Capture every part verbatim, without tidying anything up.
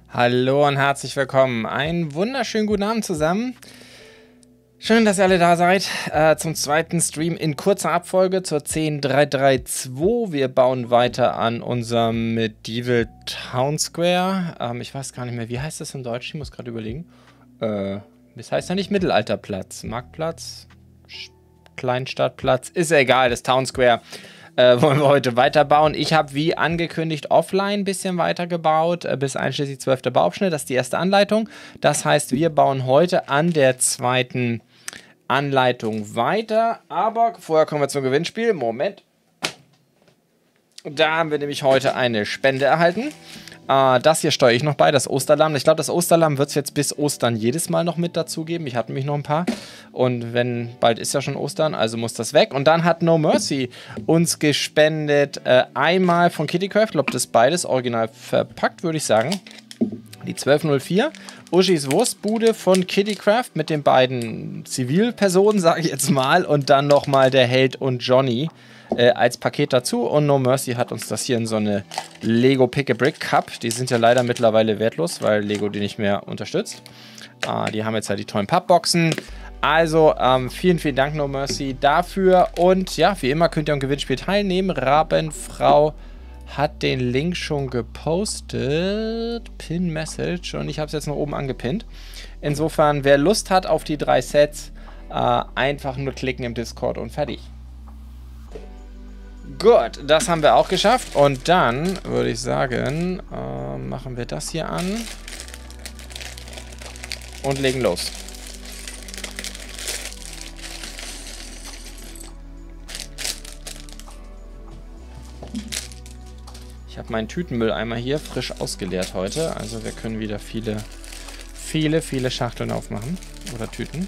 Hallo und herzlich willkommen. Einen wunderschönen guten Abend zusammen. Schön, dass ihr alle da seid. Äh, zum zweiten Stream in kurzer Abfolge zur zehn drei drei zwei. Wir bauen weiter an unserem Medieval Town Square. Ähm, ich weiß gar nicht mehr, wie heißt das in Deutsch? Ich muss gerade überlegen. Äh, das heißt ja nicht Mittelalterplatz. Marktplatz? Kleinstadtplatz? Ist ja egal, das Town Square. Äh, wollen wir heute weiterbauen. Ich habe wie angekündigt offline ein bisschen weitergebaut, äh, bis einschließlich zwölfter Bauabschnitt. Das ist die erste Anleitung. Das heißt, wir bauen heute an der zweiten Anleitung weiter. Aber vorher kommen wir zum Gewinnspiel. Moment. Da haben wir nämlich heute eine Spende erhalten. Uh, das hier steuere ich noch bei, das Osterlamm. Ich glaube, das Osterlamm wird es jetzt bis Ostern jedes Mal noch mit dazugeben. Ich hatte nämlich noch ein paar. Und wenn, bald ist ja schon Ostern, also muss das weg. Und dann hat No Mercy uns gespendet, äh, einmal von Kittycraft. Ich glaube, das ist beides original verpackt, würde ich sagen. Die zwölf null vier. Uschis Wurstbude von Kittycraft mit den beiden Zivilpersonen, sage ich jetzt mal. Und dann nochmal der Held und Johnny. Äh, als Paket dazu, und No Mercy hat uns das hier in so eine Lego Pick-a-Brick Cup. Die sind ja leider mittlerweile wertlos, weil Lego die nicht mehr unterstützt. Äh, die haben jetzt halt die tollen Pappboxen. Also ähm, vielen, vielen Dank No Mercy dafür, und ja, wie immer könnt ihr am Gewinnspiel teilnehmen. Rabenfrau hat den Link schon gepostet, Pin-Message, und ich habe es jetzt noch oben angepinnt. Insofern, wer Lust hat auf die drei Sets, äh, einfach nur klicken im Discord und fertig. Gut, das haben wir auch geschafft. Und dann würde ich sagen, äh, machen wir das hier an und legen los. Ich habe meinen Tütenmülleimer hier frisch ausgeleert heute. Also wir können wieder viele, viele, viele Schachteln aufmachen. Oder Tüten.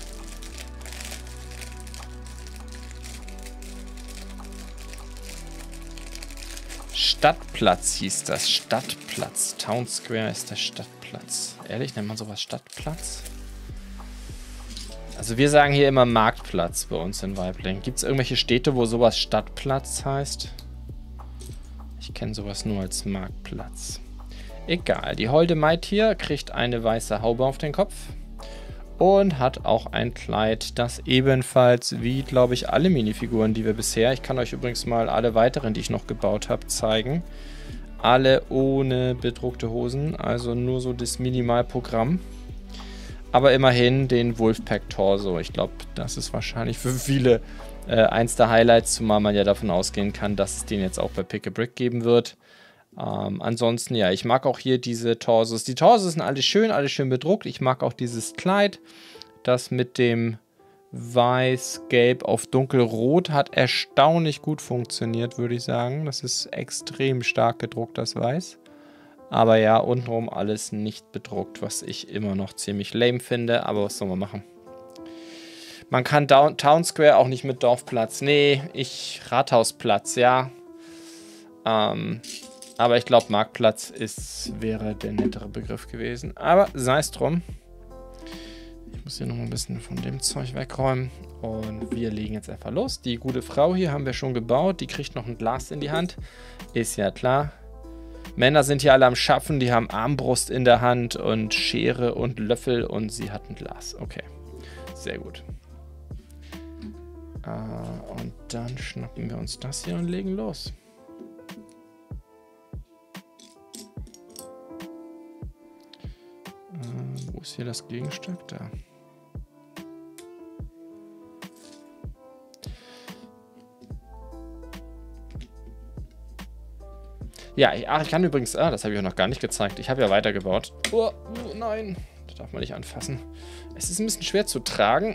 Stadtplatz hieß das. Stadtplatz. Town Square ist der Stadtplatz. Ehrlich, nennt man sowas Stadtplatz? Also wir sagen hier immer Marktplatz bei uns in Weibling. Gibt es irgendwelche Städte, wo sowas Stadtplatz heißt? Ich kenne sowas nur als Marktplatz. Egal. Die holde Maid hier kriegt eine weiße Haube auf den Kopf. Und hat auch ein Kleid, das ebenfalls wie, glaube ich, alle Minifiguren, die wir bisher... Ich kann euch übrigens mal alle weiteren, die ich noch gebaut habe, zeigen. Alle ohne bedruckte Hosen, also nur so das Minimalprogramm. Aber immerhin den Wolfpack-Torso. Ich glaube, das ist wahrscheinlich für viele äh, eins der Highlights, zumal man ja davon ausgehen kann, dass es den jetzt auch bei Pick-a-Brick geben wird. Ähm, ansonsten, ja, ich mag auch hier diese Torsos. Die Torsos sind alle schön, alle schön bedruckt. Ich mag auch dieses Kleid. Das mit dem Weiß-Gelb auf Dunkelrot hat erstaunlich gut funktioniert, würde ich sagen. Das ist extrem stark gedruckt, das Weiß. Aber ja, untenrum alles nicht bedruckt, was ich immer noch ziemlich lame finde. Aber was soll man machen? Man kann Down Town Square auch nicht mit Dorfplatz. Nee, ich Rathausplatz, ja. Ähm... Aber ich glaube, Marktplatz ist, wäre der nettere Begriff gewesen. Aber sei es drum. Ich muss hier noch ein bisschen von dem Zeug wegräumen. Und wir legen jetzt einfach los. Die gute Frau hier haben wir schon gebaut. Die kriegt noch ein Glas in die Hand. Ist ja klar. Männer sind hier alle am Schaffen. Die haben Armbrust in der Hand und Schere und Löffel. Und sie hat ein Glas. Okay, sehr gut. Äh, und dann schnappen wir uns das hier und legen los. Wo ist hier das Gegenstück? Da. Ja, ich, ach, ich kann übrigens... Ah, das habe ich auch noch gar nicht gezeigt. Ich habe ja weitergebaut. Oh, oh, nein. Das darf man nicht anfassen. Es ist ein bisschen schwer zu tragen.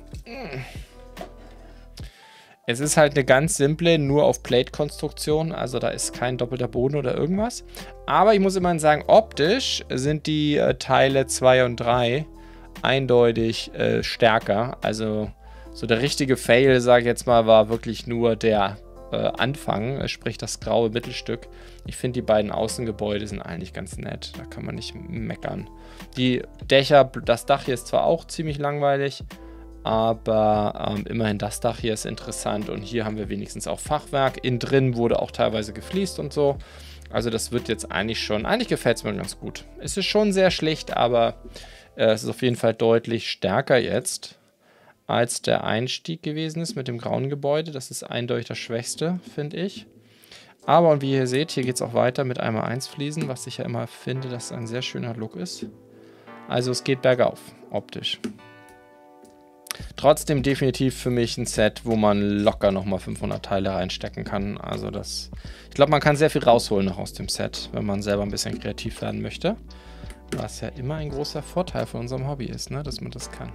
Es ist halt eine ganz simple, nur auf Plate-Konstruktion. Also da ist kein doppelter Boden oder irgendwas. Aber ich muss immerhin sagen, optisch sind die äh, Teile zwei und drei eindeutig äh, stärker. Also so der richtige Fail, sage ich jetzt mal, war wirklich nur der äh, Anfang, äh, sprich das graue Mittelstück. Ich finde, die beiden Außengebäude sind eigentlich ganz nett. Da kann man nicht meckern. Die Dächer, das Dach hier ist zwar auch ziemlich langweilig, aber ähm, immerhin das Dach hier ist interessant und hier haben wir wenigstens auch Fachwerk. Innen drin wurde auch teilweise gefliest und so. Also das wird jetzt eigentlich schon, eigentlich gefällt es mir ganz gut. Es ist schon sehr schlicht, aber äh, es ist auf jeden Fall deutlich stärker jetzt, als der Einstieg gewesen ist mit dem grauen Gebäude. Das ist eindeutig das Schwächste, finde ich. Aber, und wie ihr seht, hier geht es auch weiter mit einmal eins Fliesen, was ich ja immer finde, dass ein sehr schöner Look ist. Also es geht bergauf, optisch. Trotzdem definitiv für mich ein Set, wo man locker nochmal fünfhundert Teile reinstecken kann. Also das, ich glaube, man kann sehr viel rausholen noch aus dem Set, wenn man selber ein bisschen kreativ werden möchte. Was ja immer ein großer Vorteil für unserem Hobby ist, ne, dass man das kann.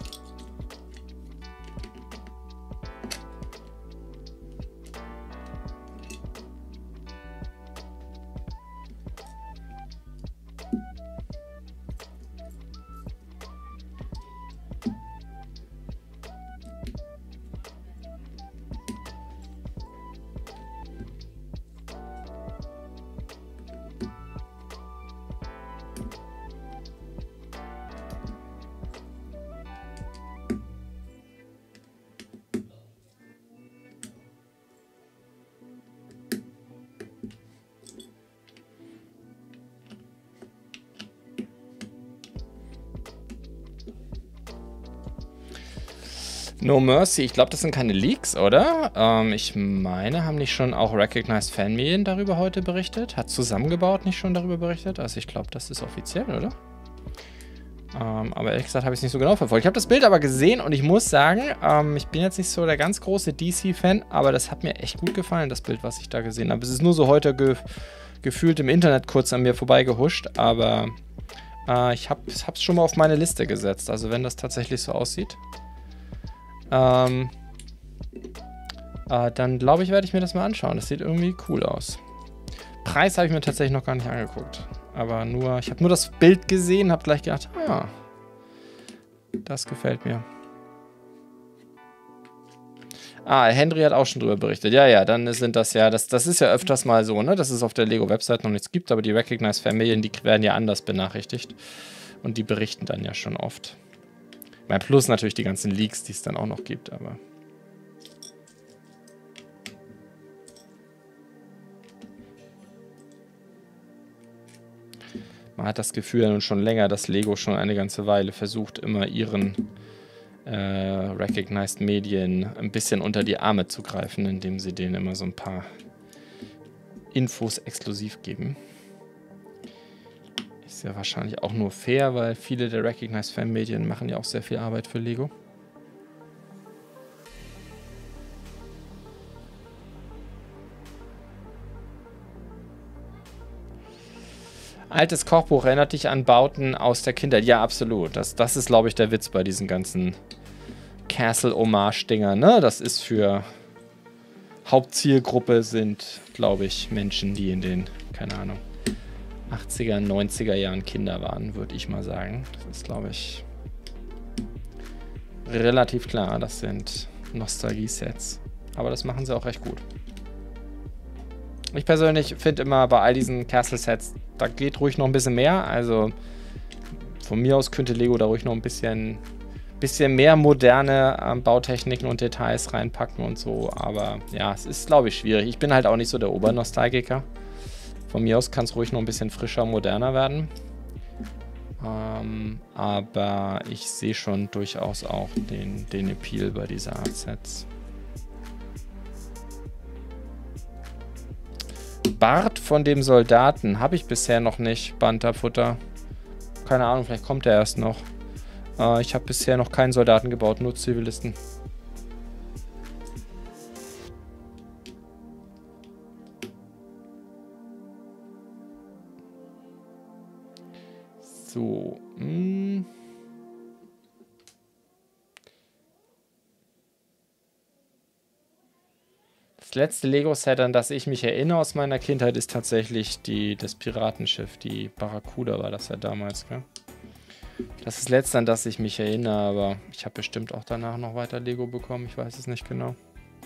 No Mercy, ich glaube, das sind keine Leaks, oder? Ähm, ich meine, haben nicht schon auch Recognized Fanmedien darüber heute berichtet? Hat Zusammengebaut nicht schon darüber berichtet? Also ich glaube, das ist offiziell, oder? Ähm, aber ehrlich gesagt habe ich es nicht so genau verfolgt. Ich habe das Bild aber gesehen und ich muss sagen, ähm, ich bin jetzt nicht so der ganz große D C-Fan, aber das hat mir echt gut gefallen, das Bild, was ich da gesehen habe. Es ist nur so heute ge gefühlt im Internet kurz an mir vorbeigehuscht, aber äh, ich habe es schon mal auf meine Liste gesetzt. Also wenn das tatsächlich so aussieht. Ähm, äh, dann glaube ich, werde ich mir das mal anschauen. Das sieht irgendwie cool aus. Preis habe ich mir tatsächlich noch gar nicht angeguckt. Aber nur, ich habe nur das Bild gesehen, habe gleich gedacht, ah ja, das gefällt mir. Ah, Henry hat auch schon drüber berichtet. Ja, ja, dann sind das ja, das, das ist ja öfters mal so, ne, dass es auf der Lego-Website noch nichts gibt, aber die Recognized Familien, die werden ja anders benachrichtigt. Und die berichten dann ja schon oft. Mein Plus natürlich die ganzen Leaks, die es dann auch noch gibt, aber... Man hat das Gefühl und schon länger, dass Lego schon eine ganze Weile versucht, immer ihren äh, Recognized Medien ein bisschen unter die Arme zu greifen, indem sie denen immer so ein paar Infos exklusiv geben. Ist ja wahrscheinlich auch nur fair, weil viele der Recognized Fan-Medien machen ja auch sehr viel Arbeit für Lego. Altes Kochbuch erinnert dich an Bauten aus der Kindheit. Ja, absolut. Das, das ist, glaube ich, der Witz bei diesen ganzen Castle-Hommage-Dinger, ne? Das ist für Hauptzielgruppe sind, glaube ich, Menschen, die in den, keine Ahnung, achtziger, neunziger Jahren Kinder waren, würde ich mal sagen. Das ist, glaube ich, relativ klar. Das sind Nostalgie-Sets. Aber das machen sie auch recht gut. Ich persönlich finde immer bei all diesen Castle-Sets, da geht ruhig noch ein bisschen mehr. Also von mir aus könnte Lego da ruhig noch ein bisschen, bisschen mehr moderne ähm, Bautechniken und Details reinpacken und so. Aber ja, es ist, glaube ich, schwierig. Ich bin halt auch nicht so der Obernostalgiker. Von mir aus kann es ruhig noch ein bisschen frischer, moderner werden. Ähm, aber ich sehe schon durchaus auch den, den Appeal bei dieser Art Sets. Bart von dem Soldaten habe ich bisher noch nicht, Banterfutter. Keine Ahnung, vielleicht kommt er erst noch. Äh, ich habe bisher noch keinen Soldaten gebaut, nur Zivilisten. So. Mh. Das letzte Lego-Set, an das ich mich erinnere aus meiner Kindheit, ist tatsächlich die, das Piratenschiff. Die Barracuda war das ja damals, gell? Das ist das letzte, an das ich mich erinnere, aber ich habe bestimmt auch danach noch weiter Lego bekommen. Ich weiß es nicht genau.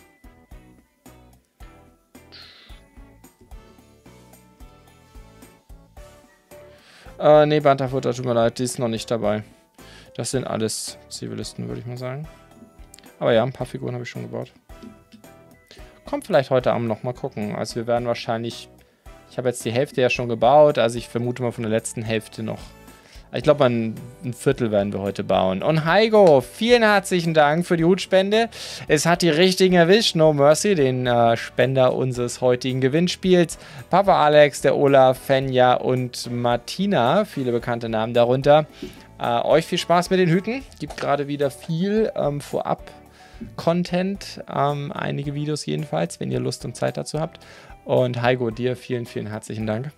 Äh, nee, Banterfutter, tut mir leid, die ist noch nicht dabei. Das sind alles Zivilisten, würde ich mal sagen. Aber ja, ein paar Figuren habe ich schon gebaut. Kommt vielleicht heute Abend noch mal gucken. Also wir werden wahrscheinlich Ich habe jetzt die Hälfte ja schon gebaut, also ich vermute mal von der letzten Hälfte noch. Ich glaube, ein, ein Viertel werden wir heute bauen. Und Heigo, vielen herzlichen Dank für die Hutspende. Es hat die richtigen erwischt. No Mercy, den äh, Spender unseres heutigen Gewinnspiels. Papa Alex, der Olaf, Fenja und Martina. Viele bekannte Namen darunter. Äh, euch viel Spaß mit den Hüten. Gibt gerade wieder viel ähm, Vorab-Content. Ähm, einige Videos jedenfalls, wenn ihr Lust und Zeit dazu habt. Und Heigo, dir vielen, vielen herzlichen Dank.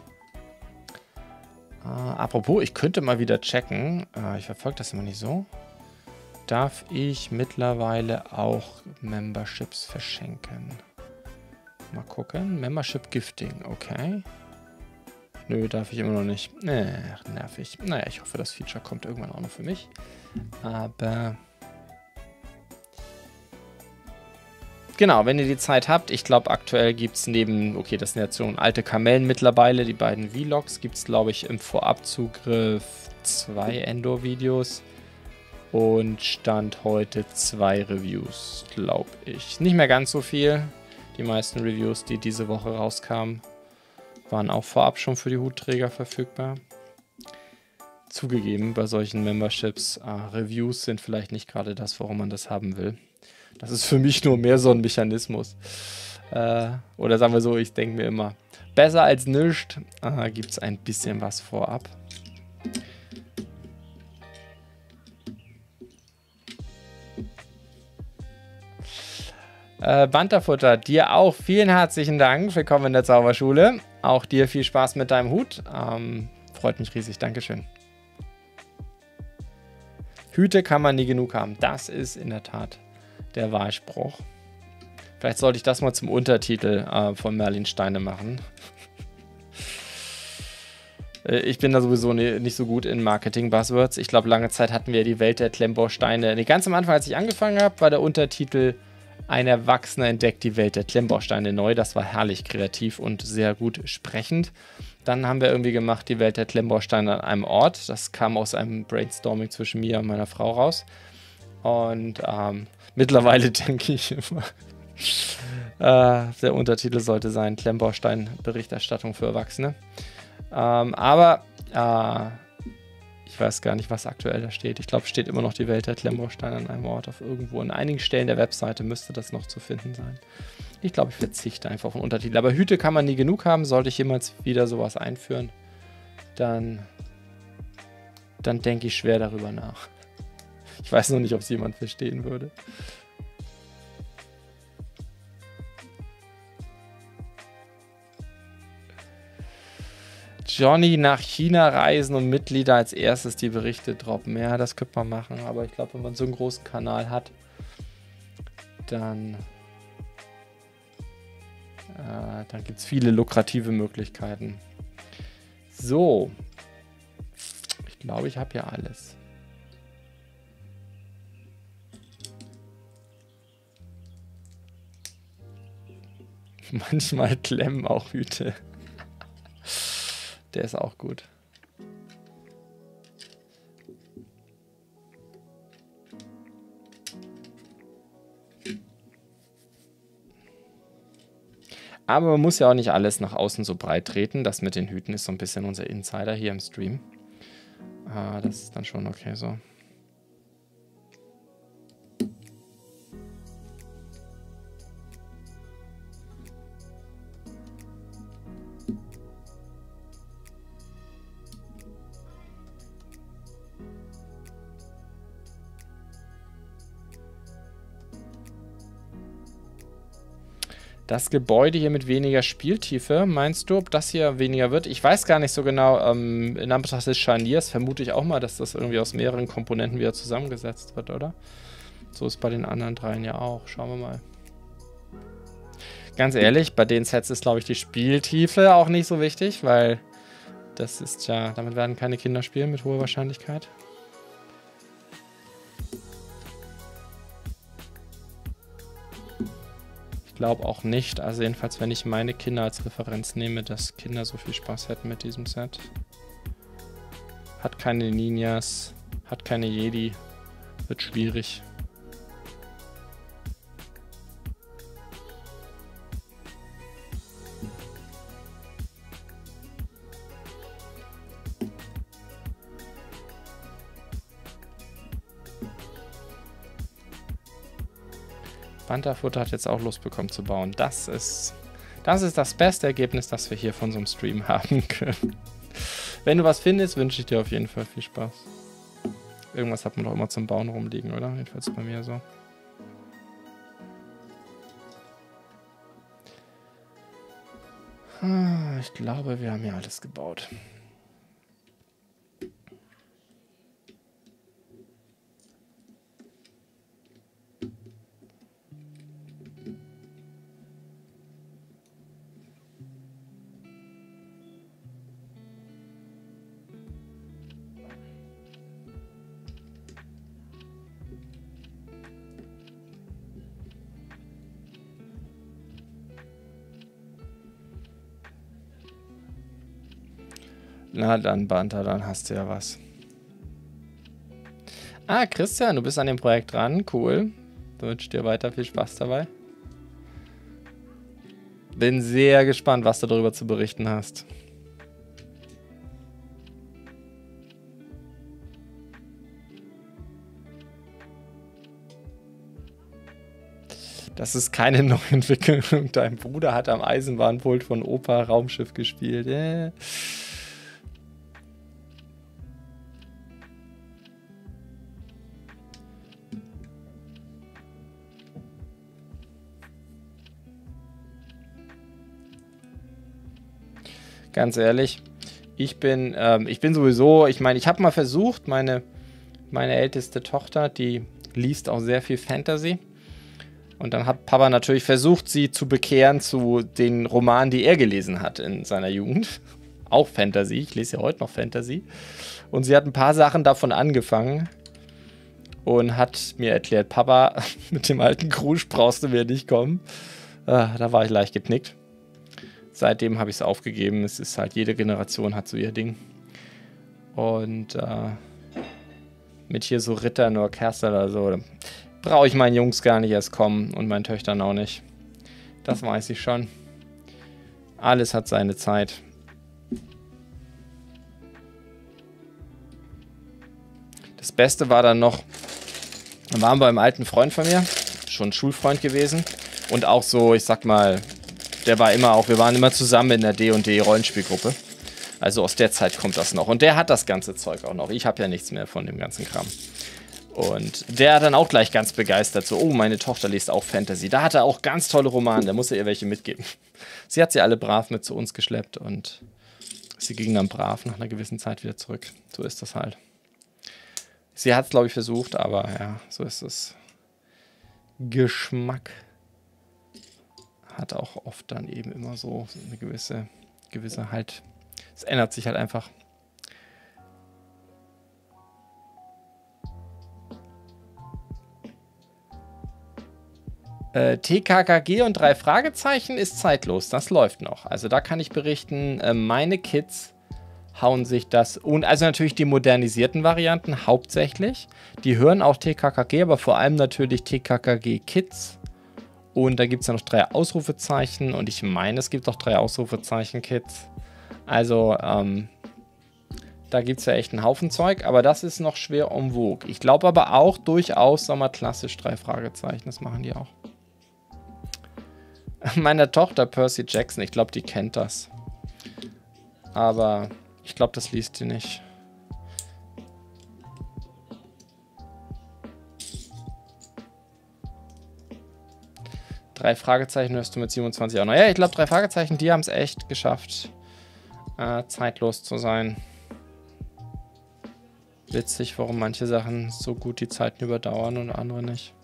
Uh, apropos, ich könnte mal wieder checken. Uh, ich verfolge das immer nicht so. Darf ich mittlerweile auch Memberships verschenken? Mal gucken. Membership Gifting, okay. Nö, darf ich immer noch nicht. Äh, nervig. Naja, ich hoffe, das Feature kommt irgendwann auch noch für mich. Aber... Genau, wenn ihr die Zeit habt, ich glaube aktuell gibt es neben, okay, das sind jetzt so alte Kamellen mittlerweile, die beiden Vlogs, gibt es glaube ich im Vorabzugriff zwei Endor-Videos und Stand heute zwei Reviews, glaube ich. Nicht mehr ganz so viel, die meisten Reviews, die diese Woche rauskamen, waren auch vorab schon für die Hutträger verfügbar. Zugegeben, bei solchen Memberships, äh, Reviews sind vielleicht nicht gerade das, warum man das haben will. Das ist für mich nur mehr so ein Mechanismus. Äh, oder sagen wir so, ich denke mir immer, besser als nichts, äh, gibt es ein bisschen was vorab. Äh, Banterfutter, dir auch vielen herzlichen Dank. Willkommen in der Zauberschule. Auch dir viel Spaß mit deinem Hut. Ähm, freut mich riesig. Dankeschön. Hüte kann man nie genug haben. Das ist in der Tat der Wahlspruch. Vielleicht sollte ich das mal zum Untertitel äh, von Merlin Steine machen. äh, ich bin da sowieso ne, nicht so gut in Marketing-Buzzwords. Ich glaube, lange Zeit hatten wir die Welt der Klemmbausteine. Nee, ganz am Anfang, als ich angefangen habe, war der Untertitel Ein Erwachsener entdeckt die Welt der Klemmbausteine neu. Das war herrlich kreativ und sehr gut sprechend. Dann haben wir irgendwie gemacht, die Welt der Klemmbausteine an einem Ort. Das kam aus einem Brainstorming zwischen mir und meiner Frau raus. Und ähm, mittlerweile denke ich immer, äh, der Untertitel sollte sein Klemmbaustein-Berichterstattung für Erwachsene. Ähm, aber äh, ich weiß gar nicht, was aktuell da steht. Ich glaube, steht immer noch die Welt der Klemmbausteine an einem Ort auf irgendwo. An einigen Stellen der Webseite müsste das noch zu finden sein. Ich glaube, ich verzichte einfach auf den Untertitel. Aber Hüte kann man nie genug haben. Sollte ich jemals wieder sowas einführen, dann, dann denke ich schwer darüber nach. Ich weiß noch nicht, ob es jemand verstehen würde. Johnny nach China reisen und Mitglieder als erstes die Berichte droppen. Ja, das könnte man machen, aber ich glaube, wenn man so einen großen Kanal hat, dann, äh, dann gibt es viele lukrative Möglichkeiten. So. Ich glaube, ich habe ja alles. Manchmal klemmen auch Hüte. Der ist auch gut. Aber man muss ja auch nicht alles nach außen so breit treten. Das mit den Hüten ist so ein bisschen unser Insider hier im Stream. Ah, das ist dann schon okay so. Das Gebäude hier mit weniger Spieltiefe, meinst du, ob das hier weniger wird? Ich weiß gar nicht so genau. Ähm, in Anbetracht des Scharniers vermute ich auch mal, dass das irgendwie aus mehreren Komponenten wieder zusammengesetzt wird, oder? So ist bei den anderen dreien ja auch. Schauen wir mal. Ganz ehrlich, bei den Sets ist, glaube ich, die Spieltiefe auch nicht so wichtig, weil das ist ja, damit werden keine Kinder spielen mit hoher Wahrscheinlichkeit. Ich glaube auch nicht, also jedenfalls, wenn ich meine Kinder als Referenz nehme, dass Kinder so viel Spaß hätten mit diesem Set. Hat keine Ninjas, hat keine Jedi, wird schwierig. Banterfutter hat jetzt auch Lust bekommen zu bauen. Das ist, das ist das beste Ergebnis, das wir hier von so einem Stream haben können. Wenn du was findest, wünsche ich dir auf jeden Fall viel Spaß. Irgendwas hat man doch immer zum Bauen rumliegen, oder? Jedenfalls bei mir so. Ich glaube, wir haben hier alles gebaut. Na dann, Banter, dann hast du ja was. Ah, Christian, du bist an dem Projekt dran. Cool. Ich wünsche dir weiter viel Spaß dabei. Bin sehr gespannt, was du darüber zu berichten hast. Das ist keine Neuentwicklung. Dein Bruder hat am Eisenbahnpult von Opa Raumschiff gespielt. Äh. Ganz ehrlich, ich bin, ähm, ich bin sowieso, ich meine, ich habe mal versucht, meine, meine älteste Tochter, die liest auch sehr viel Fantasy. Und dann hat Papa natürlich versucht, sie zu bekehren zu den Romanen, die er gelesen hat in seiner Jugend. Auch Fantasy, ich lese ja heute noch Fantasy. Und sie hat ein paar Sachen davon angefangen und hat mir erklärt, Papa, mit dem alten Krusch brauchst du mir nicht kommen. Äh, da war ich leicht geknickt. Seitdem habe ich es aufgegeben. Es ist halt, jede Generation hat so ihr Ding. Und äh, mit hier so Rittern oder Kerster oder so, brauche ich meinen Jungs gar nicht erst kommen und meinen Töchtern auch nicht. Das weiß ich schon. Alles hat seine Zeit. Das Beste war dann noch, wir waren beim alten Freund von mir, schon Schulfreund gewesen. Und auch so, ich sag mal, der war immer auch, wir waren immer zusammen in der D und D Rollenspielgruppe. Also aus der Zeit kommt das noch. Und der hat das ganze Zeug auch noch. Ich habe ja nichts mehr von dem ganzen Kram. Und der hat dann auch gleich ganz begeistert, so, oh, meine Tochter liest auch Fantasy. Da hat er auch ganz tolle Romane, da muss er ihr welche mitgeben. Sie hat sie alle brav mit zu uns geschleppt und sie ging dann brav nach einer gewissen Zeit wieder zurück. So ist das halt. Sie hat es, glaube ich, versucht, aber ja, so ist es. Geschmack hat auch oft dann eben immer so eine gewisse, gewisse halt, es ändert sich halt einfach. Äh, T K K G und drei Fragezeichen ist zeitlos, das läuft noch. Also da kann ich berichten, äh, meine Kids hauen sich das, und also natürlich die modernisierten Varianten hauptsächlich. Die hören auch T K K G, aber vor allem natürlich T K K G Kids. Und da gibt es ja noch drei Ausrufezeichen und ich meine, es gibt auch drei Ausrufezeichen Kids. Also, ähm, da gibt es ja echt einen Haufen Zeug, aber das ist noch schwer en vogue. Ich glaube aber auch durchaus, sagen wir mal, klassisch drei Fragezeichen, das machen die auch. Meiner Tochter Percy Jackson, ich glaube, die kennt das. Aber ich glaube, das liest die nicht. Drei Fragezeichen hörst du mit siebenundzwanzig auch noch. Ja, ich glaube, drei Fragezeichen, die haben es echt geschafft, äh, zeitlos zu sein. Witzig, warum manche Sachen so gut die Zeiten überdauern und andere nicht.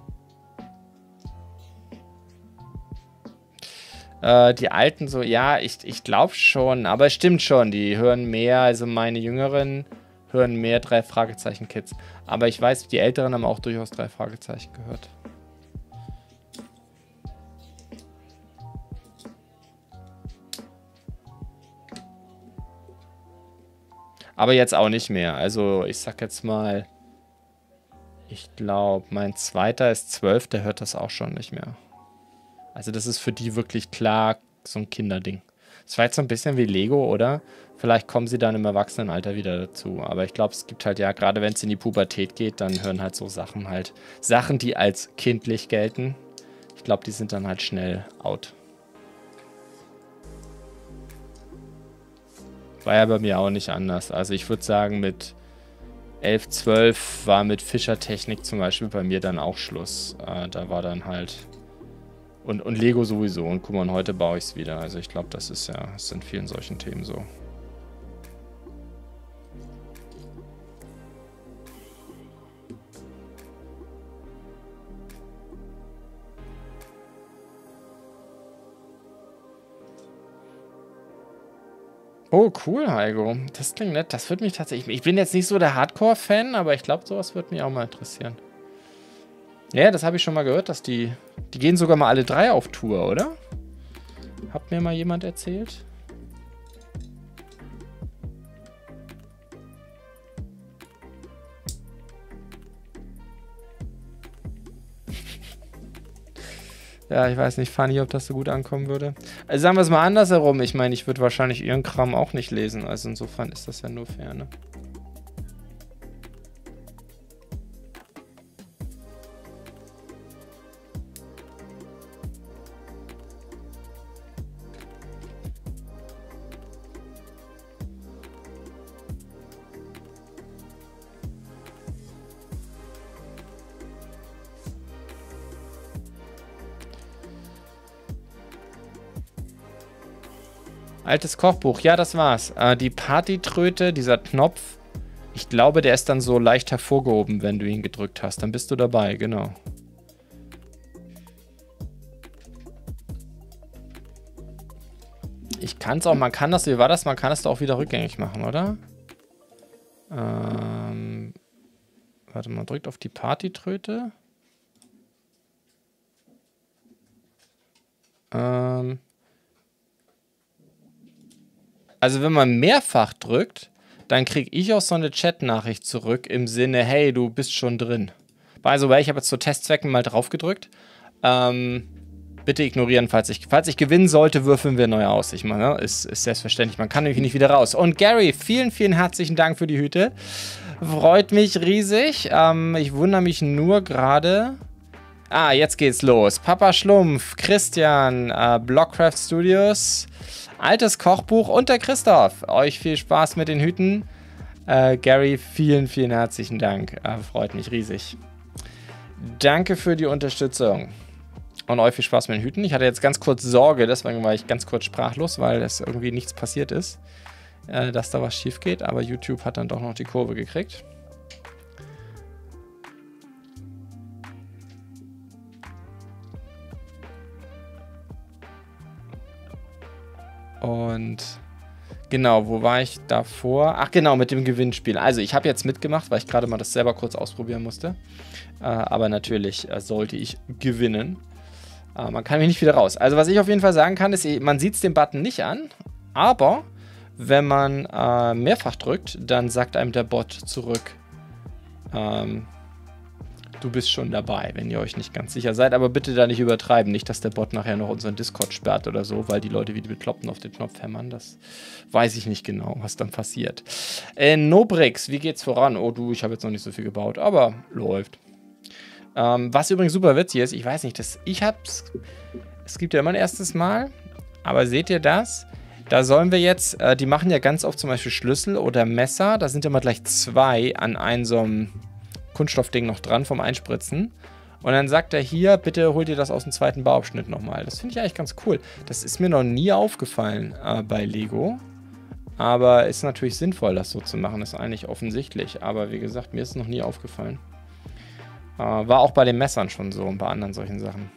Äh, die Alten so, ja, ich, ich glaube schon, aber es stimmt schon, die hören mehr, also meine Jüngeren hören mehr drei Fragezeichen Kids. Aber ich weiß, die Älteren haben auch durchaus drei Fragezeichen gehört. Aber jetzt auch nicht mehr. Also ich sag jetzt mal, ich glaube, mein zweiter ist zwölf, der hört das auch schon nicht mehr. Also das ist für die wirklich klar so ein Kinderding. Das war jetzt so ein bisschen wie Lego, oder? Vielleicht kommen sie dann im Erwachsenenalter wieder dazu. Aber ich glaube, es gibt halt ja, gerade wenn es in die Pubertät geht, dann hören halt so Sachen halt, Sachen, die als kindlich gelten, Ich glaube, die sind dann halt schnell out. War ja bei mir auch nicht anders. Also ich würde sagen, mit elf, zwölf war mit Fischertechnik zum Beispiel bei mir dann auch Schluss. Äh, da war dann halt... Und, und Lego sowieso. Und guck mal, und heute baue ich es wieder. Also ich glaube, das ist ja, das sind vielen solchen Themen so. Oh, cool, Heiko. Das klingt nett. Das würde mich tatsächlich... Ich bin jetzt nicht so der Hardcore-Fan, aber ich glaube, sowas würde mich auch mal interessieren. Ja, das habe ich schon mal gehört, dass die... Die gehen sogar mal alle drei auf Tour, oder? Hat mir mal jemand erzählt? Ja, ich weiß nicht, Fanny, ob das so gut ankommen würde. Also sagen wir es mal andersherum. Ich meine, ich würde wahrscheinlich ihren Kram auch nicht lesen. Also insofern ist das ja nur fair, ne? Altes Kochbuch, ja, das war's. Äh, die Partytröte, dieser Knopf, ich glaube, der ist dann so leicht hervorgehoben, wenn du ihn gedrückt hast. Dann bist du dabei, genau. Ich kann es auch, man kann das, wie war das? Man kann es doch auch wieder rückgängig machen, oder? Ähm, warte mal, drückt auf die Partytröte. Ähm... Also wenn man mehrfach drückt, dann kriege ich auch so eine Chat-Nachricht zurück im Sinne, hey, du bist schon drin. By the way, ich habe jetzt zu Testzwecken mal drauf gedrückt. Ähm, bitte ignorieren, falls ich, falls ich gewinnen sollte, würfeln wir neu aus. Ich meine, ist, ist selbstverständlich, man kann nämlich nicht wieder raus. Und Gary, vielen, vielen herzlichen Dank für die Hüte. Freut mich riesig. Ähm, ich wundere mich nur gerade... Ah, jetzt geht's los. Papa Schlumpf, Christian, äh, Blockcraft Studios... Altes Kochbuch und der Christoph. Euch viel Spaß mit den Hüten. Äh, Gary, vielen, vielen herzlichen Dank. Äh, freut mich riesig. Danke für die Unterstützung. Und euch viel Spaß mit den Hüten. Ich hatte jetzt ganz kurz Sorge, deswegen war ich ganz kurz sprachlos, weil es irgendwie nichts passiert ist, äh, dass da was schief geht. Aber YouTube hat dann doch noch die Kurve gekriegt. Und genau, wo war ich davor? Ach genau, mit dem Gewinnspiel. Also ich habe jetzt mitgemacht, weil ich gerade mal das selber kurz ausprobieren musste. Äh, aber natürlich äh, sollte ich gewinnen. Äh, man kann mich nicht wieder raus. Also was ich auf jeden Fall sagen kann, ist, man sieht es dem Button nicht an. Aber wenn man äh, mehrfach drückt, dann sagt einem der Bot zurück, ähm, du bist schon dabei, wenn ihr euch nicht ganz sicher seid. Aber bitte da nicht übertreiben. Nicht, dass der Bot nachher noch unseren Discord sperrt oder so, weil die Leute wie die Bekloppten auf den Knopf hämmern. Das weiß ich nicht genau, was dann passiert. Äh, Nobrix, wie geht's voran? Oh du, ich habe jetzt noch nicht so viel gebaut, aber läuft. Ähm, was übrigens super witzig ist, ich weiß nicht, das, ich hab's, es gibt ja immer ein erstes Mal, aber seht ihr das? Da sollen wir jetzt, äh, die machen ja ganz oft zum Beispiel Schlüssel oder Messer, da sind ja mal gleich zwei an einem so einem Kunststoffding noch dran vom Einspritzen. Und dann sagt er hier, bitte hol dir das aus dem zweiten Bauabschnitt nochmal. Das finde ich eigentlich ganz cool. Das ist mir noch nie aufgefallen äh, bei Lego. Aber ist natürlich sinnvoll, das so zu machen. Das ist eigentlich offensichtlich. Aber wie gesagt, mir ist es noch nie aufgefallen. Äh, war auch bei den Messern schon so und bei anderen solchen Sachen.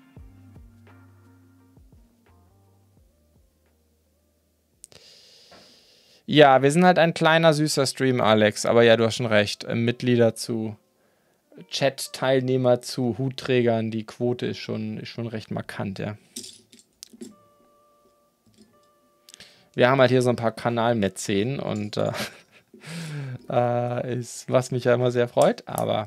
Ja, wir sind halt ein kleiner, süßer Stream, Alex. Aber ja, du hast schon recht. Mitglieder zu Chat-Teilnehmer zu Hutträgern, die Quote ist schon, ist schon recht markant, ja. Wir haben halt hier so ein paar Kanalmäzen und äh, äh, ist, was mich ja immer sehr freut, aber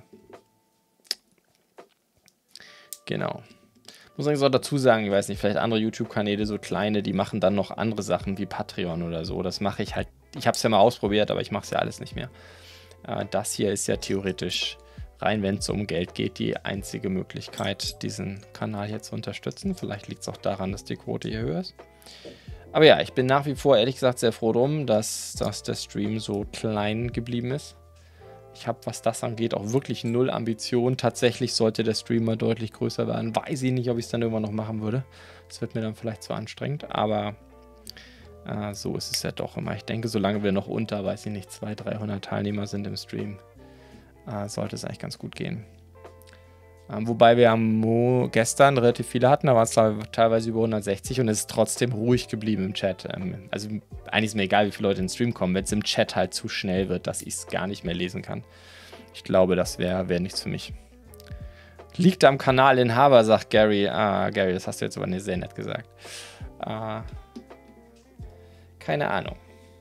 genau. Muss übrigens auch dazu sagen, ich weiß nicht, vielleicht andere YouTube-Kanäle, so kleine, die machen dann noch andere Sachen wie Patreon oder so. Das mache ich halt, ich habe es ja mal ausprobiert, aber ich mache es ja alles nicht mehr. Äh, das hier ist ja theoretisch rein, wenn es um Geld geht, die einzige Möglichkeit, diesen Kanal hier zu unterstützen. Vielleicht liegt es auch daran, dass die Quote hier höher ist. Aber ja, ich bin nach wie vor ehrlich gesagt sehr froh drum, dass, dass der Stream so klein geblieben ist. Ich habe, was das angeht, auch wirklich null Ambition. Tatsächlich sollte der Stream mal deutlich größer werden. Weiß ich nicht, ob ich es dann irgendwann noch machen würde. Das wird mir dann vielleicht zu anstrengend, aber äh, so ist es ja doch immer. Ich denke, solange wir noch unter, weiß ich nicht, zweihundert, dreihundert Teilnehmer sind im Stream, äh, sollte es eigentlich ganz gut gehen. Ähm, wobei wir am Mo gestern relativ viele hatten, da war es teilweise über hundertsechzig und es ist trotzdem ruhig geblieben im Chat. Ähm, also eigentlich ist mir egal, wie viele Leute in den Stream kommen, wenn es im Chat halt zu schnell wird, dass ich es gar nicht mehr lesen kann. Ich glaube, das wäre wär nichts für mich. Liegt am Kanalinhaber, sagt Gary. Ah, Gary, das hast du jetzt aber nicht sehr nett gesagt. Ah, keine Ahnung.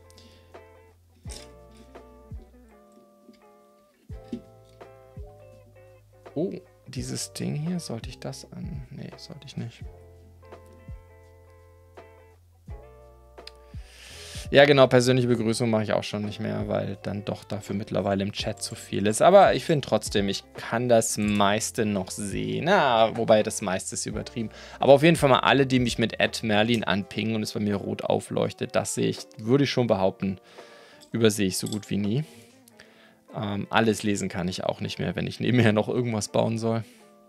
Oh, dieses Ding hier, sollte ich das an... Nee, sollte ich nicht. Ja, genau, persönliche Begrüßung mache ich auch schon nicht mehr, weil dann doch dafür mittlerweile im Chat zu viel ist. Aber ich finde trotzdem, ich kann das meiste noch sehen. Na, wobei das meiste ist übertrieben. Aber auf jeden Fall mal alle, die mich mit Ed Merlin anpingen und es bei mir rot aufleuchtet, das sehe ich, würde ich schon behaupten, übersehe ich so gut wie nie. Ähm, alles lesen kann ich auch nicht mehr, wenn ich nebenher noch irgendwas bauen soll.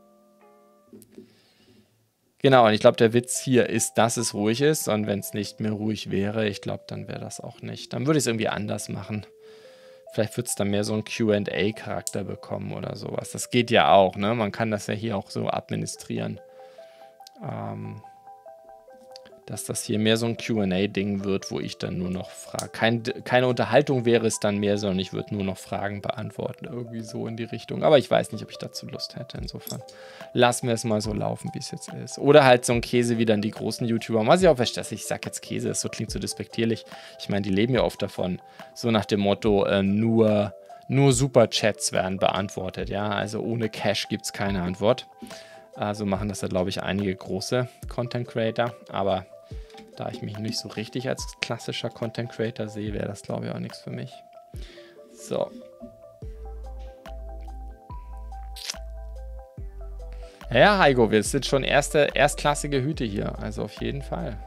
Genau, und ich glaube, der Witz hier ist, dass es ruhig ist. Und wenn es nicht mehr ruhig wäre, ich glaube, dann wäre das auch nicht. Dann würde ich es irgendwie anders machen. Vielleicht wird es dann mehr so einen Q and A-Charakter bekommen oder sowas. Das geht ja auch, ne? Man kann das ja hier auch so administrieren. Ähm... dass das hier mehr so ein Q and A-Ding wird, wo ich dann nur noch frage. Kein, keine Unterhaltung wäre es dann mehr, sondern ich würde nur noch Fragen beantworten. Irgendwie so in die Richtung. Aber ich weiß nicht, ob ich dazu Lust hätte. Insofern lassen wir es mal so laufen, wie es jetzt ist. Oder halt so ein Käse wie dann die großen YouTuber. Was ich auch verstehe, ich sage jetzt Käse, das so klingt so despektierlich. Ich meine, die leben ja oft davon. So nach dem Motto, äh, nur, nur Superchats werden beantwortet. Ja, also ohne Cash gibt es keine Antwort. Also machen das ja, glaube ich, einige große Content Creator. Aber da ich mich nicht so richtig als klassischer Content Creator sehe, wäre das, glaube ich, auch nichts für mich. So. Ja, Heiko, wir sind schon erste, erstklassige Hüte hier. Also auf jeden Fall.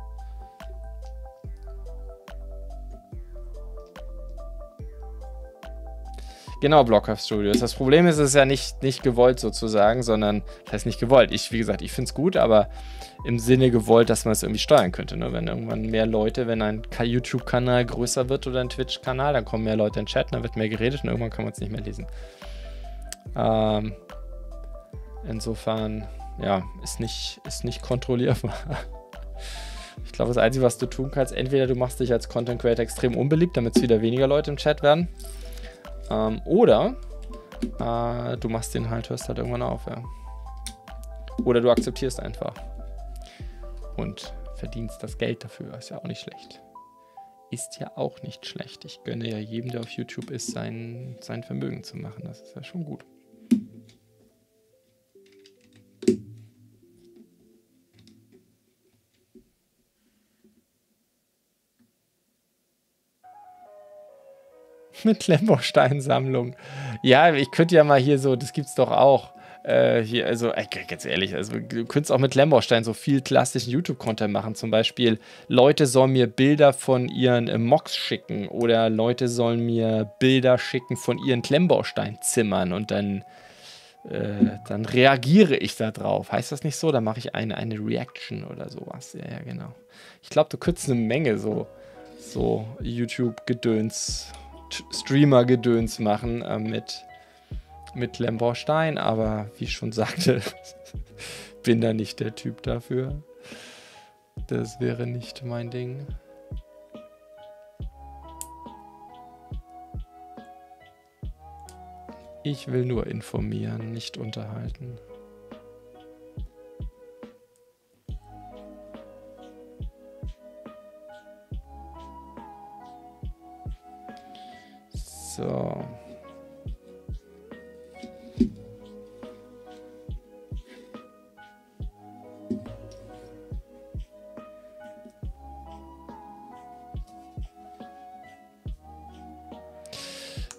Genau, Blockhaft Studios. Das Problem ist, es ist ja nicht, nicht gewollt sozusagen, sondern, das heißt nicht gewollt. Ich, wie gesagt, ich finde es gut, aber im Sinne gewollt, dass man es irgendwie steuern könnte. Ne? Wenn irgendwann mehr Leute, wenn ein YouTube-Kanal größer wird oder ein Twitch-Kanal, dann kommen mehr Leute in den Chat, dann wird mehr geredet und irgendwann kann man es nicht mehr lesen. Ähm, insofern, ja, ist nicht, ist nicht kontrollierbar. Ich glaube, das Einzige, was du tun kannst, entweder du machst dich als Content Creator extrem unbeliebt, damit es wieder weniger Leute im Chat werden. Ähm, oder äh, du machst den halt, hörst halt irgendwann auf, ja. Oder du akzeptierst einfach. Und verdienst das Geld dafür. Ist ja auch nicht schlecht. Ist ja auch nicht schlecht. Ich gönne ja jedem, der auf YouTube ist, sein, sein Vermögen zu machen. Das ist ja schon gut. Mit Lembo-Steinsammlung. Ja, ich könnte ja mal hier so, das gibt's doch auch. Äh, hier, also, ey, ganz ehrlich, also du könntest auch mit Lembo-Stein so viel klassischen YouTube-Content machen. Zum Beispiel, Leute sollen mir Bilder von ihren äh, Mocks schicken oder Leute sollen mir Bilder schicken von ihren Klemmbaustein-Zimmern und dann, äh, dann reagiere ich da drauf. Heißt das nicht so? Dann mache ich eine, eine Reaction oder sowas. Ja, ja, genau. Ich glaube, du könntest eine Menge so, so YouTube-Gedöns Streamer-Gedöns machen äh, mit, mit Lemborstein, aber wie ich schon sagte, bin da nicht der Typ dafür. Das wäre nicht mein Ding. Ich will nur informieren, nicht unterhalten. So.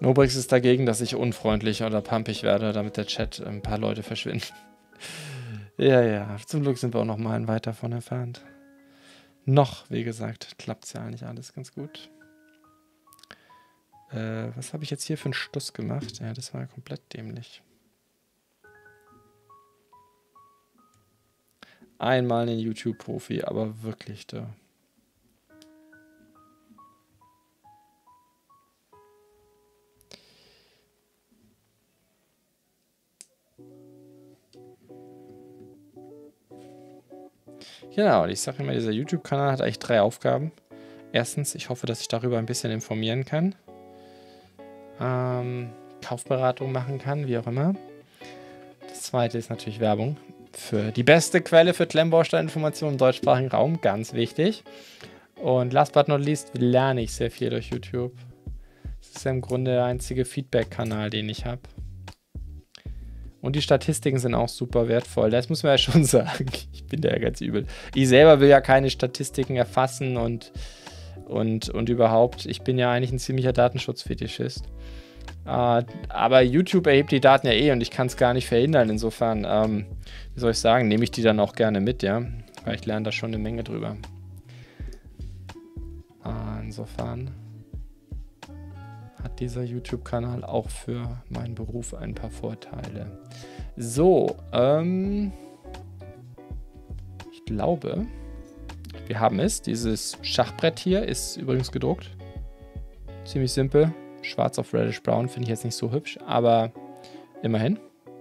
Nobrix ist dagegen, dass ich unfreundlich oder pumpig werde, damit der Chat ein paar Leute verschwinden. Ja, ja, zum Glück sind wir auch noch mal weit davon entfernt. Noch, wie gesagt, klappt es ja eigentlich alles ganz gut. Äh, was habe ich jetzt hier für einen Stuss gemacht? Ja, das war ja komplett dämlich. Einmal ein YouTube-Profi, aber wirklich da. Genau, ich sage immer, dieser YouTube-Kanal hat eigentlich drei Aufgaben. Erstens, ich hoffe, dass ich darüber ein bisschen informieren kann. Ähm, Kaufberatung machen kann, wie auch immer. Das zweite ist natürlich Werbung. Für die beste Quelle für Klemmbaustein-Informationen im deutschsprachigen Raum, ganz wichtig. Und last but not least lerne ich sehr viel durch YouTube. Das ist ja im Grunde der einzige Feedback-Kanal, den ich habe. Und die Statistiken sind auch super wertvoll. Das muss man ja schon sagen. Ich bin da ja ganz übel. Ich selber will ja keine Statistiken erfassen und, und, und überhaupt. Ich bin ja eigentlich ein ziemlicher Datenschutzfetischist. Äh, aber YouTube erhebt die Daten ja eh und ich kann es gar nicht verhindern. Insofern, ähm, wie soll ich sagen, nehme ich die dann auch gerne mit, ja. Weil ich lerne da schon eine Menge drüber. Äh, insofern hat dieser YouTube-Kanal auch für meinen Beruf ein paar Vorteile. So, ähm, ich glaube, wir haben es. Dieses Schachbrett hier ist übrigens gedruckt. Ziemlich simpel. Schwarz auf reddish brown finde ich jetzt nicht so hübsch, aber immerhin.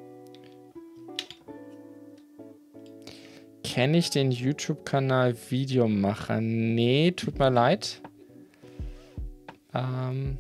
Kenne ich den YouTube-Kanal Videomacher? Nee, tut mir leid. Ähm...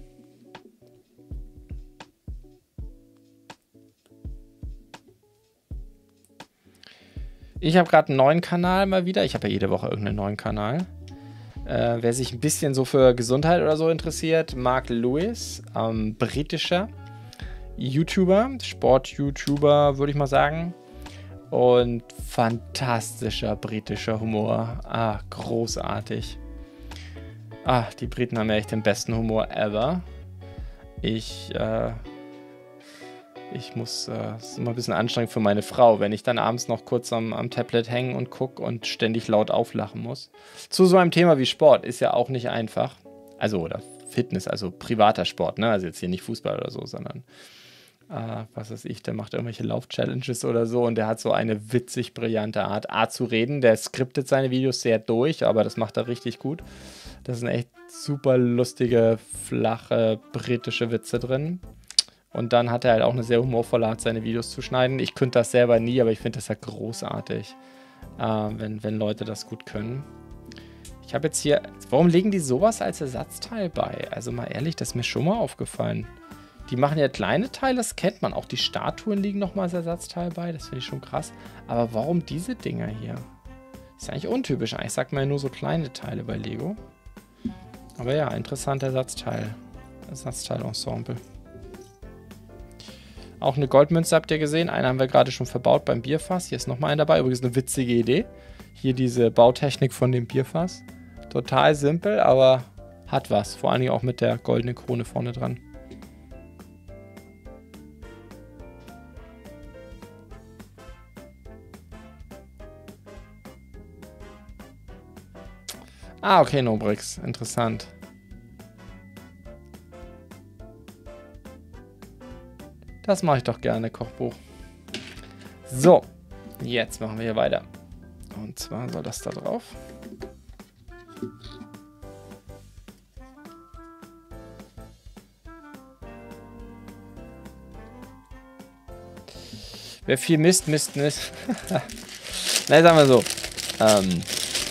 Ich habe gerade einen neuen Kanal mal wieder. Ich habe ja jede Woche irgendeinen neuen Kanal. Äh, wer sich ein bisschen so für Gesundheit oder so interessiert, Mark Lewis, ähm, britischer YouTuber, Sport-YouTuber, würde ich mal sagen. Und fantastischer britischer Humor. Ah, großartig. Ah, die Briten haben ja echt den besten Humor ever. Ich, äh... Ich muss, äh, es ist immer ein bisschen anstrengend für meine Frau, wenn ich dann abends noch kurz am, am Tablet hängen und gucke und ständig laut auflachen muss. Zu so einem Thema wie Sport ist ja auch nicht einfach. Also, oder Fitness, also privater Sport, ne? Also jetzt hier nicht Fußball oder so, sondern, äh, was weiß ich, der macht irgendwelche Lauf-Challenges oder so und der hat so eine witzig brillante Art, Art zu reden. Der skriptet seine Videos sehr durch, aber das macht er richtig gut. Da sind echt super lustige, flache, britische Witze drin. Und dann hat er halt auch eine sehr humorvolle Art, seine Videos zu schneiden. Ich könnte das selber nie, aber ich finde das ja großartig, äh, wenn, wenn Leute das gut können. Ich habe jetzt hier... Warum legen die sowas als Ersatzteil bei? Also mal ehrlich, das ist mir schon mal aufgefallen. Die machen ja kleine Teile, das kennt man. Auch die Statuen liegen nochmal als Ersatzteil bei. Das finde ich schon krass. Aber warum diese Dinger hier? Ist eigentlich untypisch. Eigentlich sagt man ja nur so kleine Teile bei Lego. Aber ja, interessanter Ersatzteil. Ersatzteil-Ensemble. Auch eine Goldmünze habt ihr gesehen. Eine haben wir gerade schon verbaut beim Bierfass. Hier ist nochmal eine dabei. Übrigens eine witzige Idee. Hier diese Bautechnik von dem Bierfass. Total simpel, aber hat was. Vor allen Dingen auch mit der goldenen Krone vorne dran. Ah, okay, Nobrix. Interessant. Das mache ich doch gerne, Kochbuch. So, jetzt machen wir hier weiter. Und zwar soll das da drauf. Wer viel misst, misst nicht. Nein, sagen wir so. Ähm...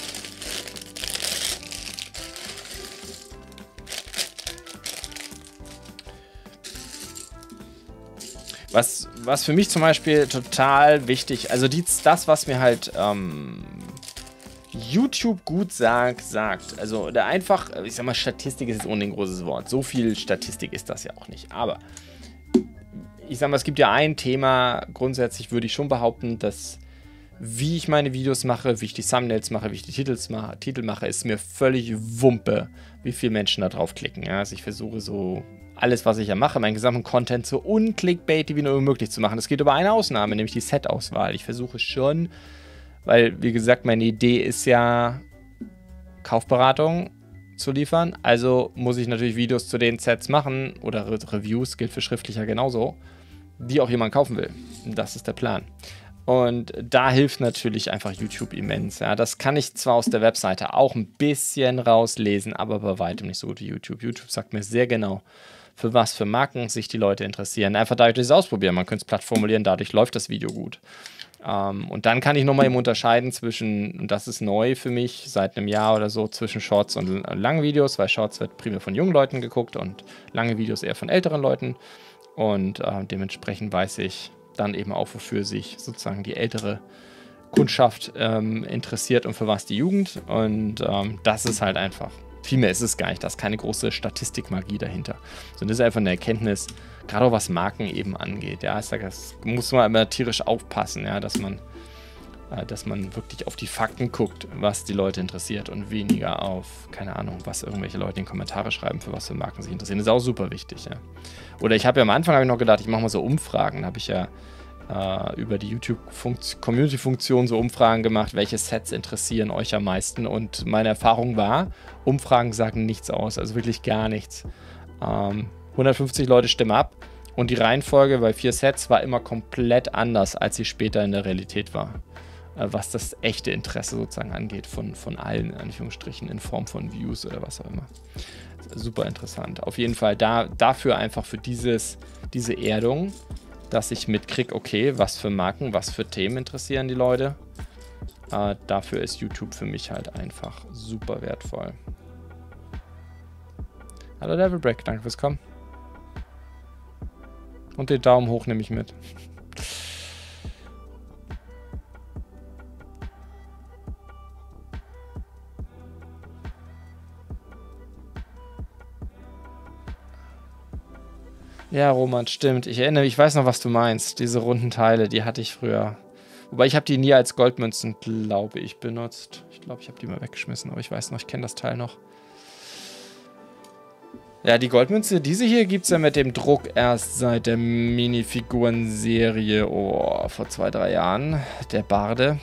Was, was für mich zum Beispiel total wichtig, also die, das, was mir halt ähm, YouTube gut sagt, sagt, also der einfach, ich sag mal, Statistik ist jetzt ohne ein großes Wort, so viel Statistik ist das ja auch nicht, aber ich sag mal, es gibt ja ein Thema, grundsätzlich würde ich schon behaupten, dass wie ich meine Videos mache, wie ich die Thumbnails mache, wie ich die Titels mache, Titel mache, ist mir völlig Wumpe, wie viele Menschen da drauf klicken. Ja? Also ich versuche so alles, was ich ja mache, meinen gesamten Content so unclickbaity wie nur möglich zu machen. Es geht über eine Ausnahme, nämlich die Set-Auswahl. Ich versuche schon, weil, wie gesagt, meine Idee ist ja, Kaufberatung zu liefern. Also muss ich natürlich Videos zu den Sets machen oder Re Reviews, gilt für schriftlicher genauso, die auch jemand kaufen will. Das ist der Plan. Und da hilft natürlich einfach YouTube immens. Ja, das kann ich zwar aus der Webseite auch ein bisschen rauslesen, aber bei weitem nicht so gut wie YouTube. YouTube sagt mir sehr genau, für was für Marken sich die Leute interessieren. Einfach dadurch, dass sie es ausprobieren. Man könnte es platt formulieren, dadurch läuft das Video gut. Um, und dann kann ich nochmal eben unterscheiden zwischen, und das ist neu für mich, seit einem Jahr oder so, zwischen Shorts und langen Videos, weil Shorts wird primär von jungen Leuten geguckt und lange Videos eher von älteren Leuten. Und uh, dementsprechend weiß ich dann eben auch, wofür sich sozusagen die ältere Kundschaft ähm, interessiert und für was die Jugend. Und ähm, das ist halt einfach, viel mehr ist es gar nicht, da ist keine große Statistikmagie dahinter. Sondern das ist einfach eine Erkenntnis, gerade auch was Marken eben angeht. Ja, ich sage, das muss man immer tierisch aufpassen, ja, dass man, äh, dass man wirklich auf die Fakten guckt, was die Leute interessiert und weniger auf, keine Ahnung, was irgendwelche Leute in die Kommentare schreiben, für was für Marken sich interessieren. Das ist auch super wichtig, ja. Oder ich habe ja am Anfang habe ich noch gedacht, ich mache mal so Umfragen. Da habe ich ja äh, über die YouTube-Community-Funktion so Umfragen gemacht, welche Sets interessieren euch am meisten. Und meine Erfahrung war, Umfragen sagen nichts aus, also wirklich gar nichts. Ähm, hundertfünfzig Leute stimmen ab und die Reihenfolge bei vier Sets war immer komplett anders, als sie später in der Realität war. Äh, was das echte Interesse sozusagen angeht von, von allen, in Anführungsstrichen, in Form von Views oder was auch immer. Super interessant. Auf jeden Fall da, dafür einfach für dieses, diese Erdung, dass ich mitkriege, okay, was für Marken, was für Themen interessieren die Leute. Äh, dafür ist YouTube für mich halt einfach super wertvoll. Hallo Devilbreak, danke fürs Kommen. Und den Daumen hoch nehme ich mit. Ja, Roman, stimmt. Ich erinnere mich, ich weiß noch, was du meinst. Diese runden Teile, die hatte ich früher. Wobei ich habe die nie als Goldmünzen, glaube ich, benutzt. Ich glaube, ich habe die mal weggeschmissen, aber ich weiß noch, ich kenne das Teil noch. Ja, die Goldmünze, diese hier gibt es ja mit dem Druck erst seit der Minifiguren-Serie, oh, vor zwei, drei Jahren. Der Barde.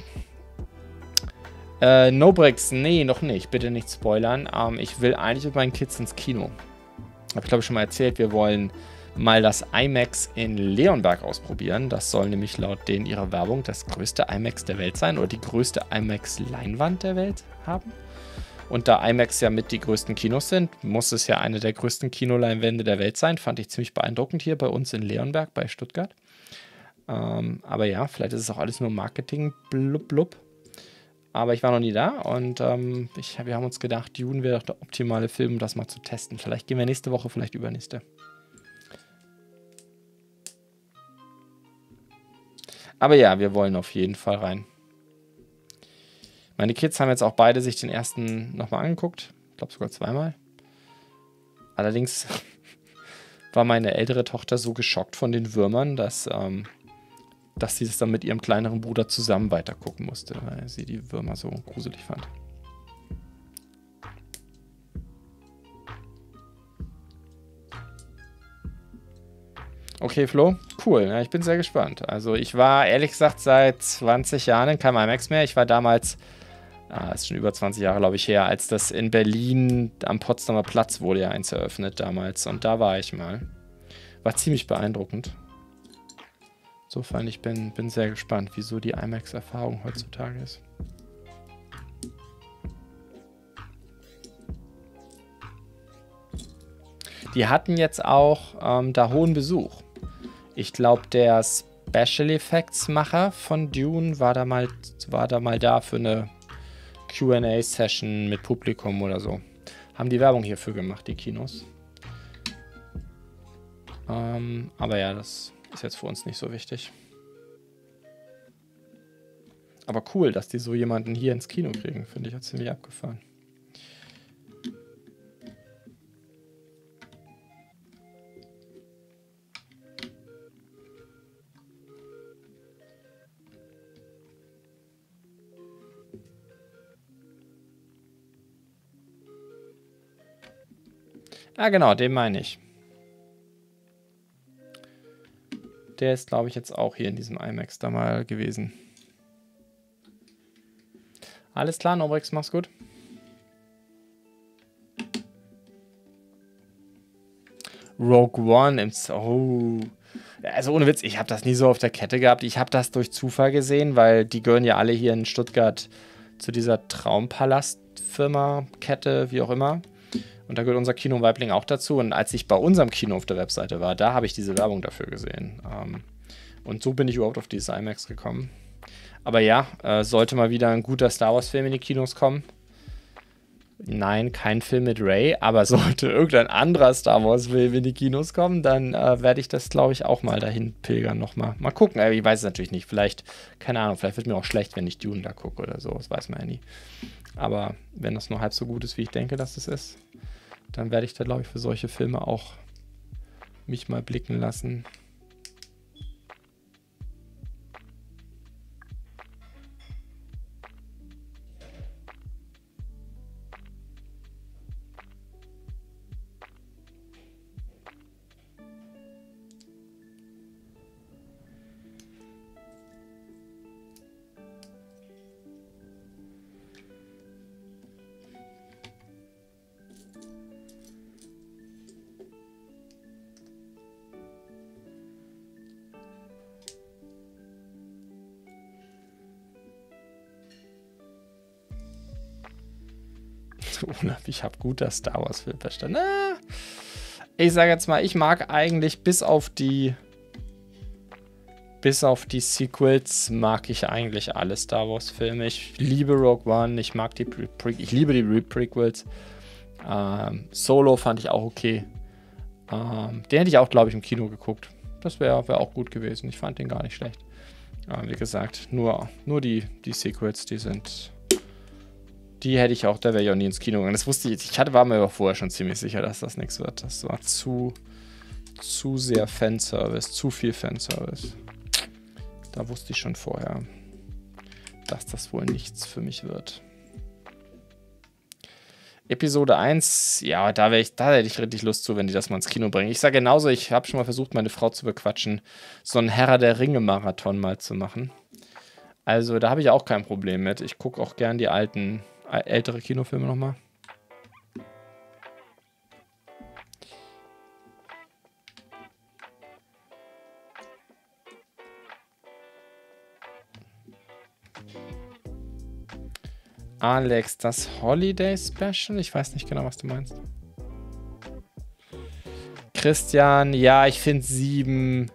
Äh, No-Bricks, nee, noch nicht. Bitte nicht spoilern. Ähm, ich will eigentlich mit meinen Kids ins Kino. Habe ich, glaube ich, schon mal erzählt. Wir wollen mal das IMAX in Leonberg ausprobieren. Das soll nämlich laut denen ihrer Werbung das größte IMAX der Welt sein oder die größte IMAX-Leinwand der Welt haben. Und da IMAX ja mit die größten Kinos sind, muss es ja eine der größten Kinoleinwände der Welt sein. Fand ich ziemlich beeindruckend hier bei uns in Leonberg bei Stuttgart. Ähm, aber ja, vielleicht ist es auch alles nur Marketing, blub, blub. Aber ich war noch nie da und ähm, ich, wir haben uns gedacht, Dune wäre doch der optimale Film, um das mal zu testen. Vielleicht gehen wir nächste Woche, vielleicht übernächste. Aber ja, wir wollen auf jeden Fall rein. Meine Kids haben jetzt auch beide sich den ersten nochmal angeguckt. Ich glaube sogar zweimal. Allerdings war meine ältere Tochter so geschockt von den Würmern, dass, ähm, dass sie es dann mit ihrem kleineren Bruder zusammen weitergucken musste, weil sie die Würmer so gruselig fand. Okay, Flo, cool. Ja, ich bin sehr gespannt. Also ich war ehrlich gesagt seit zwanzig Jahren in keinem IMAX mehr. Ich war damals, ah, ist schon über zwanzig Jahre, glaube ich, her, als das in Berlin am Potsdamer Platz wurde ja eins eröffnet damals. Und da war ich mal. War ziemlich beeindruckend. Insofern, ich bin, bin sehr gespannt, wieso die IMAX-Erfahrung heutzutage ist. Die hatten jetzt auch ähm, da hohen Besuch. Ich glaube, der Special Effects Macher von Dune war da mal, war da mal da für eine Q and A Session mit Publikum oder so. Haben die Werbung hierfür gemacht, die Kinos. Ähm, aber ja, das ist jetzt für uns nicht so wichtig. Aber cool, dass die so jemanden hier ins Kino kriegen. Finde ich auch ziemlich abgefahren. Ah, genau, den meine ich. Der ist, glaube ich, jetzt auch hier in diesem IMAX da mal gewesen. Alles klar, Nobrix, mach's gut. Rogue One im... Z oh. Also ohne Witz, ich habe das nie so auf der Kette gehabt. Ich habe das durch Zufall gesehen, weil die gehören ja alle hier in Stuttgart zu dieser Traumpalast-Firma, Kette, wie auch immer. Und da gehört unser Kino Weibling auch dazu. Und als ich bei unserem Kino auf der Webseite war, da habe ich diese Werbung dafür gesehen. Ähm, und so bin ich überhaupt auf dieses IMAX gekommen. Aber ja, äh, sollte mal wieder ein guter Star Wars-Film in die Kinos kommen. Nein, kein Film mit Rey, aber sollte irgendein anderer Star Wars-Film in die Kinos kommen, dann äh, werde ich das, glaube ich, auch mal dahin pilgern nochmal. Mal gucken, ich weiß es natürlich nicht. Vielleicht, keine Ahnung, vielleicht wird mir auch schlecht, wenn ich Dune da gucke oder so. Das weiß man ja nie. Aber wenn das nur halb so gut ist, wie ich denke, dass es ist, dann werde ich da, glaube ich, für solche Filme auch mich mal blicken lassen. Ich habe guter Star Wars Film verstanden. Ah, ich sage jetzt mal, ich mag eigentlich bis auf die bis auf die Sequels mag ich eigentlich alle Star Wars Filme. Ich liebe Rogue One, ich mag die Pre ich liebe die Re Prequels. Ähm, Solo fand ich auch okay. Ähm, den hätte ich auch, glaube ich, im Kino geguckt. Das wäre wär auch gut gewesen. Ich fand den gar nicht schlecht. Aber wie gesagt, nur, nur die, die Sequels, die sind... Die hätte ich auch, da wäre ich auch nie ins Kino gegangen. Das wusste ich, ich hatte, war mir aber vorher schon ziemlich sicher, dass das nichts wird. Das war zu, zu sehr Fanservice, zu viel Fanservice. Da wusste ich schon vorher, dass das wohl nichts für mich wird. Episode eins, ja, da, ich, da hätte ich richtig Lust zu, wenn die das mal ins Kino bringen. Ich sage genauso, ich habe schon mal versucht, meine Frau zu bequatschen, so einen Herr der Ringe-Marathon mal zu machen. Also da habe ich auch kein Problem mit. Ich gucke auch gern die alten, ältere Kinofilme nochmal. Alex, das Holiday Special? Ich weiß nicht genau, was du meinst. Christian, ja, ich finde sieben...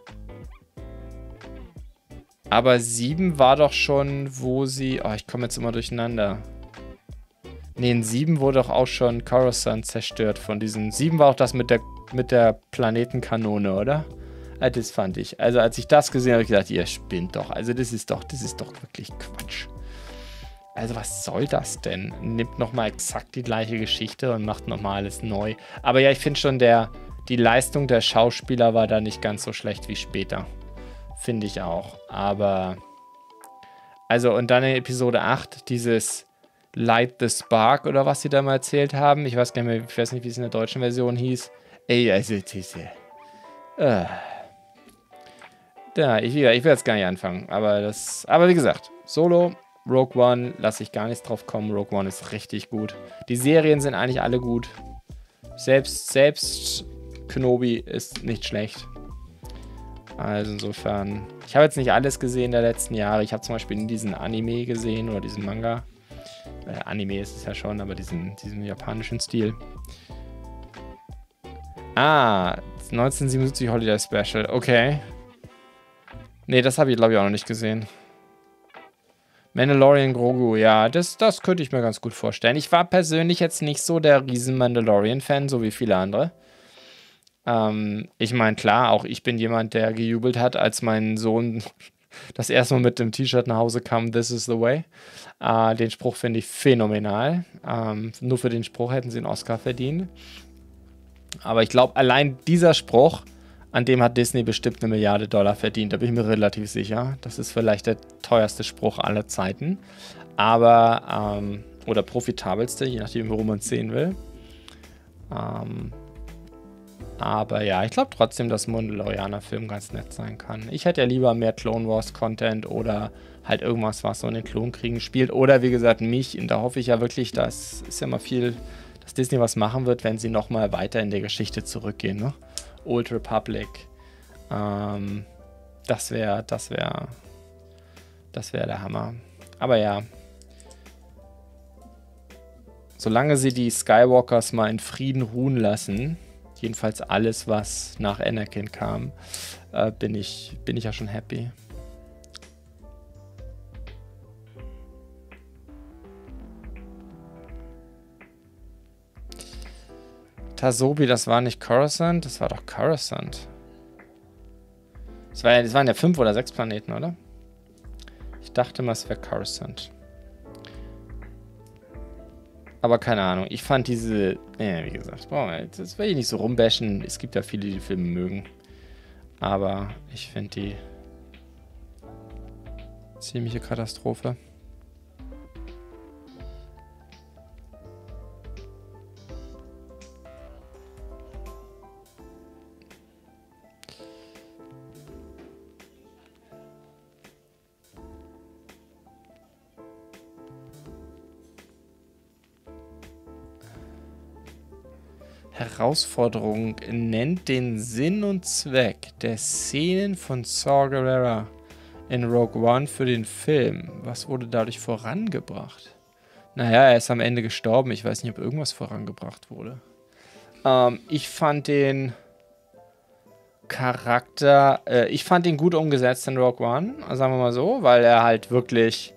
Aber sieben war doch schon, wo sie... Oh, ich komme jetzt immer durcheinander. Ne, in sieben wurde doch auch schon Coruscant zerstört von diesen... sieben war auch das mit der, mit der Planetenkanone, oder? Das fand ich. Also als ich das gesehen habe, habe ich gedacht, ihr spinnt doch. Also das ist doch, das ist doch wirklich Quatsch. Also was soll das denn? Nimmt nochmal exakt die gleiche Geschichte und macht nochmal alles neu. Aber ja, ich finde schon, der, die Leistung der Schauspieler war da nicht ganz so schlecht wie später. Finde ich auch. Aber, also und dann in Episode acht, dieses Light the Spark oder was sie da mal erzählt haben. Ich weiß gar nicht mehr, ich weiß nicht, wie es in der deutschen Version hieß. Ey, also diese... Äh. Ja, ich, ich will jetzt gar nicht anfangen. Aber das, aber wie gesagt, Solo... Rogue One lasse ich gar nichts drauf kommen. Rogue One ist richtig gut. Die Serien sind eigentlich alle gut. Selbst, selbst Kenobi ist nicht schlecht. Also insofern... Ich habe jetzt nicht alles gesehen der letzten Jahre. Ich habe zum Beispiel diesen Anime gesehen oder diesen Manga. Äh, Anime ist es ja schon, aber diesen, diesen japanischen Stil. Ah, neunzehnhundertsiebenundsiebzig Holiday Special. Okay. Nee, das habe ich glaube ich auch noch nicht gesehen. Mandalorian Grogu, ja, das, das könnte ich mir ganz gut vorstellen. Ich war persönlich jetzt nicht so der riesen Mandalorian-Fan, so wie viele andere. Ähm, ich meine, klar, auch ich bin jemand, der gejubelt hat, als mein Sohn das erste Mal mit dem T-Shirt nach Hause kam, This is the way. Äh, den Spruch finde ich phänomenal. Ähm, nur für den Spruch hätten sie einen Oscar verdient. Aber ich glaube, allein dieser Spruch, an dem hat Disney bestimmt eine Milliarde Dollar verdient. Da bin ich mir relativ sicher. Das ist vielleicht der teuerste Spruch aller Zeiten. Aber, ähm, oder profitabelste, je nachdem, worum man es sehen will. Ähm, Aber ja, ich glaube trotzdem, dass Mandalorianer-Film ganz nett sein kann. Ich hätte ja lieber mehr Clone Wars-Content oder halt irgendwas, was so in den Klonkriegen spielt. Oder wie gesagt, mich, und da hoffe ich ja wirklich, dass ist ja mal viel, dass Disney was machen wird, wenn sie nochmal weiter in der Geschichte zurückgehen. Ne? Old Republic. Ähm, das wäre, das wäre, das wäre der Hammer. Aber ja. Solange sie die Skywalkers mal in Frieden ruhen lassen, jedenfalls alles, was nach Anakin kam, äh, bin ich, bin ich ja schon happy. Tasobi, das war nicht Coruscant, das war doch Coruscant. Das, war ja, das waren ja fünf oder sechs Planeten, oder? Ich dachte mal, es wäre Coruscant. Aber keine Ahnung, ich fand diese, ja, wie gesagt, boah, das will ich nicht so rumbashen. Es gibt ja viele, die die Filme mögen. Aber ich finde die ziemliche Katastrophe. Herausforderung nennt den Sinn und Zweck der Szenen von Saw Gerrera in Rogue One für den Film. Was wurde dadurch vorangebracht? Naja, er ist am Ende gestorben. Ich weiß nicht, ob irgendwas vorangebracht wurde. Ähm, ich fand den Charakter, äh, ich fand ihn gut umgesetzt in Rogue One, sagen wir mal so, weil er halt wirklich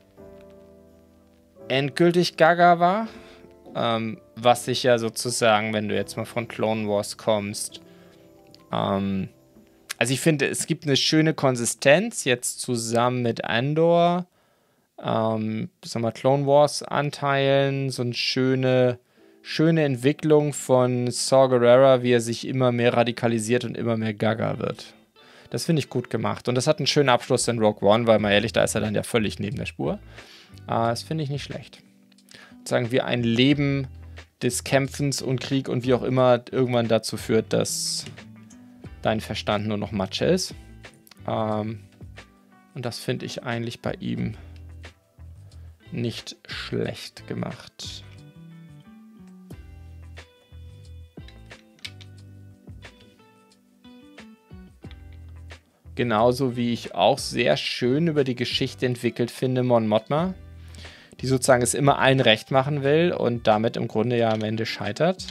endgültig gaga war. Ähm, was sich ja sozusagen, wenn du jetzt mal von Clone Wars kommst, ähm, also ich finde, es gibt eine schöne Konsistenz jetzt zusammen mit Andor, ähm, sagen wir Clone Wars Anteilen, so eine schöne, schöne Entwicklung von Saw Gerrera, wie er sich immer mehr radikalisiert und immer mehr gaga wird. Das finde ich gut gemacht. Und das hat einen schönen Abschluss in Rogue One, weil mal ehrlich, da ist er dann ja völlig neben der Spur. Äh, das finde ich nicht schlecht. Sagen wir, ein Leben des Kämpfens und Krieg und wie auch immer irgendwann dazu führt, dass dein Verstand nur noch Matsche ist. Ähm, und das finde ich eigentlich bei ihm nicht schlecht gemacht. Genauso wie ich auch sehr schön über die Geschichte entwickelt finde, Mon Mothma, die sozusagen es immer allen recht machen will und damit im Grunde ja am Ende scheitert.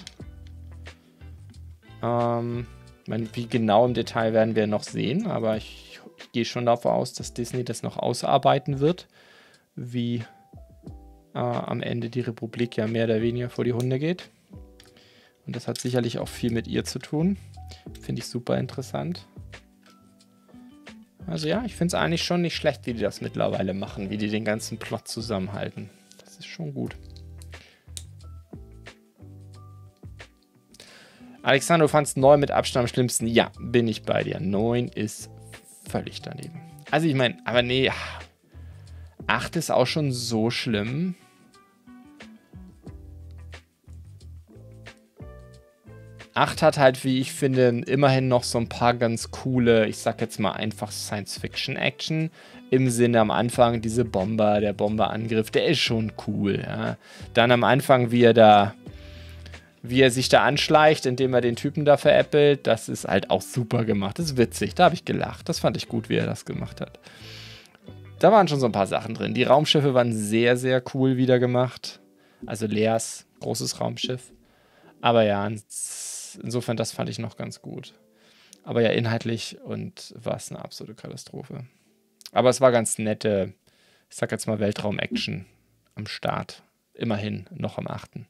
Ähm, ich meine, wie genau im Detail werden wir noch sehen, aber ich, ich gehe schon davon aus, dass Disney das noch ausarbeiten wird, wie äh, am Ende die Republik ja mehr oder weniger vor die Hunde geht. Und das hat sicherlich auch viel mit ihr zu tun. Finde ich super interessant. Also ja, ich finde es eigentlich schon nicht schlecht, wie die das mittlerweile machen, wie die den ganzen Plot zusammenhalten. Das ist schon gut. Alexander, du fandst neun mit Abstand am schlimmsten? Ja, bin ich bei dir. neun ist völlig daneben. Also ich meine, aber nee, acht ist auch schon so schlimm. acht hat halt, wie ich finde, immerhin noch so ein paar ganz coole, ich sag jetzt mal einfach Science-Fiction-Action. Im Sinne am Anfang, diese Bomber, der Bomberangriff, der ist schon cool. Ja. Dann am Anfang, wie er da, wie er sich da anschleicht, indem er den Typen da veräppelt, das ist halt auch super gemacht. Das ist witzig, da habe ich gelacht. Das fand ich gut, wie er das gemacht hat. Da waren schon so ein paar Sachen drin. Die Raumschiffe waren sehr, sehr cool wieder gemacht. Also Leas großes Raumschiff. Aber ja, insofern, das fand ich noch ganz gut. Aber ja, inhaltlich und war es eine absolute Katastrophe. Aber es war ganz nette, ich sag jetzt mal Weltraum-Action am Start. Immerhin noch am achten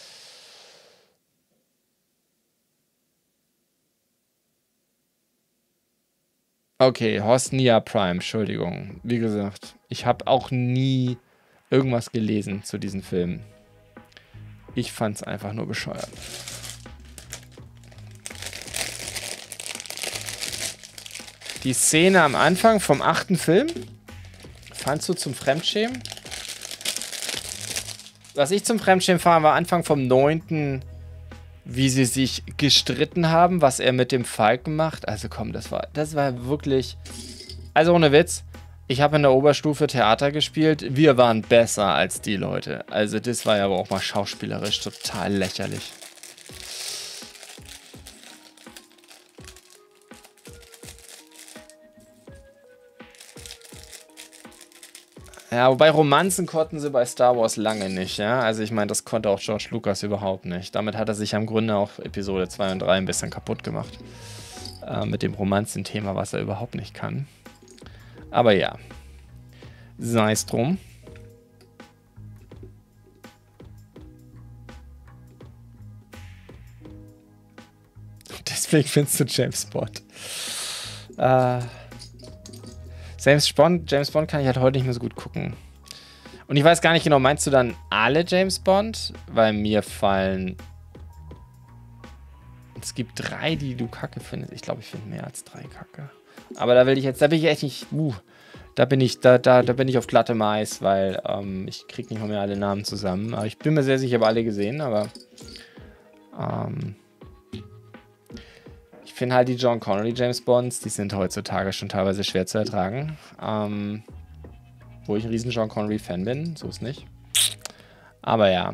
Okay, Hosnia Prime, Entschuldigung. Wie gesagt, ich habe auch nie irgendwas gelesen zu diesem Film. Ich fand's einfach nur bescheuert. Die Szene am Anfang vom achten Film, fandst du zum Fremdschämen? Was ich zum Fremdschämen fand, war Anfang vom neunten, wie sie sich gestritten haben, was er mit dem Falken macht. Also komm, das war, das war wirklich... Also ohne Witz, ich habe in der Oberstufe Theater gespielt. Wir waren besser als die Leute. Also das war ja aber auch mal schauspielerisch total lächerlich. Ja, wobei Romanzen konnten sie bei Star Wars lange nicht, ja. Also ich meine, das konnte auch George Lucas überhaupt nicht. Damit hat er sich am Grunde auch Episode zwei und drei ein bisschen kaputt gemacht. Äh, mit dem Romanzen-Thema, was er überhaupt nicht kann. Aber ja. Sei es drum. Deswegen findest du James Bond. Äh... James Bond, James Bond kann ich halt heute nicht mehr so gut gucken. Und ich weiß gar nicht genau, meinst du dann alle James Bond? Weil mir fallen... Es gibt drei, die du kacke findest. Ich glaube, ich finde mehr als drei kacke. Aber da will ich jetzt, da bin ich echt nicht... Uh, da bin ich, da, da, da bin ich auf glatte Mais, weil ähm, ich kriege nicht mal mehr alle Namen zusammen. Aber ich bin mir sehr sicher, ich habe alle gesehen, aber... Ähm... Ich finde halt die John Connery James Bonds, die sind heutzutage schon teilweise schwer zu ertragen. Ähm, wo ich ein riesen John Connery Fan bin, so ist nicht. Aber ja.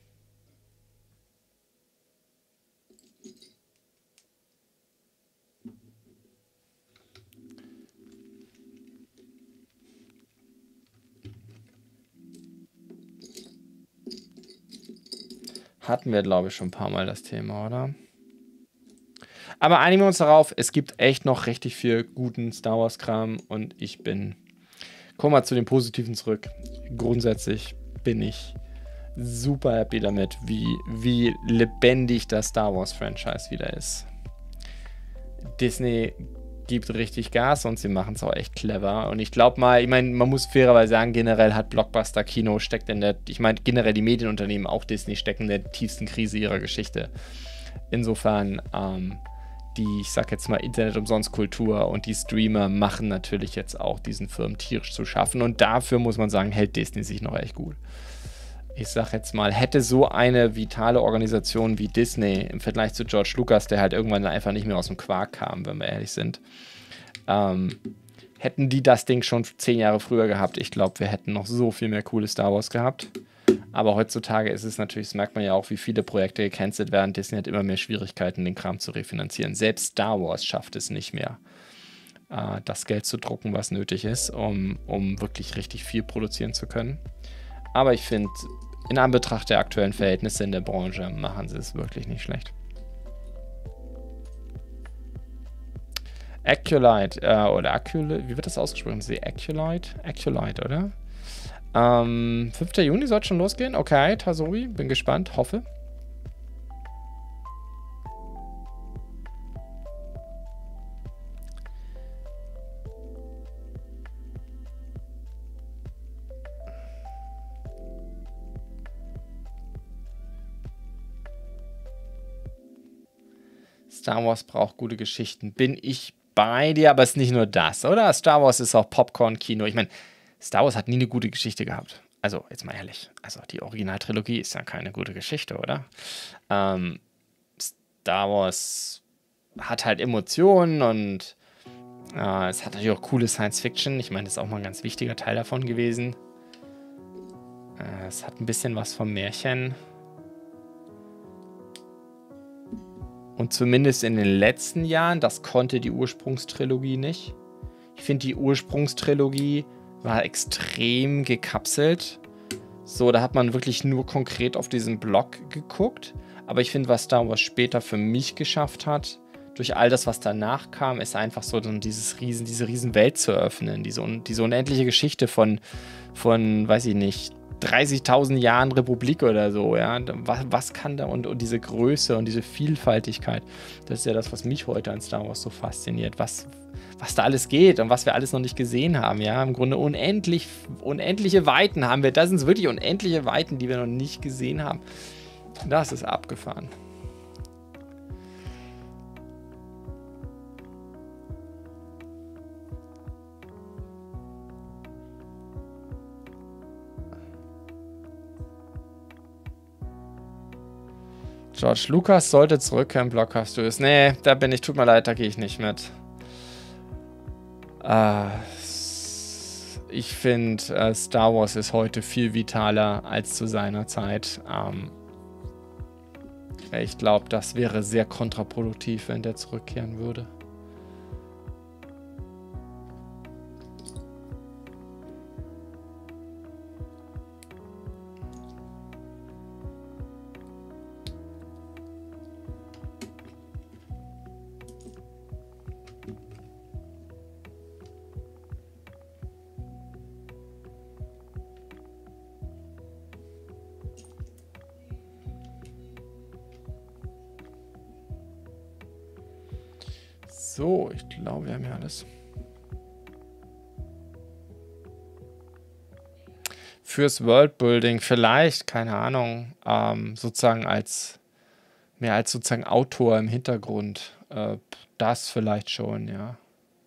Hatten wir, glaube ich, schon ein paar Mal das Thema, oder? Aber einigen wir uns darauf, es gibt echt noch richtig viel guten Star Wars-Kram und ich bin... Kommen wir zu den Positiven zurück. Grundsätzlich bin ich super happy damit, wie, wie lebendig das Star Wars-Franchise wieder ist. Disney gibt richtig Gas und sie machen es auch echt clever. Und ich glaube mal, ich meine, man muss fairerweise sagen, generell hat Blockbuster-Kino steckt in der... Ich meine, generell die Medienunternehmen, auch Disney, stecken in der tiefsten Krise ihrer Geschichte. Insofern... Ähm, die, ich sag jetzt mal, Internet-Umsonst-Kultur und die Streamer machen natürlich jetzt auch diesen Firmen tierisch zu schaffen. Und dafür muss man sagen, hält Disney sich noch echt gut. Ich sag jetzt mal, hätte so eine vitale Organisation wie Disney im Vergleich zu George Lucas, der halt irgendwann einfach nicht mehr aus dem Quark kam, wenn wir ehrlich sind, ähm, hätten die das Ding schon zehn Jahre früher gehabt. Ich glaube, wir hätten noch so viel mehr coole Star Wars gehabt. Aber heutzutage ist es natürlich, das merkt man ja auch, wie viele Projekte gecancelt werden. Disney hat immer mehr Schwierigkeiten, den Kram zu refinanzieren. Selbst Star Wars schafft es nicht mehr, äh, das Geld zu drucken, was nötig ist, um, um wirklich richtig viel produzieren zu können. Aber ich finde, in Anbetracht der aktuellen Verhältnisse in der Branche machen sie es wirklich nicht schlecht. Acolyte, äh, oder Acolyte, wie wird das ausgesprochen? Sie Acolyte? Acolyte, oder? Ähm, fünfter Juni soll schon losgehen. Okay, Tasori, bin gespannt, hoffe. Star Wars braucht gute Geschichten. Bin ich bei dir, aber es ist nicht nur das, oder? Star Wars ist auch Popcorn-Kino. Ich meine, Star Wars hat nie eine gute Geschichte gehabt. Also, jetzt mal ehrlich. Also, die Originaltrilogie ist ja keine gute Geschichte, oder? Ähm, Star Wars hat halt Emotionen und äh, es hat natürlich auch coole Science-Fiction. Ich meine, das ist auch mal ein ganz wichtiger Teil davon gewesen. Äh, es hat ein bisschen was vom Märchen. Und zumindest in den letzten Jahren, das konnte die Ursprungstrilogie nicht. Ich finde, die Ursprungstrilogie war extrem gekapselt. So, da hat man wirklich nur konkret auf diesen Block geguckt. Aber ich finde, was Star Wars später für mich geschafft hat, durch all das, was danach kam, ist einfach so dieses riesen, diese riesen Welt zu eröffnen. Diese, diese unendliche Geschichte von, von, weiß ich nicht, dreißigtausend Jahren Republik oder so, ja. Was, was kann da und, und diese Größe und diese Vielfaltigkeit, das ist ja das, was mich heute an Star Wars so fasziniert. Was, was da alles geht und was wir alles noch nicht gesehen haben, ja. Im Grunde unendlich, unendliche Weiten haben wir. Das sind wirklich unendliche Weiten, die wir noch nicht gesehen haben. Das ist abgefahren. George Lucas sollte zurückkehren, Blockbuster Studios. Nee, da bin ich, tut mir leid, da gehe ich nicht mit. Äh, ich finde, äh, Star Wars ist heute viel vitaler als zu seiner Zeit. Ähm, ich glaube, das wäre sehr kontraproduktiv, wenn der zurückkehren würde. So, ich glaube, wir haben ja alles. Fürs Worldbuilding vielleicht, keine Ahnung, ähm, sozusagen als, mehr als sozusagen Autor im Hintergrund. Äh, das vielleicht schon, ja.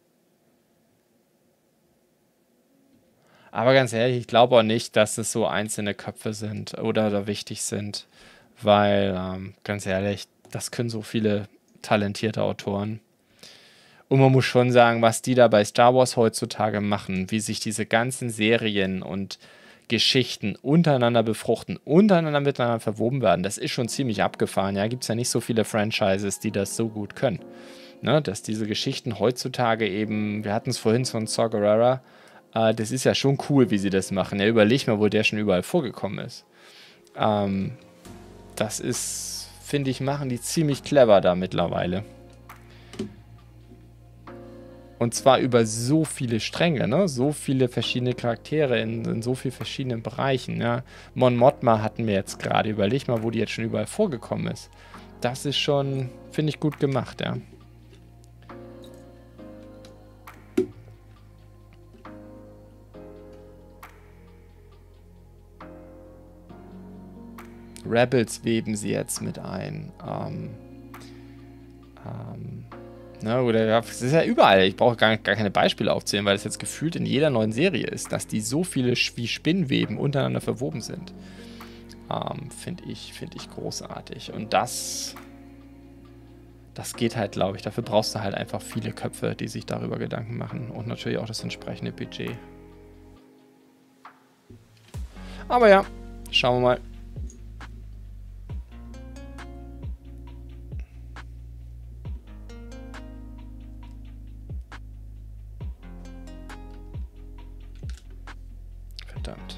Aber ganz ehrlich, ich glaube auch nicht, dass es so einzelne Köpfe sind oder da wichtig sind, weil, ähm, ganz ehrlich, das können so viele talentierte Autoren. Und man muss schon sagen, was die da bei Star Wars heutzutage machen, wie sich diese ganzen Serien und Geschichten untereinander befruchten, untereinander miteinander verwoben werden, das ist schon ziemlich abgefahren. Ja, gibt es ja nicht so viele Franchises, die das so gut können. Ne, dass diese Geschichten heutzutage eben, wir hatten es vorhin von Saw Gerrera, äh, das ist ja schon cool, wie sie das machen. Ja, überleg mal, wo der schon überall vorgekommen ist. Ähm, das ist, finde ich, machen die ziemlich clever da mittlerweile. Und zwar über so viele Stränge, ne? So viele verschiedene Charaktere in, in so vielen verschiedenen Bereichen. Ja? Mon Mothma hatten wir jetzt gerade. Überleg mal, wo die jetzt schon überall vorgekommen ist. Das ist schon, finde ich, gut gemacht, ja. Rebels weben sie jetzt mit ein. Ähm, ähm, ne, oder es ist ja überall. Ich brauche gar, gar keine Beispiele aufzählen, weil es jetzt gefühlt in jeder neuen Serie ist, dass die so viele wie Spinnweben untereinander verwoben sind. Ähm, finde ich, finde ich großartig. Und das, das geht halt, glaube ich. Dafür brauchst du halt einfach viele Köpfe, die sich darüber Gedanken machen. Und natürlich auch das entsprechende Budget. Aber ja, schauen wir mal. Verdammt.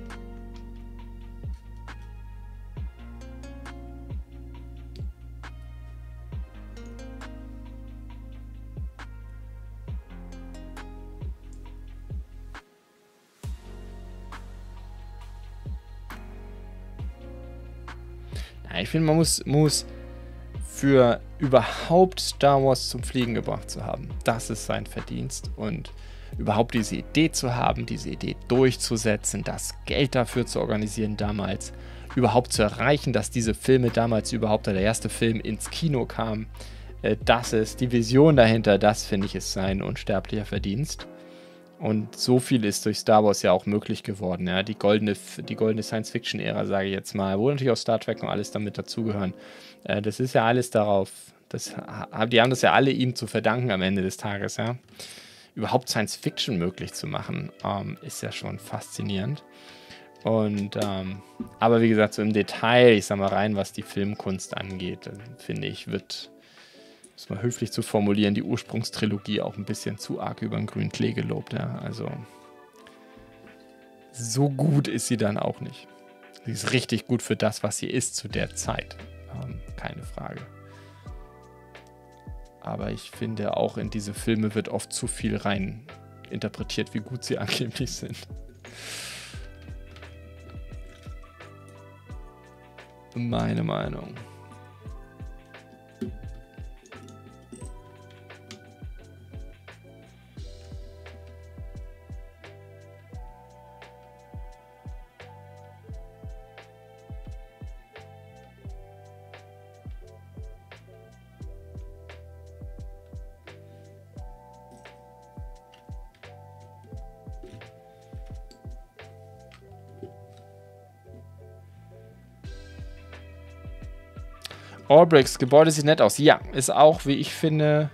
Ja, ich finde, man muss, muss für überhaupt Star Wars zum Fliegen gebracht zu haben, das ist sein Verdienst. Und überhaupt diese Idee zu haben, diese Idee durchzusetzen, das Geld dafür zu organisieren damals, überhaupt zu erreichen, dass diese Filme damals überhaupt, der erste Film ins Kino kam, äh, das ist die Vision dahinter, das finde ich ist sein unsterblicher Verdienst. Und so viel ist durch Star Wars ja auch möglich geworden. Ja? Die goldene, die goldene Science-Fiction-Ära, sage ich jetzt mal, wo natürlich auch Star Trek und alles damit dazugehören. Äh, das ist ja alles darauf, das, die haben das ja alle ihm zu verdanken am Ende des Tages. Ja? Überhaupt Science-Fiction möglich zu machen, ähm, ist ja schon faszinierend. Und, ähm, aber wie gesagt, so im Detail, ich sag mal rein, was die Filmkunst angeht, finde ich, wird, muss man höflich zu formulieren, die Ursprungstrilogie auch ein bisschen zu arg über den grünen Klee gelobt. Ja? Also so gut ist sie dann auch nicht. Sie ist richtig gut für das, was sie ist zu der Zeit. Ähm, keine Frage. Aber ich finde, auch in diese Filme wird oft zu viel rein interpretiert, wie gut sie angeblich sind. Meine Meinung. Allbricks, Gebäude sieht nett aus. Ja, ist auch, wie ich finde,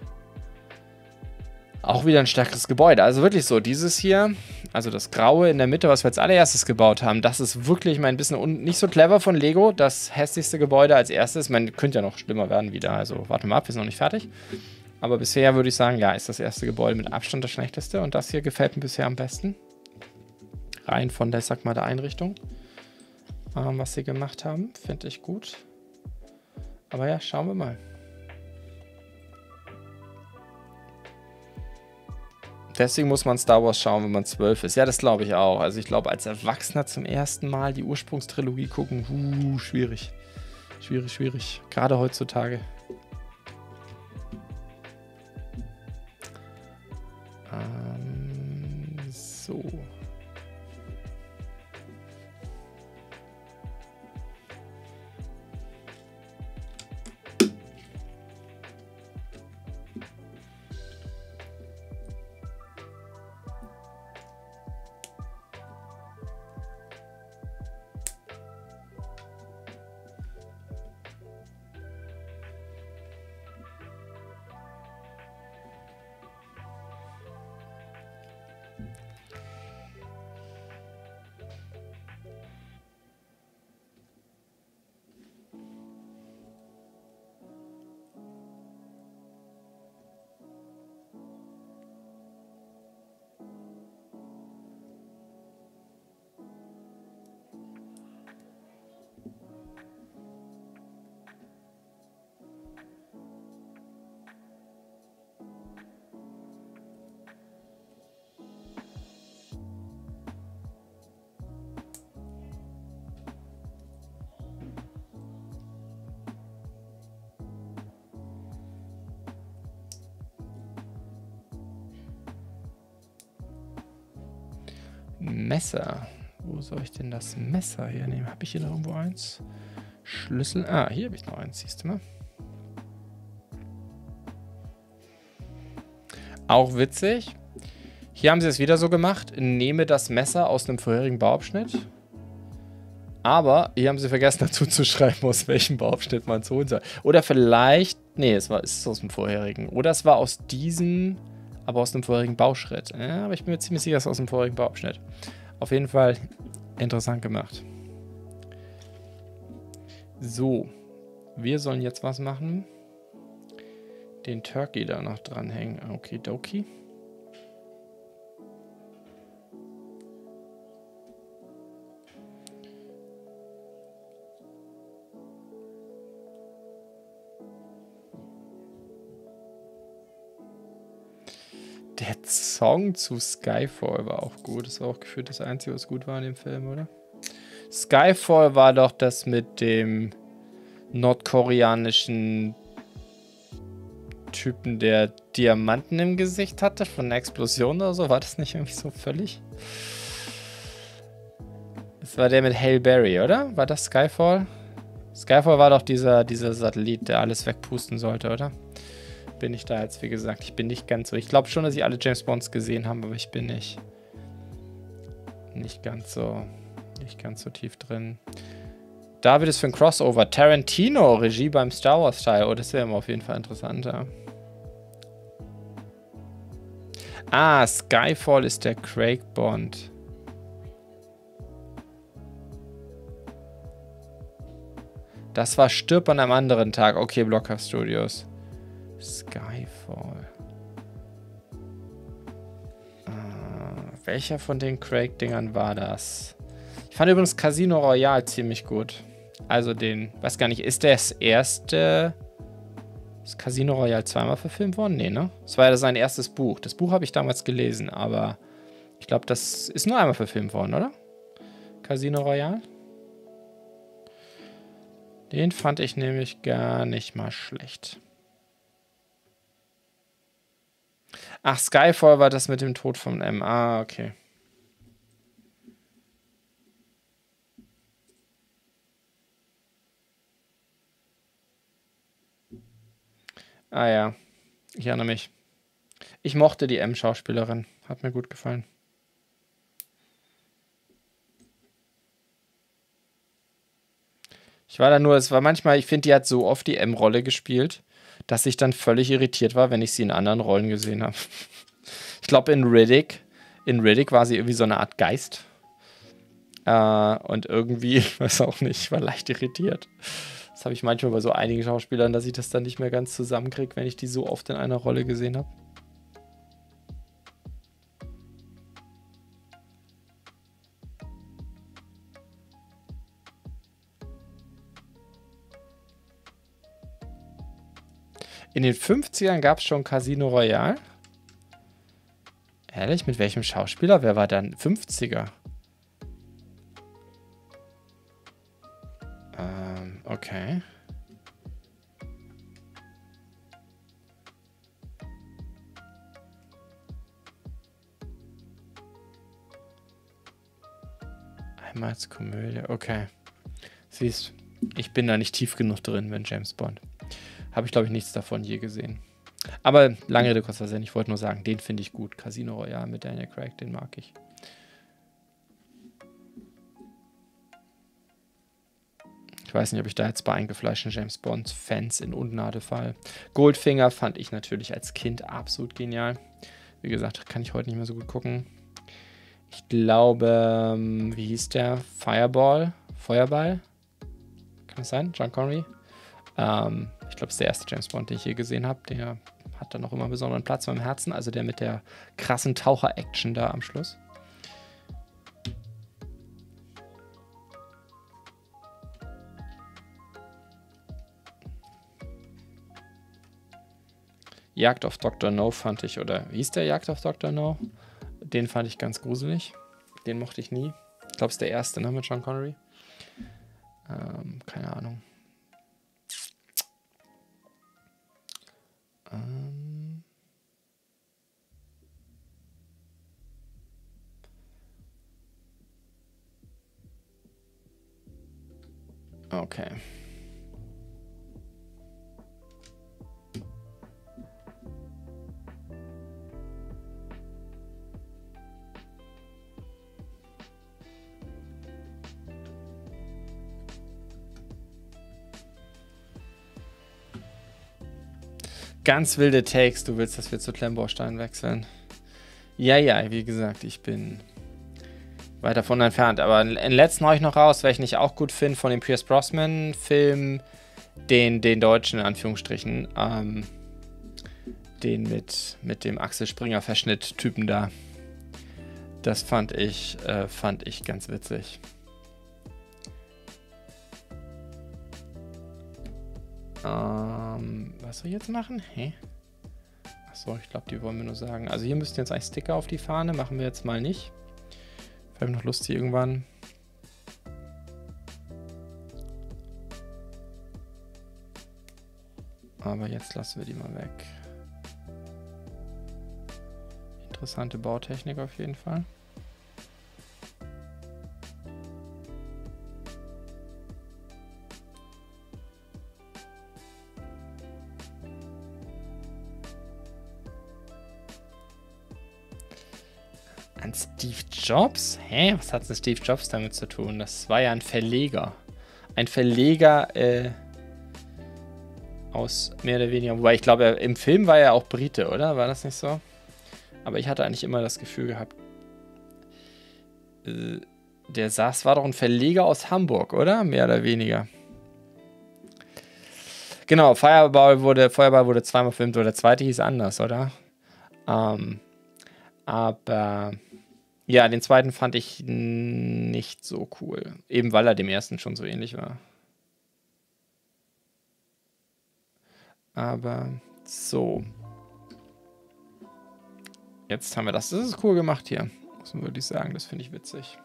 auch wieder ein stärkeres Gebäude. Also wirklich so, dieses hier, also das Graue in der Mitte, was wir als allererstes gebaut haben, das ist wirklich mal ein bisschen nicht so clever von Lego. Das hässlichste Gebäude als erstes. Man könnte ja noch schlimmer werden wieder. Also warten wir mal ab, wir sind noch nicht fertig. Aber bisher würde ich sagen, ja, ist das erste Gebäude mit Abstand das schlechteste. Und das hier gefällt mir bisher am besten. Rein von der, sag mal, der Einrichtung. Ähm, was sie gemacht haben, finde ich gut. Aber ja, schauen wir mal. Deswegen muss man Star Wars schauen, wenn man zwölf ist. Ja, das glaube ich auch. Also ich glaube, als Erwachsener zum ersten Mal die Ursprungstrilogie gucken, uh, schwierig. Schwierig, schwierig. Gerade heutzutage. Ähm, so. Messer. Wo soll ich denn das Messer hier nehmen? Habe ich hier noch irgendwo eins? Schlüssel. Ah, hier habe ich noch eins, siehst du mal. Auch witzig. Hier haben sie es wieder so gemacht. Nehme das Messer aus einem vorherigen Bauabschnitt. Aber hier haben sie vergessen dazu zu schreiben, aus welchem Bauabschnitt man es holen soll. Oder vielleicht... Nee, es war, ist aus dem vorherigen. Oder es war aus diesem... aber aus dem vorherigen Bauschritt. Ja, aber ich bin mir ziemlich sicher, es ist aus dem vorherigen Bauabschnitt. Auf jeden Fall interessant gemacht. So. Wir sollen jetzt was machen. Den Turkey da noch dranhängen. Okidoki. Der Song zu Skyfall war auch gut. Das war auch gefühlt das Einzige, was gut war in dem Film, oder? Skyfall war doch das mit dem nordkoreanischen Typen, der Diamanten im Gesicht hatte von einer Explosion oder so. War das nicht irgendwie so völlig? Das war der mit Halle Berry, oder? War das Skyfall? Skyfall war doch dieser, dieser Satellit, der alles wegpusten sollte, oder? Bin ich da jetzt, wie gesagt, ich bin nicht ganz so. Ich glaube schon, dass ich alle James Bonds gesehen habe, aber ich bin nicht nicht ganz so nicht ganz so tief drin. David ist für ein Crossover. Tarantino, Regie beim Star Wars Teil. Oh, das wäre immer auf jeden Fall interessanter. Ah, Skyfall ist der Craig Bond. Das war Stirb an einem anderen Tag. Okay, Blockhouse Studios. Skyfall. Äh, welcher von den Craig-Dingern war das? Ich fand übrigens Casino Royale ziemlich gut. Also den, weiß gar nicht, ist das erste... Ist Casino Royale zweimal verfilmt worden? Nee, ne? Das war ja sein erstes Buch. Das Buch habe ich damals gelesen, aber ich glaube, das ist nur einmal verfilmt worden, oder? Casino Royale? Den fand ich nämlich gar nicht mal schlecht. Ach, Skyfall war das mit dem Tod von M. Ah, okay. Ah ja, ich erinnere mich. Ich mochte die M-Schauspielerin. Hat mir gut gefallen. Ich war da nur, es war manchmal, ich finde, die hat so oft die M-Rolle gespielt, dass ich dann völlig irritiert war, wenn ich sie in anderen Rollen gesehen habe. Ich glaube, in Riddick, in Riddick war sie irgendwie so eine Art Geist. Äh, und irgendwie, ich weiß auch nicht, ich war leicht irritiert. Das habe ich manchmal bei so einigen Schauspielern, dass ich das dann nicht mehr ganz zusammenkriege, wenn ich die so oft in einer Rolle gesehen habe. In den fünfzigern gab es schon Casino Royale. Ehrlich, mit welchem Schauspieler? Wer war dann fünfziger? Ähm, okay. Einmal als Komödie, okay. Siehst, ich bin da nicht tief genug drin, wenn James Bond. Habe ich, glaube ich, nichts davon je gesehen. Aber lange Rede, kurzer Sinn, ich wollte nur sagen, den finde ich gut. Casino Royale mit Daniel Craig, den mag ich. Ich weiß nicht, ob ich da jetzt bei eingefleischten James Bond-Fans in Ungnade fall. Goldfinger fand ich natürlich als Kind absolut genial. Wie gesagt, kann ich heute nicht mehr so gut gucken. Ich glaube, wie hieß der? Fireball? Feuerball? Kann das sein? John Connery? Ähm, ich glaube, es ist der erste James Bond, den ich je gesehen habe. Der hat dann auch immer einen besonderen Platz in meinem Herzen. Also der mit der krassen Taucher-Action da am Schluss. Jagd auf Doktor No fand ich, oder wie hieß der Jagd auf Doktor No? Den fand ich ganz gruselig. Den mochte ich nie. Ich glaube, es ist der erste, ne, mit Sean Connery. Ähm, keine Ahnung. Ähm. Okay. Ganz wilde Takes. Du willst, dass wir zu Klemmbaustein wechseln. Ja, ja, wie gesagt, ich bin weit davon entfernt. Aber den letzten haue ich noch raus, weil ich nicht auch gut finde, von dem Pierce Brosnan-Film, den, den deutschen, in Anführungsstrichen, ähm, den mit, mit dem Axel Springer-Verschnitt-Typen da. Das fand ich, äh, fand ich ganz witzig. Ähm, was soll ich jetzt machen? Hä? Achso, ich glaube, die wollen mir nur sagen. Also hier müssten jetzt eigentlich Sticker auf die Fahne. Machen wir jetzt mal nicht. Ich habe noch Lust hier irgendwann. Aber jetzt lassen wir die mal weg. Interessante Bautechnik auf jeden Fall. An Steve Jobs? Hä? Was hat denn Steve Jobs damit zu tun? Das war ja ein Verleger. Ein Verleger äh, aus mehr oder weniger... Wobei ich glaube, im Film war er auch Brite, oder? War das nicht so? Aber ich hatte eigentlich immer das Gefühl gehabt, äh, der saß, war doch ein Verleger aus Hamburg, oder? Mehr oder weniger. Genau, Fireball wurde, Feuerball wurde zweimal gefilmt, oder der zweite hieß anders, oder? Ähm, aber... Ja, den zweiten fand ich nicht so cool. Eben weil er dem ersten schon so ähnlich war. Aber so. Jetzt haben wir das. Das ist cool gemacht hier. Muss man wirklich sagen. Das finde ich witzig.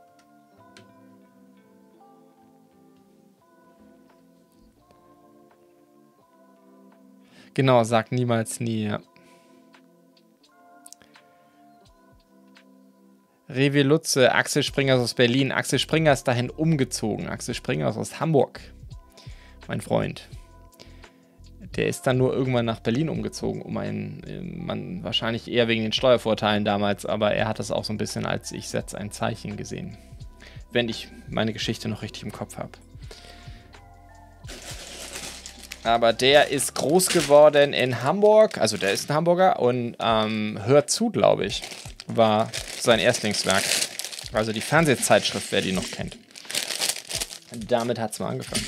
Genau, sag niemals nie, ja. Revi Lutze, Axel Springer aus Berlin. Axel Springer ist dahin umgezogen. Axel Springer ist aus Hamburg. Mein Freund. Der ist dann nur irgendwann nach Berlin umgezogen, um einen, man wahrscheinlich eher wegen den Steuervorteilen damals, aber er hat das auch so ein bisschen als ich setze ein Zeichen gesehen. Wenn ich meine Geschichte noch richtig im Kopf habe. Aber der ist groß geworden in Hamburg. Also der ist ein Hamburger. Und ähm, Hört zu, glaube ich, war sein Erstlingswerk. Also die Fernsehzeitschrift, wer die noch kennt. Damit hat es mal angefangen.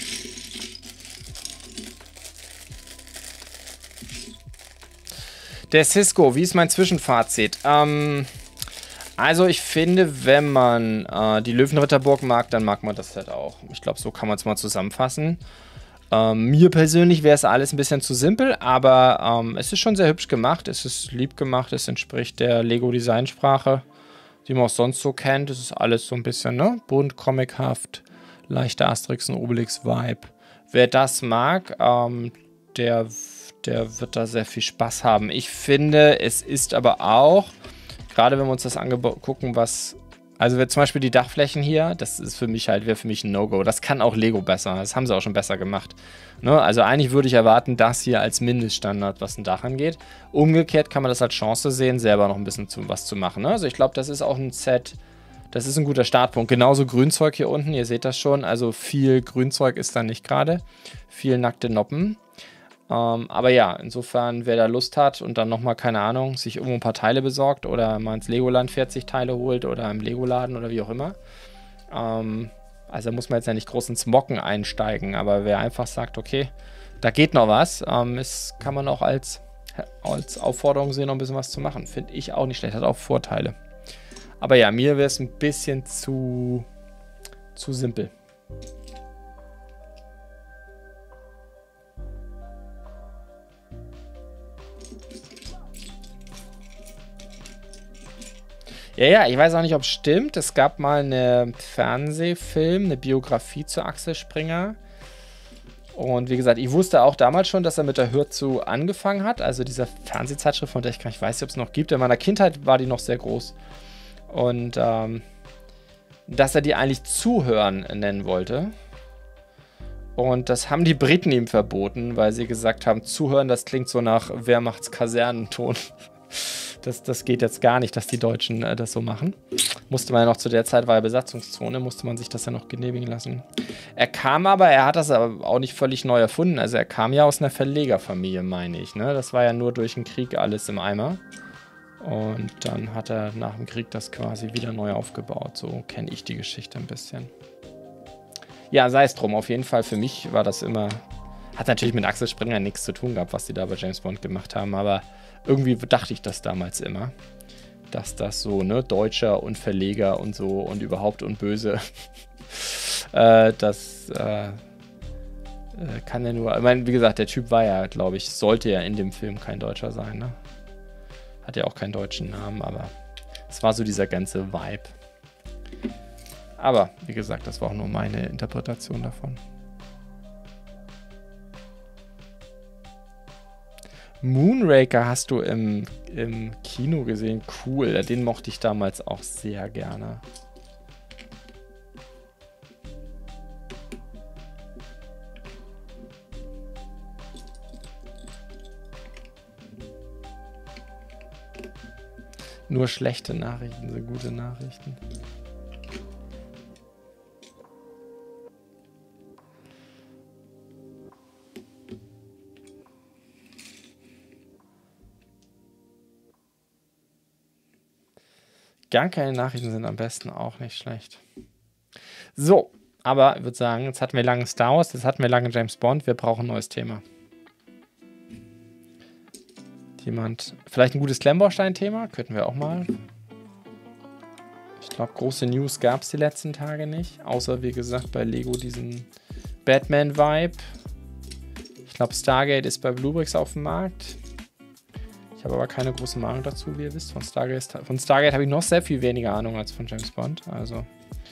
Der Cisco, wie ist mein Zwischenfazit? Ähm, also ich finde, wenn man äh, die Löwenritterburg mag, dann mag man das Set auch. Ich glaube, so kann man es mal zusammenfassen. Ähm, mir persönlich wäre es alles ein bisschen zu simpel, aber ähm, es ist schon sehr hübsch gemacht. Es ist lieb gemacht, es entspricht der Lego-Designsprache, die man auch sonst so kennt. Es ist alles so ein bisschen, ne, bunt, comichaft, leichter Asterix- und Obelix-Vibe. Wer das mag, ähm, der, der wird da sehr viel Spaß haben. Ich finde, es ist aber auch, gerade wenn wir uns das angucken, was... Also zum Beispiel die Dachflächen hier, das ist für mich halt, wäre für mich ein No-Go. Das kann auch Lego besser. Das haben sie auch schon besser gemacht. Ne? Also eigentlich würde ich erwarten, das hier als Mindeststandard, was ein Dach angeht. Umgekehrt kann man das als Chance sehen, selber noch ein bisschen zu, was zu machen. Ne? Also ich glaube, das ist auch ein Set, das ist ein guter Startpunkt. Genauso Grünzeug hier unten, ihr seht das schon. Also viel Grünzeug ist da nicht gerade. Viel nackte Noppen. Ähm, aber ja, insofern, wer da Lust hat und dann nochmal, keine Ahnung, sich irgendwo ein paar Teile besorgt oder mal ins Legoland vierzig Teile holt oder im Legoladen oder wie auch immer. Ähm, also muss man jetzt ja nicht groß ins Mocken einsteigen, aber wer einfach sagt, okay, da geht noch was, ähm, ist, kann man auch als, als Aufforderung sehen, noch ein bisschen was zu machen. Finde ich auch nicht schlecht, hat auch Vorteile. Aber ja, mir wäre es ein bisschen zu, zu simpel. Ja, ja, ich weiß auch nicht, ob es stimmt. Es gab mal einen Fernsehfilm, eine Biografie zu Axel Springer. Und wie gesagt, ich wusste auch damals schon, dass er mit der Hört zu angefangen hat. Also dieser Fernsehzeitschrift, von der ich gar nicht weiß, ob es noch gibt. In meiner Kindheit war die noch sehr groß. Und ähm, dass er die eigentlich Zuhören nennen wollte. Und das haben die Briten ihm verboten, weil sie gesagt haben, Zuhören, das klingt so nach Wehrmachts Kasernenton. Das, das geht jetzt gar nicht, dass die Deutschen äh, das so machen. Musste man ja noch, zu der Zeit war ja Besatzungszone, musste man sich das ja noch genehmigen lassen. Er kam aber, er hat das aber auch nicht völlig neu erfunden. Also er kam ja aus einer Verlegerfamilie, meine ich. Ne? Das war ja nur durch den Krieg alles im Eimer. Und dann hat er nach dem Krieg das quasi wieder neu aufgebaut. So kenne ich die Geschichte ein bisschen. Ja, sei es drum. Auf jeden Fall für mich war das immer... Hat natürlich mit Axel Springer nichts zu tun gehabt, was die da bei James Bond gemacht haben, aber irgendwie dachte ich das damals immer, dass das so, ne, Deutscher und Verleger und so und überhaupt und böse, äh, das äh, äh, kann ja nur, ich meine, wie gesagt, der Typ war ja, glaube ich, sollte ja in dem Film kein Deutscher sein, ne? Hat ja auch keinen deutschen Namen, aber es war so dieser ganze Vibe. Aber, wie gesagt, das war auch nur meine Interpretation davon. Moonraker hast du im, im Kino gesehen. Cool. Den mochte ich damals auch sehr gerne. Nur schlechte Nachrichten sind gute Nachrichten. Gar keine Nachrichten sind am besten auch nicht schlecht. So, aber ich würde sagen, jetzt hatten wir lange Star Wars, jetzt hatten wir lange James Bond, wir brauchen ein neues Thema. Jemand, vielleicht ein gutes Klemmbaustein-Thema, könnten wir auch mal. Ich glaube, große News gab es die letzten Tage nicht, außer wie gesagt bei Lego diesen Batman-Vibe. Ich glaube, Stargate ist bei Bluebricks auf dem Markt. Ich habe aber keine große Meinung dazu, wie ihr wisst. Von Stargate, von Stargate habe ich noch sehr viel weniger Ahnung als von James Bond. Also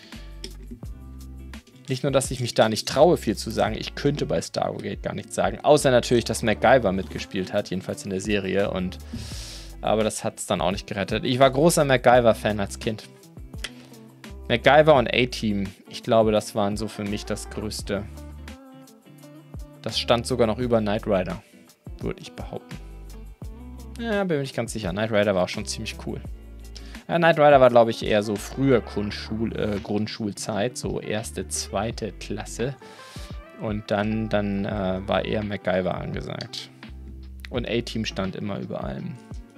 nicht nur, dass ich mich da nicht traue, viel zu sagen. Ich könnte bei Stargate gar nichts sagen. Außer natürlich, dass MacGyver mitgespielt hat. Jedenfalls in der Serie. Und, aber das hat es dann auch nicht gerettet. Ich war großer MacGyver-Fan als Kind. MacGyver und A-Team. Ich glaube, das waren so für mich das Größte. Das stand sogar noch über Knight Rider. Würde ich behaupten. Ja, bin mir nicht ganz sicher. Knight Rider war auch schon ziemlich cool. Ja, Knight Rider war, glaube ich, eher so früher Grundschul, äh, Grundschulzeit, so erste, zweite Klasse. Und dann, dann äh, war eher MacGyver angesagt. Und A-Team stand immer über allem.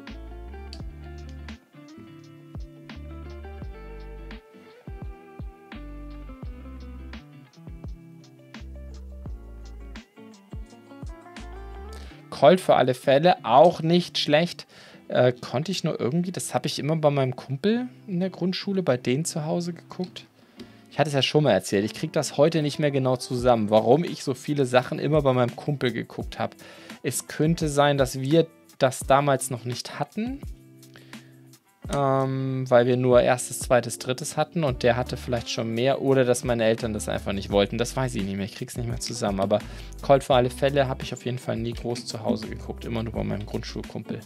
Colt für alle Fälle, auch nicht schlecht. Äh, konnte ich nur irgendwie, das habe ich immer bei meinem Kumpel in der Grundschule, bei denen zu Hause geguckt. Ich hatte es ja schon mal erzählt, ich kriege das heute nicht mehr genau zusammen, warum ich so viele Sachen immer bei meinem Kumpel geguckt habe. Es könnte sein, dass wir das damals noch nicht hatten, ähm, weil wir nur erstes, zweites, drittes hatten und der hatte vielleicht schon mehr oder dass meine Eltern das einfach nicht wollten. Das weiß ich nicht mehr, ich krieg's nicht mehr zusammen. Aber Colt für alle Fälle habe ich auf jeden Fall nie groß zu Hause geguckt, immer nur bei meinem Grundschulkumpel.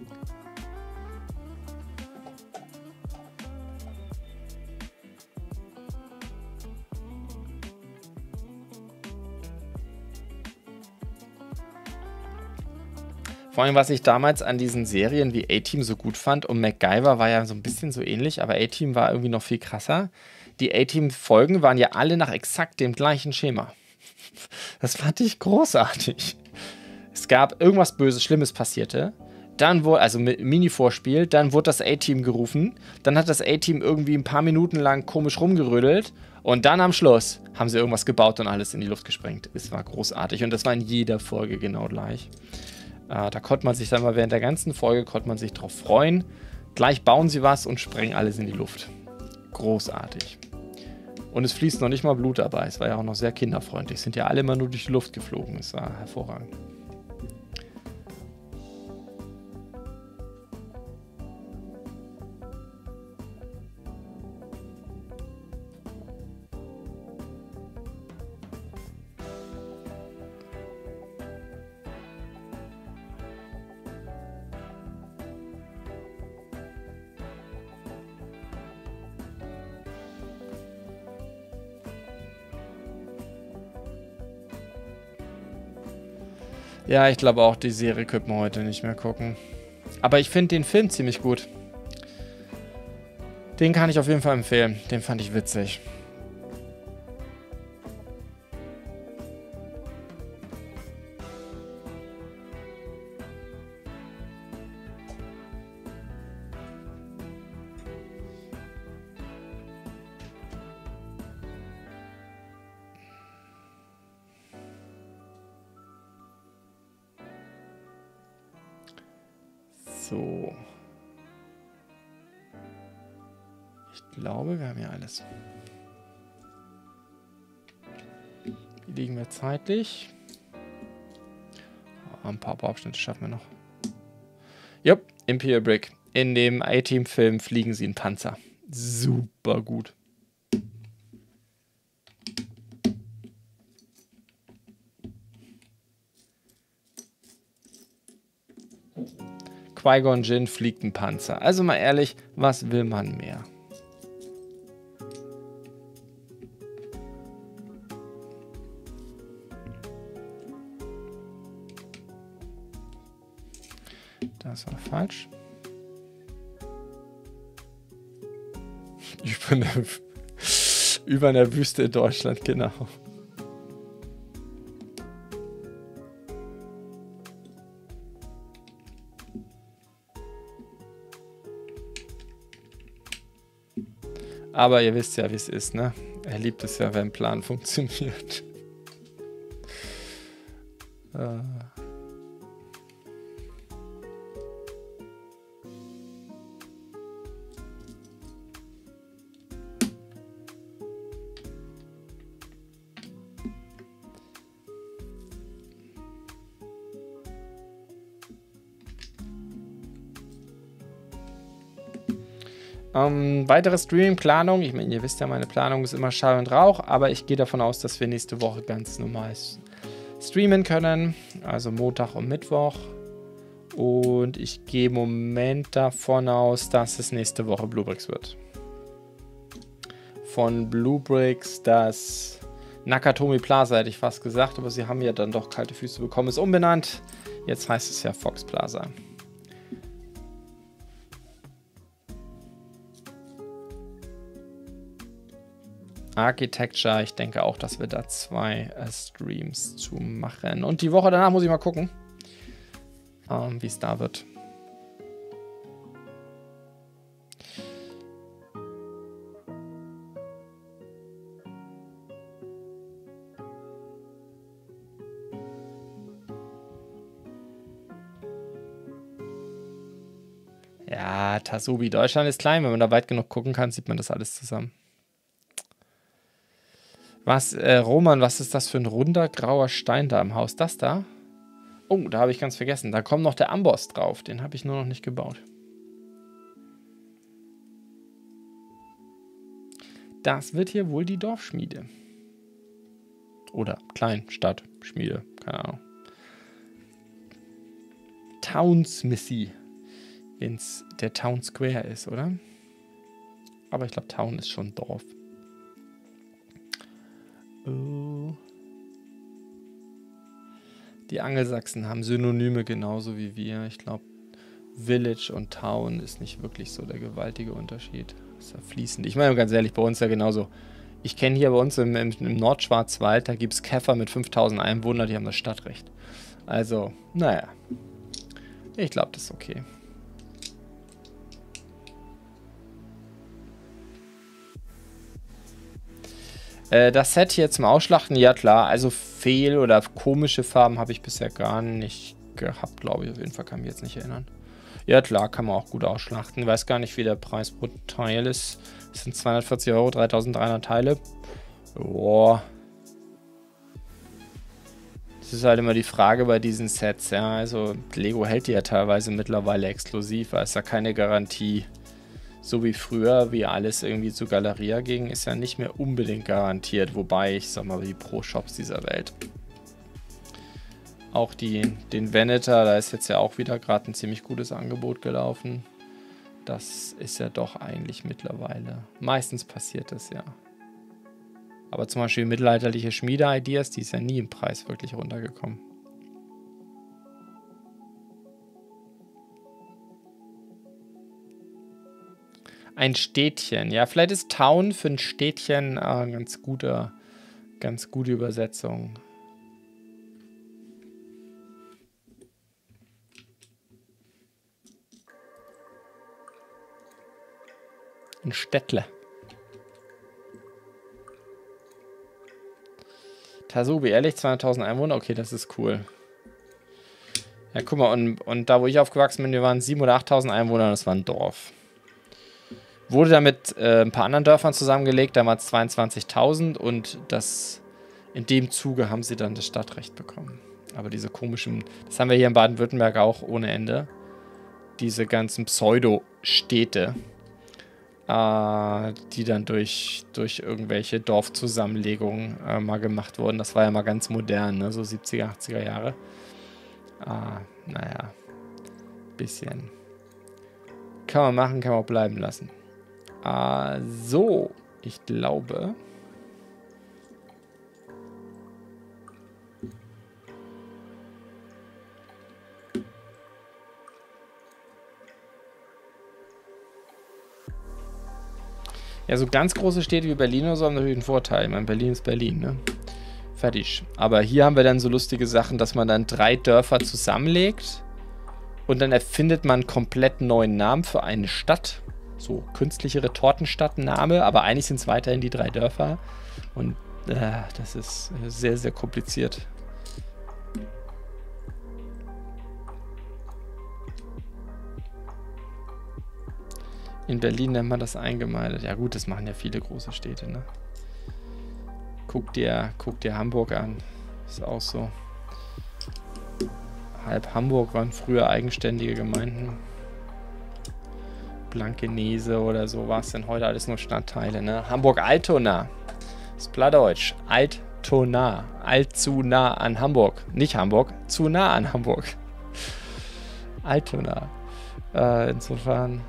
Vor allem, was ich damals an diesen Serien wie A-Team so gut fand, und MacGyver war ja so ein bisschen so ähnlich, aber A-Team war irgendwie noch viel krasser. Die A-Team-Folgen waren ja alle nach exakt dem gleichen Schema. Das fand ich großartig. Es gab irgendwas Böses, Schlimmes passierte. Dann wurde, also Mini-Vorspiel, dann wurde das A-Team gerufen. Dann hat das A-Team irgendwie ein paar Minuten lang komisch rumgerödelt. Und dann am Schluss haben sie irgendwas gebaut und alles in die Luft gesprengt. Es war großartig und das war in jeder Folge genau gleich. Äh, da konnte man sich dann mal während der ganzen Folge konnte man sich drauf freuen. Gleich bauen sie was und sprengen alles in die Luft. Großartig. Und es fließt noch nicht mal Blut dabei. Es war ja auch noch sehr kinderfreundlich. Es sind ja alle immer nur durch die Luft geflogen. Es war hervorragend. Ja, ich glaube auch, die Serie könnte man heute nicht mehr gucken. Aber ich finde den Film ziemlich gut. Den kann ich auf jeden Fall empfehlen. Den fand ich witzig. So. Ich glaube, wir haben hier alles. Wie liegen wir zeitlich? Oh, ein paar Bauabschnitte schaffen wir noch. Jupp, Imperial Brick. In dem A-Team-Film fliegen sie in Panzer. Super gut. Qui-Gon Jinn fliegt ein Panzer. Also mal ehrlich, was will man mehr? Das war falsch. Über eine, über eine Wüste in Deutschland, genau. Aber ihr wisst ja, wie es ist, ne? Er liebt es ja, wenn ein Plan funktioniert. äh. Ähm, weitere Streaming-Planung. Ich meine, ihr wisst ja, meine Planung ist immer Schall und Rauch, aber ich gehe davon aus, dass wir nächste Woche ganz normal streamen können. Also Montag und Mittwoch. Und ich gehe im Moment davon aus, dass es nächste Woche Bluebricks wird. Von Bluebricks das Nakatomi Plaza, hätte ich fast gesagt, aber sie haben ja dann doch kalte Füße bekommen. Ist umbenannt. Jetzt heißt es ja Fox Plaza. Architecture, ich denke auch, dass wir da zwei äh, Streams zu machen. Und die Woche danach muss ich mal gucken, ähm, wie es da wird. Ja, Tasubi. Deutschland ist klein. Wenn man da weit genug gucken kann, sieht man das alles zusammen. Was, äh, Roman, was ist das für ein runder, grauer Stein da im Haus? Das da? Oh, da habe ich ganz vergessen. Da kommt noch der Amboss drauf. Den habe ich nur noch nicht gebaut. Das wird hier wohl die Dorfschmiede. Oder Kleinstadt, Schmiede. Keine Ahnung. Townsmissy. Wenn es der Town Square ist, oder? Aber ich glaube, Town ist schon Dorf. Oh. Die Angelsachsen haben Synonyme genauso wie wir. Ich glaube, Village und Town ist nicht wirklich so der gewaltige Unterschied. Das ist ja fließend. Ich meine ganz ehrlich, bei uns ja genauso. Ich kenne hier bei uns im, im, im Nordschwarzwald, da gibt es Käfer mit fünftausend Einwohnern, die haben das Stadtrecht. Also, naja. Ich glaube, das ist okay. Das Set hier zum Ausschlachten, ja klar, also Fehl- oder komische Farben habe ich bisher gar nicht gehabt, glaube ich. Auf jeden Fall kann ich mich jetzt nicht erinnern. Ja klar, kann man auch gut ausschlachten. Weiß gar nicht, wie der Preis pro Teil ist. Das sind zweihundertvierzig Euro, dreitausenddreihundert Teile. Boah. Das ist halt immer die Frage bei diesen Sets, ja. Also Lego hält die ja teilweise mittlerweile exklusiv, weil es da keine Garantie. So wie früher, wie alles irgendwie zu Galeria ging, ist ja nicht mehr unbedingt garantiert. Wobei, ich sag mal, die Pro-Shops dieser Welt. Auch die, den Veneter, da ist jetzt ja auch wieder gerade ein ziemlich gutes Angebot gelaufen. Das ist ja doch eigentlich mittlerweile. Meistens passiert das ja. Aber zum Beispiel mittelalterliche Schmiede-Ideas, die ist ja nie im Preis wirklich runtergekommen. Ein Städtchen. Ja, vielleicht ist Town für ein Städtchen äh, eine ganz gute, ganz gute Übersetzung. Ein Städtle. Tasubi, ehrlich, zweihunderttausend Einwohner? Okay, das ist cool. Ja, guck mal, und, und da, wo ich aufgewachsen bin, wir waren siebentausend oder achttausend Einwohner, das war ein Dorf. Wurde damit äh, ein paar anderen Dörfern zusammengelegt, damals zweiundzwanzigtausend und das, in dem Zuge haben sie dann das Stadtrecht bekommen. Aber diese komischen, das haben wir hier in Baden-Württemberg auch ohne Ende, diese ganzen Pseudo-Städte, äh, die dann durch, durch irgendwelche Dorfzusammenlegungen äh, mal gemacht wurden. Das war ja mal ganz modern, ne? So siebziger, achtziger Jahre. Ah, naja, bisschen. Kann man machen, kann man auch bleiben lassen. Ah, so, ich glaube. Ja, so ganz große Städte wie Berlin oder so haben natürlich einen Vorteil. Ich meine, Berlin ist Berlin, ne? Fertig. Aber hier haben wir dann so lustige Sachen, dass man dann drei Dörfer zusammenlegt und dann erfindet man einen komplett neuen Namen für eine Stadt. So künstliche Retortenstadtname, aber eigentlich sind es weiterhin die drei Dörfer. Und äh, das ist sehr, sehr kompliziert. In Berlin nennt man das eingemeindet. Ja gut, das machen ja viele große Städte, ne? Guck dir, guck dir Hamburg an. Ist auch so. Halb Hamburg waren früher eigenständige Gemeinden. Blankenese oder so war es denn heute alles nur Stadtteile, ne? Hamburg-Altona. Das ist Plattdeutsch. Altona. Allzu nah an Hamburg. Nicht Hamburg, zu nah an Hamburg. Altona. Äh, insofern.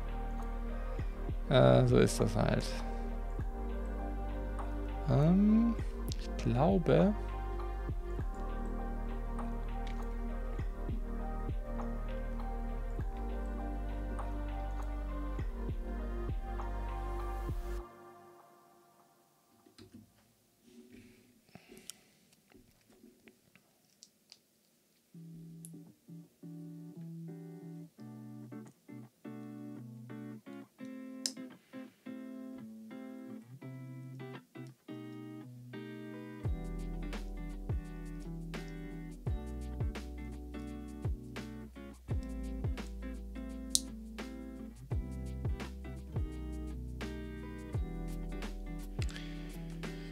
Äh, so ist das halt. Ähm, ich glaube.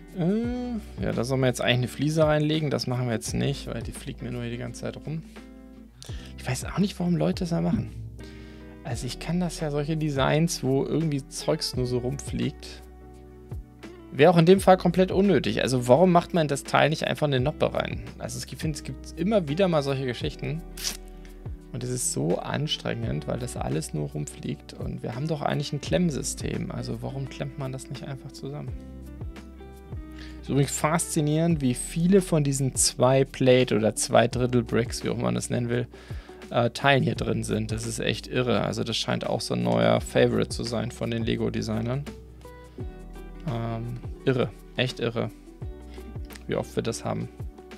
Äh, ja, da sollen wir jetzt eigentlich eine Fliese reinlegen. Das machen wir jetzt nicht, weil die fliegt mir nur hier die ganze Zeit rum. Ich weiß auch nicht, warum Leute das da machen. Also ich kann das ja, solche Designs, wo irgendwie Zeugs nur so rumfliegt. Wäre auch in dem Fall komplett unnötig. Also warum macht man das Teil nicht einfach in eine Noppe rein? Also ich finde, es gibt immer wieder mal solche Geschichten. Und es ist so anstrengend, weil das alles nur rumfliegt. Und wir haben doch eigentlich ein Klemmsystem. Also warum klemmt man das nicht einfach zusammen? Ist übrigens faszinierend, wie viele von diesen zwei Plate oder zwei Drittel Bricks, wie auch man das nennen will, äh, Teilen hier drin sind. Das ist echt irre. Also das scheint auch so ein neuer Favorite zu sein von den Lego-Designern. Ähm, irre. Echt irre. Wie oft wir das haben.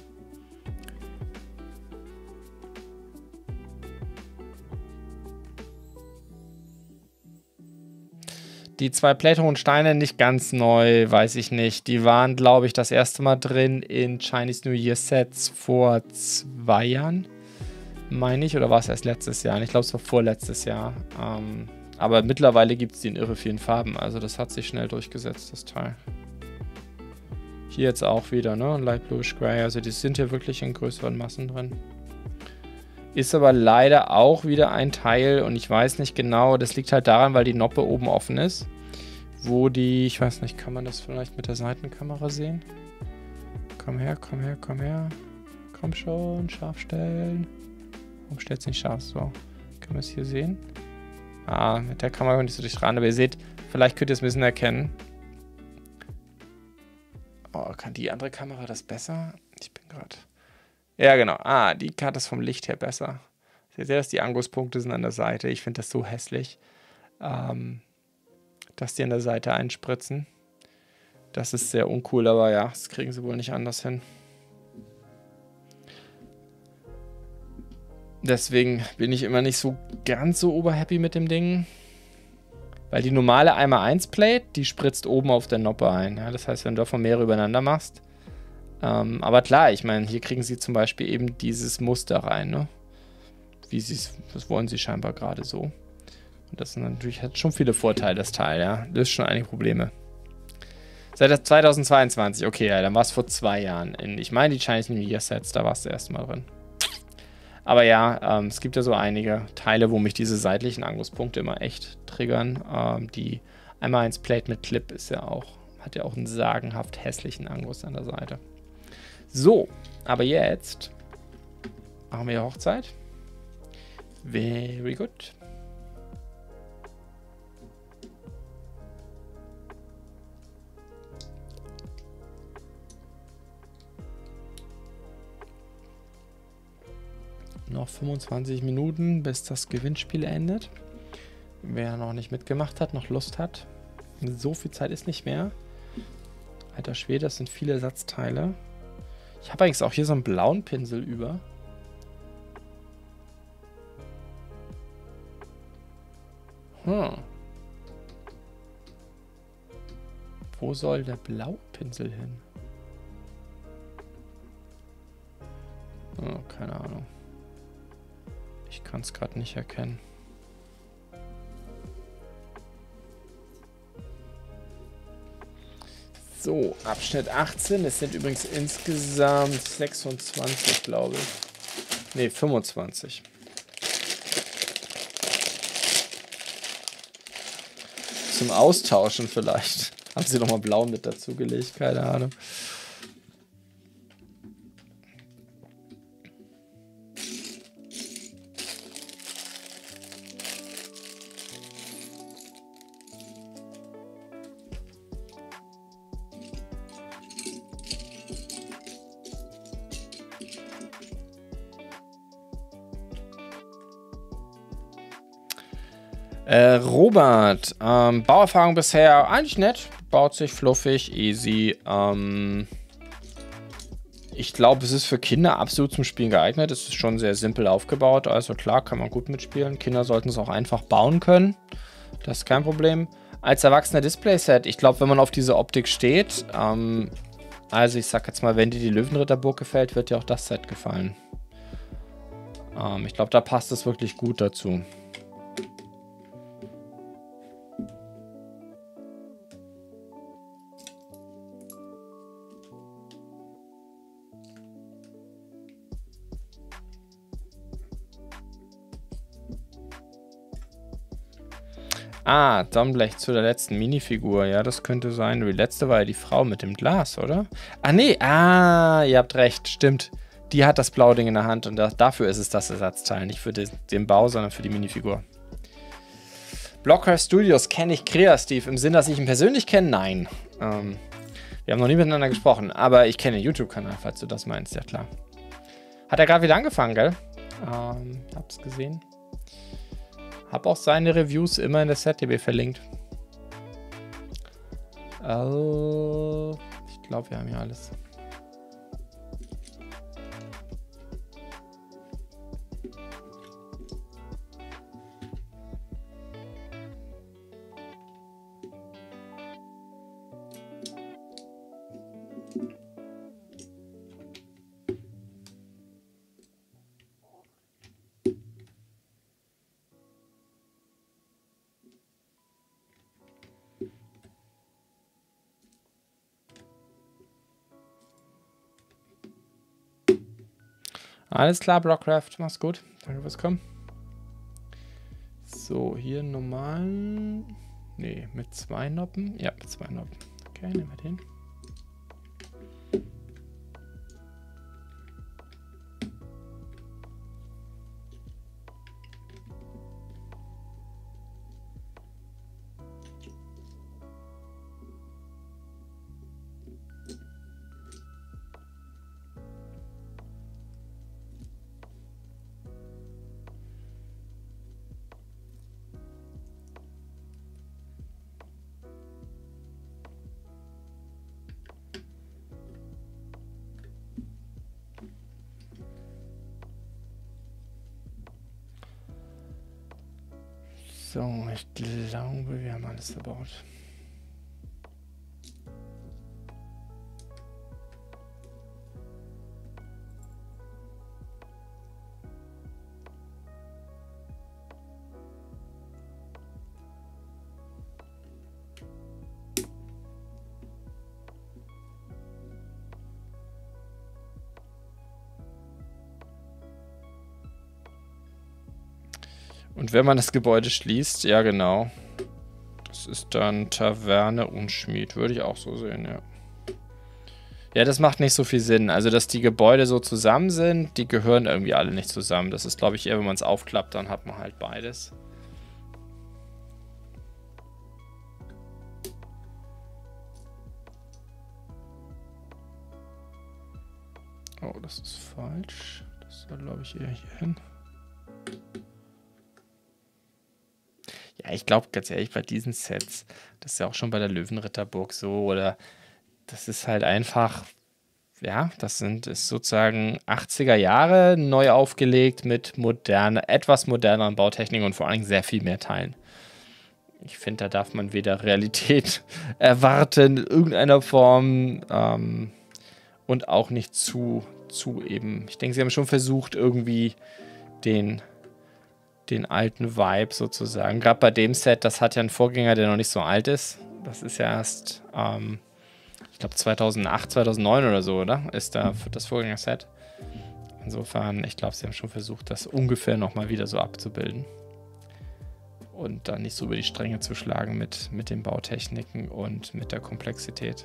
Die zwei Plate-hohen Steine nicht ganz neu, weiß ich nicht. Die waren, glaube ich, das erste Mal drin in Chinese New Year Sets vor zwei Jahren, meine ich. Oder war es erst letztes Jahr? Ich glaube, es war vorletztes Jahr. Ähm, aber mittlerweile gibt es die in irre vielen Farben. Also das hat sich schnell durchgesetzt, das Teil. Hier jetzt auch wieder, ne? Light Bluish Gray. Also die sind hier wirklich in größeren Massen drin. Ist aber leider auch wieder ein Teil und ich weiß nicht genau, das liegt halt daran, weil die Noppe oben offen ist. Wo die, ich weiß nicht, kann man das vielleicht mit der Seitenkamera sehen? Komm her, komm her, komm her. Komm schon, scharf stellen. Warum stellt es nicht scharf? So, können wir es hier sehen? Ah, mit der Kamera kommt nicht so dicht ran, aber ihr seht, vielleicht könnt ihr es ein bisschen erkennen. Oh, kann die andere Kamera das besser? Ich bin gerade... Ja, genau. Ah, die Karte ist vom Licht her besser. Ihr seht, dass die Anguspunkte sind an der Seite. Ich finde das so hässlich, ähm, dass die an der Seite einspritzen. Das ist sehr uncool, aber ja, das kriegen sie wohl nicht anders hin. Deswegen bin ich immer nicht so ganz so oberhappy mit dem Ding. Weil die normale eins mal eins Plate, die spritzt oben auf der Noppe ein. Ja, das heißt, wenn du davon mehrere übereinander machst. Ähm, aber klar, ich meine, hier kriegen sie zum Beispiel eben dieses Muster rein, ne? Wie sie es, das wollen sie scheinbar gerade so. Und das sind natürlich, hat schon viele Vorteile, das Teil, ja. Löst schon einige Probleme. Seit zweitausendzweiundzwanzig, okay, ja, dann war es vor zwei Jahren. In, ich meine, die Chinese New Year Sets, da war es das erste Mal drin. Aber ja, ähm, es gibt ja so einige Teile, wo mich diese seitlichen Angusspunkte immer echt triggern. Ähm, die eins mal eins Plate mit Clip ist ja auch, hat ja auch einen sagenhaft hässlichen Angus an der Seite. So, aber jetzt machen wir Hochzeit. Very good. Noch fünfundzwanzig Minuten, bis das Gewinnspiel endet. Wer noch nicht mitgemacht hat, noch Lust hat. So viel Zeit ist nicht mehr. Alter Schwede, das sind viele Ersatzteile. Ich habe eigentlich auch hier so einen blauen Pinsel über. Hm. Wo soll der blaue Pinsel hin? Oh, keine Ahnung. Ich kann es gerade nicht erkennen. So, Abschnitt achtzehn. Es sind übrigens insgesamt sechsundzwanzig, glaube ich. Ne, fünfundzwanzig. Zum Austauschen vielleicht. Haben sie nochmal blau mit dazugelegt? Keine Ahnung. Äh, Robert, ähm, Bauerfahrung bisher eigentlich nett, baut sich fluffig, easy. Ähm, ich glaube, es ist für Kinder absolut zum Spielen geeignet. Es ist schon sehr simpel aufgebaut, also klar, kann man gut mitspielen. Kinder sollten es auch einfach bauen können, das ist kein Problem. Als erwachsener Displayset, ich glaube, wenn man auf diese Optik steht, ähm, also ich sag jetzt mal, wenn dir die Löwenritterburg gefällt, wird dir auch das Set gefallen. Ähm, ich glaube, da passt es wirklich gut dazu. Ah, Domblech zu der letzten Minifigur. Ja, das könnte sein. Die letzte war ja die Frau mit dem Glas, oder? Ah, nee. Ah, ihr habt recht. Stimmt. Die hat das blaue Ding in der Hand und das, dafür ist es das Ersatzteil. Nicht für den, den Bau, sondern für die Minifigur. Blockcraft Studios kenne ich Krea, Steve. Im Sinn, dass ich ihn persönlich kenne? Nein. Ähm, wir haben noch nie miteinander gesprochen. Aber ich kenne den YouTube-Kanal, falls du das meinst. Ja, klar. Hat er gerade wieder angefangen, gell? Ähm, hab's gesehen. Hab auch seine Reviews immer in der S E T D B verlinkt. Äh, ich glaube, wir haben hier alles. Alles klar, Blockcraft. Mach's gut. Danke fürs Kommen. So, hier normalen. Nee, mit zwei Noppen. Ja, mit zwei Noppen. Okay, nehmen wir den. So, ich glaube, wir haben alles verbaut. Und wenn man das Gebäude schließt, ja genau. Das ist dann Taverne und Schmied, würde ich auch so sehen, ja. Ja, das macht nicht so viel Sinn. Also, dass die Gebäude so zusammen sind, die gehören irgendwie alle nicht zusammen. Das ist, glaube ich, eher, wenn man es aufklappt, dann hat man halt beides. Oh, das ist falsch. Das soll, glaube ich, eher hier hin. Ja, ich glaube, ganz ehrlich, bei diesen Sets, das ist ja auch schon bei der Löwenritterburg so, oder das ist halt einfach, ja, das sind ist sozusagen achtziger Jahre neu aufgelegt mit moderner, etwas moderneren Bautechniken und vor allem sehr viel mehr Teilen. Ich finde, da darf man weder Realität erwarten in irgendeiner Form ähm, und auch nicht zu, zu eben. Ich denke, sie haben schon versucht, irgendwie den den alten Vibe sozusagen. Gerade bei dem Set, das hat ja einen Vorgänger, der noch nicht so alt ist. Das ist ja erst, ähm, ich glaube zweitausendacht, zweitausendneun oder so, oder? Ist da das Vorgängerset. Insofern, ich glaube, sie haben schon versucht, das ungefähr nochmal wieder so abzubilden. Und dann nicht so über die Stränge zu schlagen mit, mit den Bautechniken und mit der Komplexität.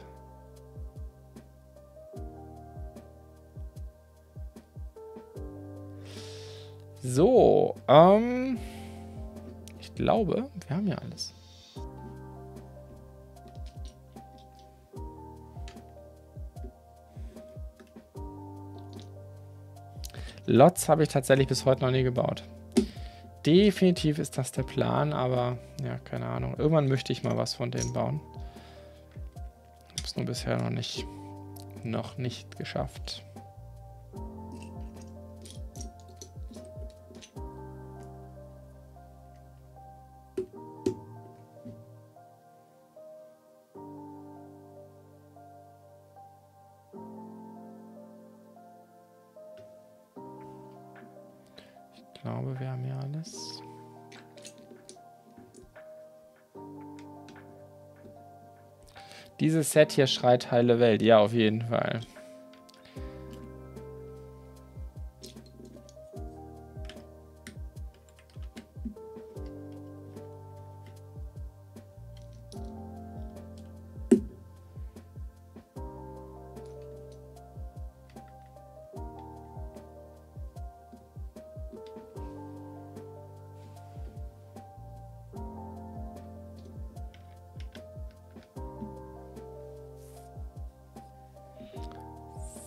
So, ähm, ich glaube, wir haben ja alles. Lots habe ich tatsächlich bis heute noch nie gebaut. Definitiv ist das der Plan, aber ja, keine Ahnung. Irgendwann möchte ich mal was von denen bauen. Habe es nur bisher noch nicht, noch nicht geschafft. Ich glaube, wir haben hier alles. Dieses Set hier schreit heile Welt. Ja, auf jeden Fall.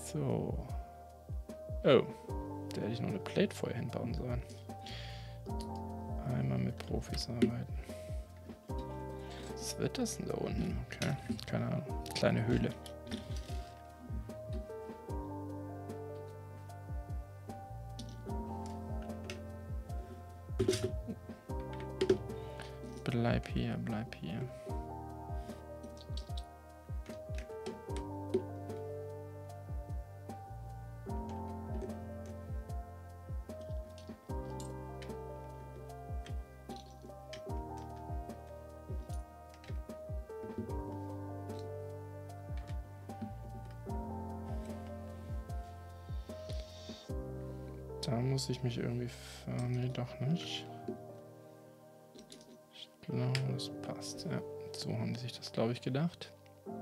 So. Oh. Da hätte ich noch eine Plate vorher hinbauen sollen. Einmal mit Profis arbeiten. Was wird das denn da unten? Okay, keine Ahnung. Kleine Höhle. Bleib hier, bleib hier. Da muss ich mich irgendwie... Nee, doch nicht. Ich glaube, das passt. Ja, so haben die sich das, glaube ich, gedacht.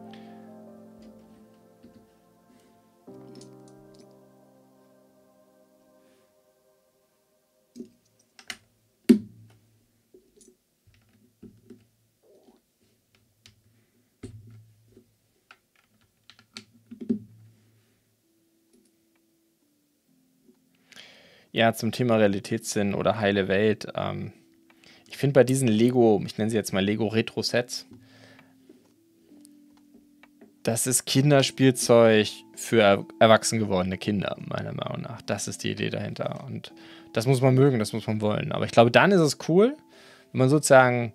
Ja, zum Thema Realitätssinn oder heile Welt. Ähm, ich finde bei diesen Lego, ich nenne sie jetzt mal Lego Retro-Sets, das ist Kinderspielzeug für er erwachsen gewordene Kinder, meiner Meinung nach. Das ist die Idee dahinter. Und das muss man mögen, das muss man wollen. Aber ich glaube, dann ist es cool, wenn man sozusagen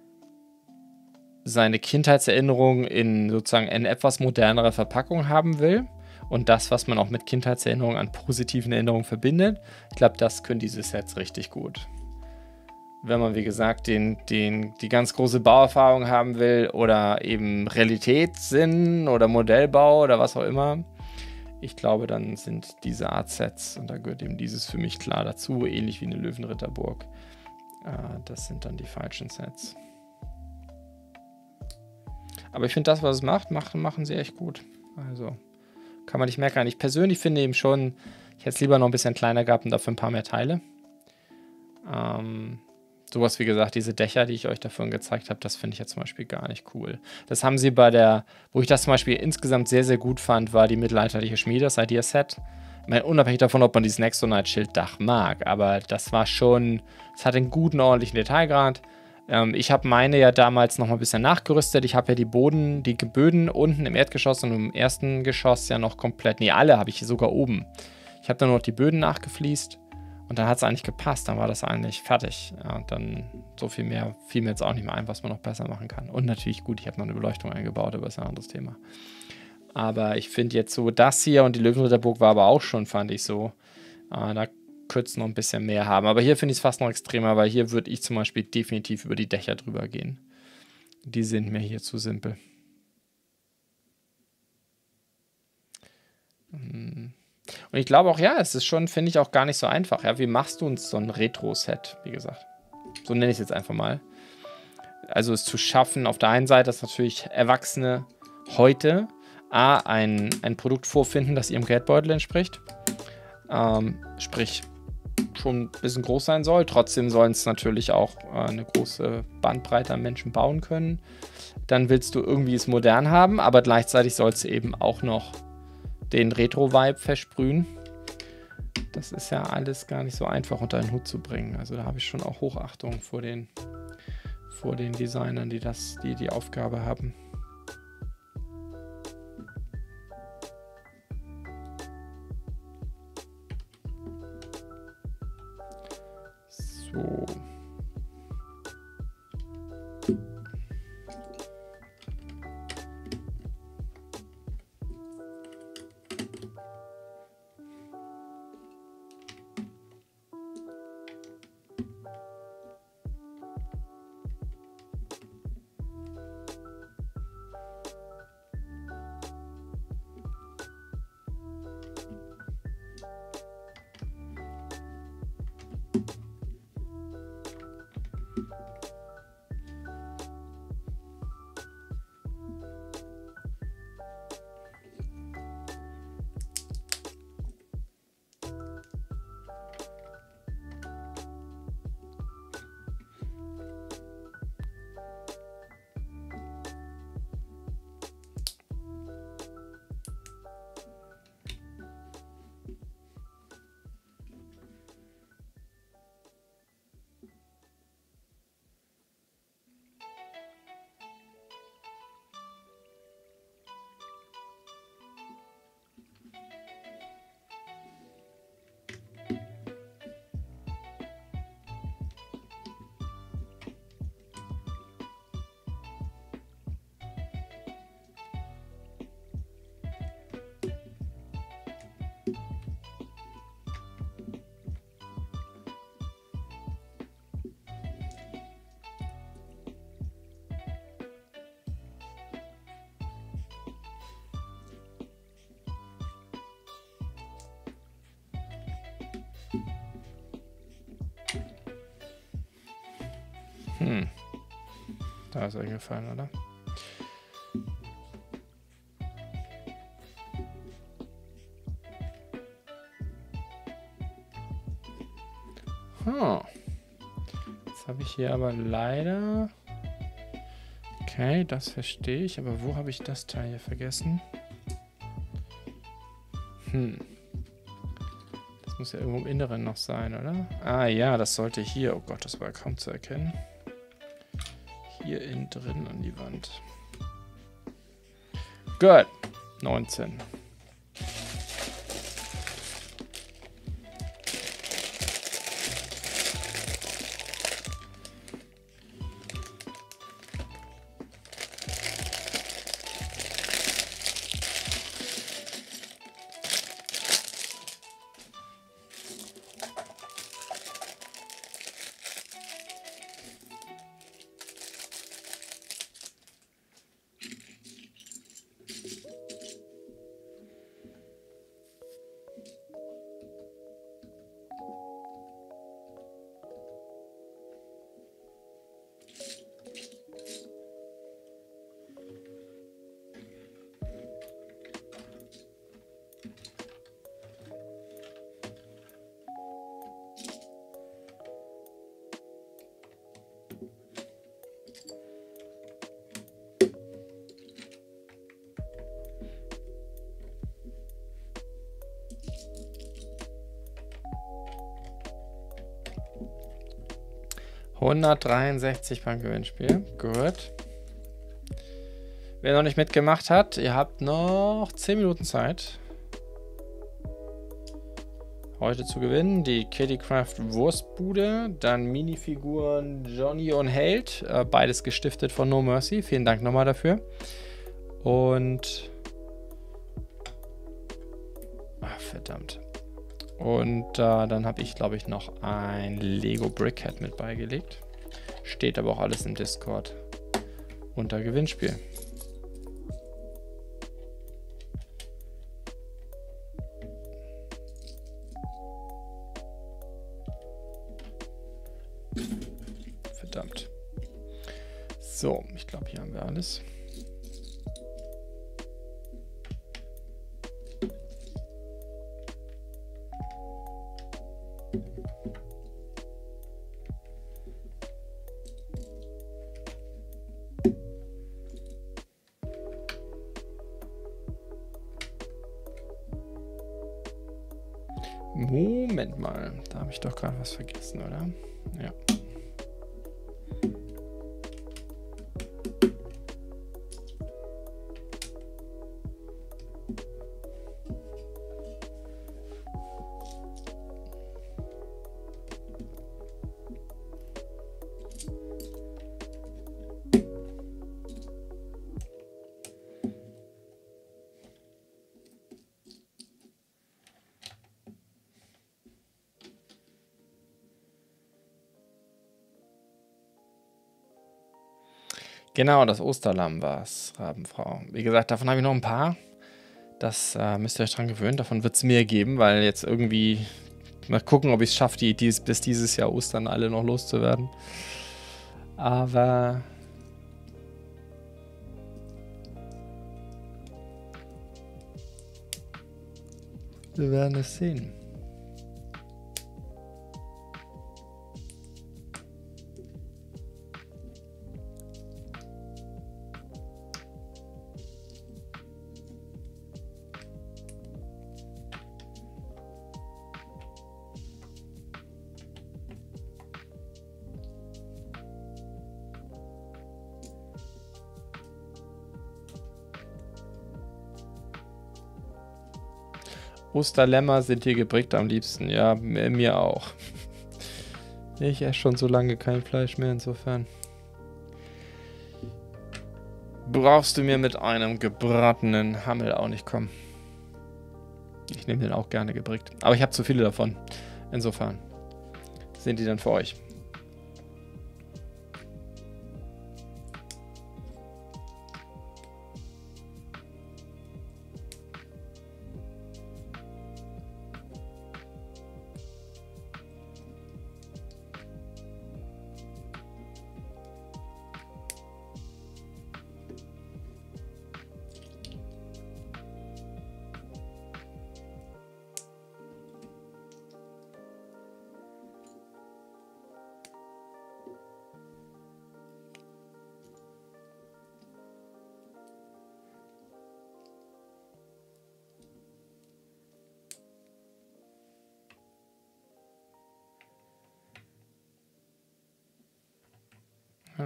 seine Kindheitserinnerungen in sozusagen eine etwas modernere Verpackung haben will. Und das, was man auch mit Kindheitserinnerungen an positiven Erinnerungen verbindet, ich glaube, das können diese Sets richtig gut. Wenn man, wie gesagt, den, den, die ganz große Bauerfahrung haben will oder eben Realitätssinn oder Modellbau oder was auch immer, ich glaube, dann sind diese Art Sets, und da gehört eben dieses für mich klar dazu, ähnlich wie eine Löwenritterburg, äh, das sind dann die falschen Sets. Aber ich finde, das, was es macht, machen, machen sie echt gut. Also... kann man nicht meckern. Ich persönlich finde eben schon, ich hätte es lieber noch ein bisschen kleiner gehabt und dafür ein paar mehr Teile. Ähm, sowas wie gesagt, diese Dächer, die ich euch davon gezeigt habe, das finde ich jetzt zum Beispiel gar nicht cool. Das haben sie bei der, wo ich das zum Beispiel insgesamt sehr, sehr gut fand, war die mittelalterliche Schmiede, das Idea-Set. Ich meine, unabhängig davon, ob man dieses Nexonite-Schilddach mag, aber das war schon, es hat einen guten, ordentlichen Detailgrad. Ähm, ich habe meine ja damals noch mal ein bisschen nachgerüstet. Ich habe ja die Boden, die Böden unten im Erdgeschoss und im ersten Geschoss ja noch komplett, nee, alle habe ich hier sogar oben. Ich habe dann nur noch die Böden nachgefliest und dann hat es eigentlich gepasst. Dann war das eigentlich fertig. Ja, und dann so viel mehr fiel mir jetzt auch nicht mehr ein, was man noch besser machen kann. Und natürlich gut, ich habe noch eine Beleuchtung eingebaut, aber das ist ein anderes Thema. Aber ich finde jetzt so, das hier und die Löwenritterburg war aber auch schon, fand ich so. Äh, da könnte es noch ein bisschen mehr haben. Aber hier finde ich es fast noch extremer, weil hier würde ich zum Beispiel definitiv über die Dächer drüber gehen. Die sind mir hier zu simpel. Und ich glaube auch, ja, es ist schon, finde ich, auch gar nicht so einfach. Ja, wie machst du uns so ein Retro-Set, wie gesagt? So nenne ich es jetzt einfach mal. Also es zu schaffen, auf der einen Seite, dass natürlich Erwachsene heute A, ein, ein Produkt vorfinden, das ihrem Geldbeutel entspricht. Ähm, sprich, schon ein bisschen groß sein soll. Trotzdem sollen es natürlich auch äh, eine große Bandbreite an Menschen bauen können. Dann willst du irgendwie es modern haben, aber gleichzeitig soll es eben auch noch den Retro-Vibe versprühen. Das ist ja alles gar nicht so einfach unter einen Hut zu bringen. Also da habe ich schon auch Hochachtung vor den, vor den Designern, die das, die die Aufgabe haben. So. Hm. Da ist er gefallen, oder? Hm. Jetzt habe ich hier aber leider... Okay, das verstehe ich. Aber wo habe ich das Teil hier vergessen? Hm. Das muss ja irgendwo im Inneren noch sein, oder? Ah ja, das sollte hier... Oh Gott, das war kaum zu erkennen. Hier innen drin an die Wand. Gut. neunzehn. hundertdreiundsechzig beim Gewinnspiel. Gut. Wer noch nicht mitgemacht hat, ihr habt noch zehn Minuten Zeit, heute zu gewinnen. Die Kittycraft Wurstbude, dann Minifiguren Johnny und Held, äh, beides gestiftet von No Mercy. Vielen Dank nochmal dafür. Und... Ach, verdammt. Und äh, dann habe ich, glaube ich, noch ein Lego Brickhead mit beigelegt. Steht aber auch alles im Discord unter Gewinnspiel. Verdammt. So, ich glaube, hier haben wir alles. Moment mal, da habe ich doch gerade was vergessen, oder? Ja. Genau, das Osterlamm war es, Rabenfrau. Wie gesagt, davon habe ich noch ein paar. Das äh, müsst ihr euch dran gewöhnen. Davon wird es mehr geben, weil jetzt irgendwie... Mal gucken, ob ich es schaffe, die, dies, bis dieses Jahr Ostern alle noch loszuwerden. Aber... wir werden es sehen. Osterlämmer sind hier geprägt am liebsten. Ja, mir auch. Ich esse schon so lange kein Fleisch mehr, insofern. Brauchst du mir mit einem gebratenen Hammel auch nicht kommen. Ich nehme den auch gerne geprägt. Aber ich habe zu viele davon. Insofern sind die dann für euch.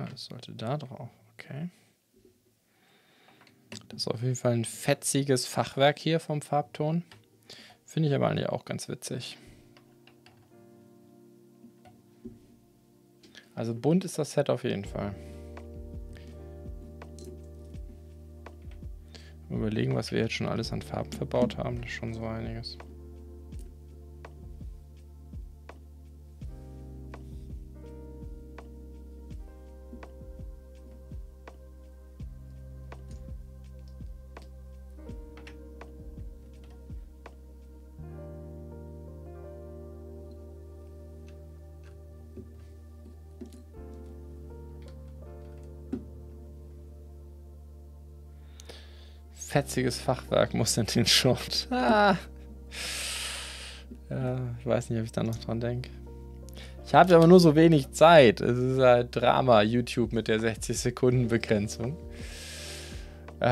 das sollte da drauf. Okay. Das ist auf jeden Fall ein fetziges Fachwerk hier vom Farbton. Finde ich aber eigentlich auch ganz witzig. Also bunt ist das Set auf jeden Fall. Überlegen, was wir jetzt schon alles an Farben verbaut haben. Das ist schon so einiges. Fetziges Fachwerk muss in den Short. Ah. Ja, ich weiß nicht, ob ich da noch dran denke. Ich habe aber nur so wenig Zeit. Es ist halt Drama, YouTube mit der sechzig Sekunden Begrenzung. Ah.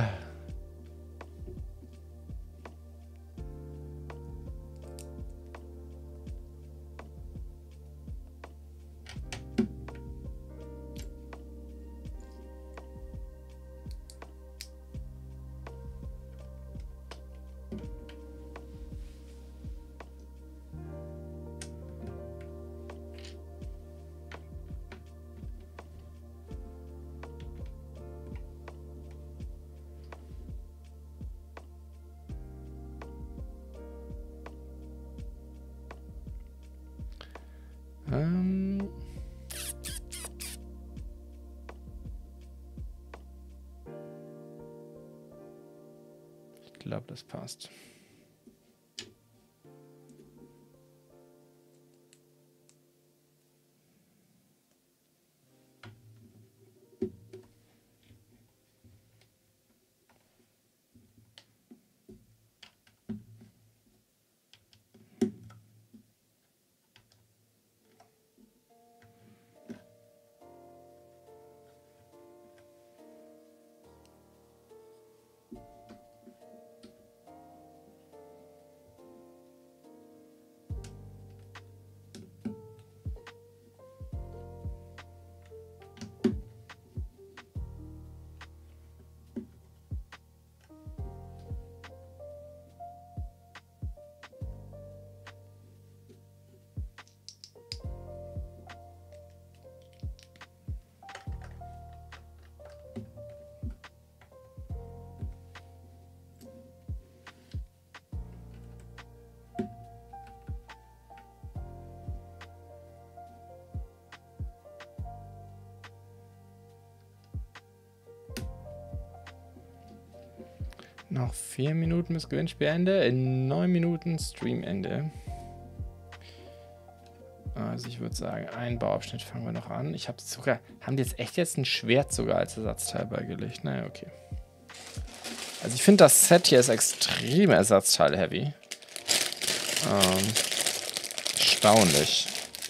Ähm. Ich glaube, das passt. Noch vier Minuten bis Gewinnspielende. In neun Minuten Streamende. Also ich würde sagen, einen Bauabschnitt fangen wir noch an. Ich habe sogar, haben die jetzt echt jetzt ein Schwert sogar als Ersatzteil beigelegt? Naja, okay. Also ich finde, das Set hier ist extrem Ersatzteil-heavy. Ähm, erstaunlich.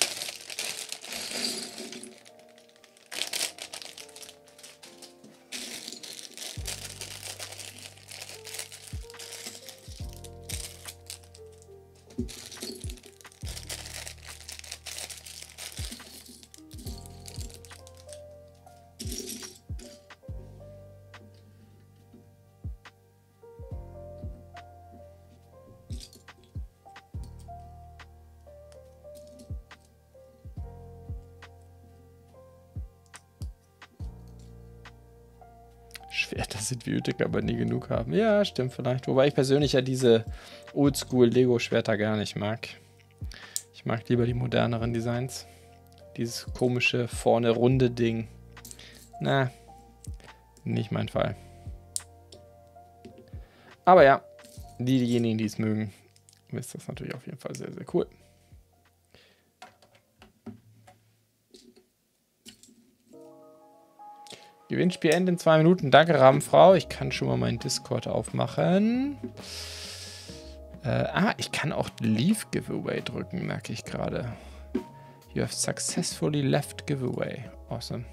Schwerter sind wie Utic, aber nie genug haben. Ja, stimmt vielleicht. Wobei ich persönlich ja diese Oldschool-Lego-Schwerter gar nicht mag. Ich mag lieber die moderneren Designs. Dieses komische, vorne runde Ding. Na, nicht mein Fall. Aber ja, diejenigen, die es mögen, ist das natürlich auf jeden Fall sehr, sehr cool. Gewinnspielende in zwei Minuten. Danke, Rahmenfrau. Ich kann schon mal meinen Discord aufmachen. Äh, ah, ich kann auch Leave Giveaway drücken, merke ich gerade. You have successfully left giveaway. Awesome.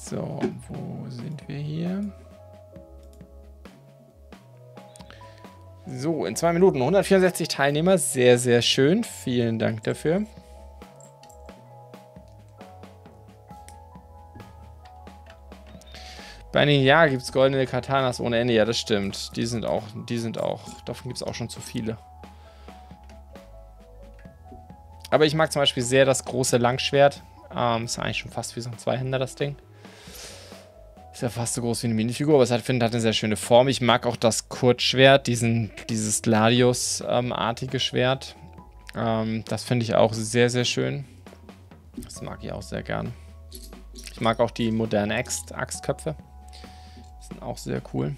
So, wo sind wir hier? So, in zwei Minuten hundertvierundsechzig Teilnehmer. Sehr, sehr schön. Vielen Dank dafür. Bei einigen Jahren gibt es goldene Katanas ohne Ende. Ja, das stimmt. Die sind auch, die sind auch, davon gibt es auch schon zu viele. Aber ich mag zum Beispiel sehr das große Langschwert. Ähm, ist ja eigentlich schon fast wie so ein Zweihänder, das Ding. Ist ja fast so groß wie eine Minifigur, aber es hat, finde, hat eine sehr schöne Form. Ich mag auch das Kurzschwert, diesen, dieses Gladius-artige ähm, Schwert. Ähm, das finde ich auch sehr, sehr schön. Das mag ich auch sehr gern. Ich mag auch die modernen Axt Axtköpfe. Die sind auch sehr cool.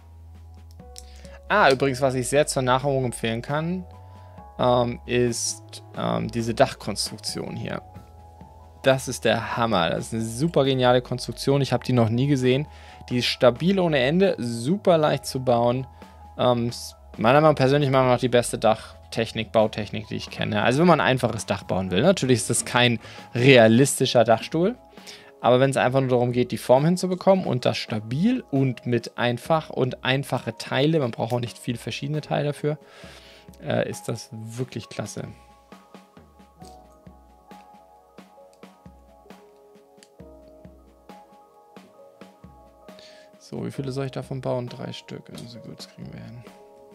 Ah, übrigens, was ich sehr zur Nachahmung empfehlen kann, ähm, ist ähm, diese Dachkonstruktion hier. Das ist der Hammer. Das ist eine super geniale Konstruktion. Ich habe die noch nie gesehen. Die ist stabil ohne Ende, super leicht zu bauen. Ähm, meiner Meinung nach persönlich machen wir noch die beste Dachtechnik, Bautechnik, die ich kenne. Also wenn man ein einfaches Dach bauen will. Natürlich ist das kein realistischer Dachstuhl. Aber wenn es einfach nur darum geht, die Form hinzubekommen und das stabil und mit einfach und einfache Teile, man braucht auch nicht viele verschiedene Teile dafür, äh, ist das wirklich klasse. So, wie viele soll ich davon bauen? Drei Stück. Also gut, das kriegen wir hin.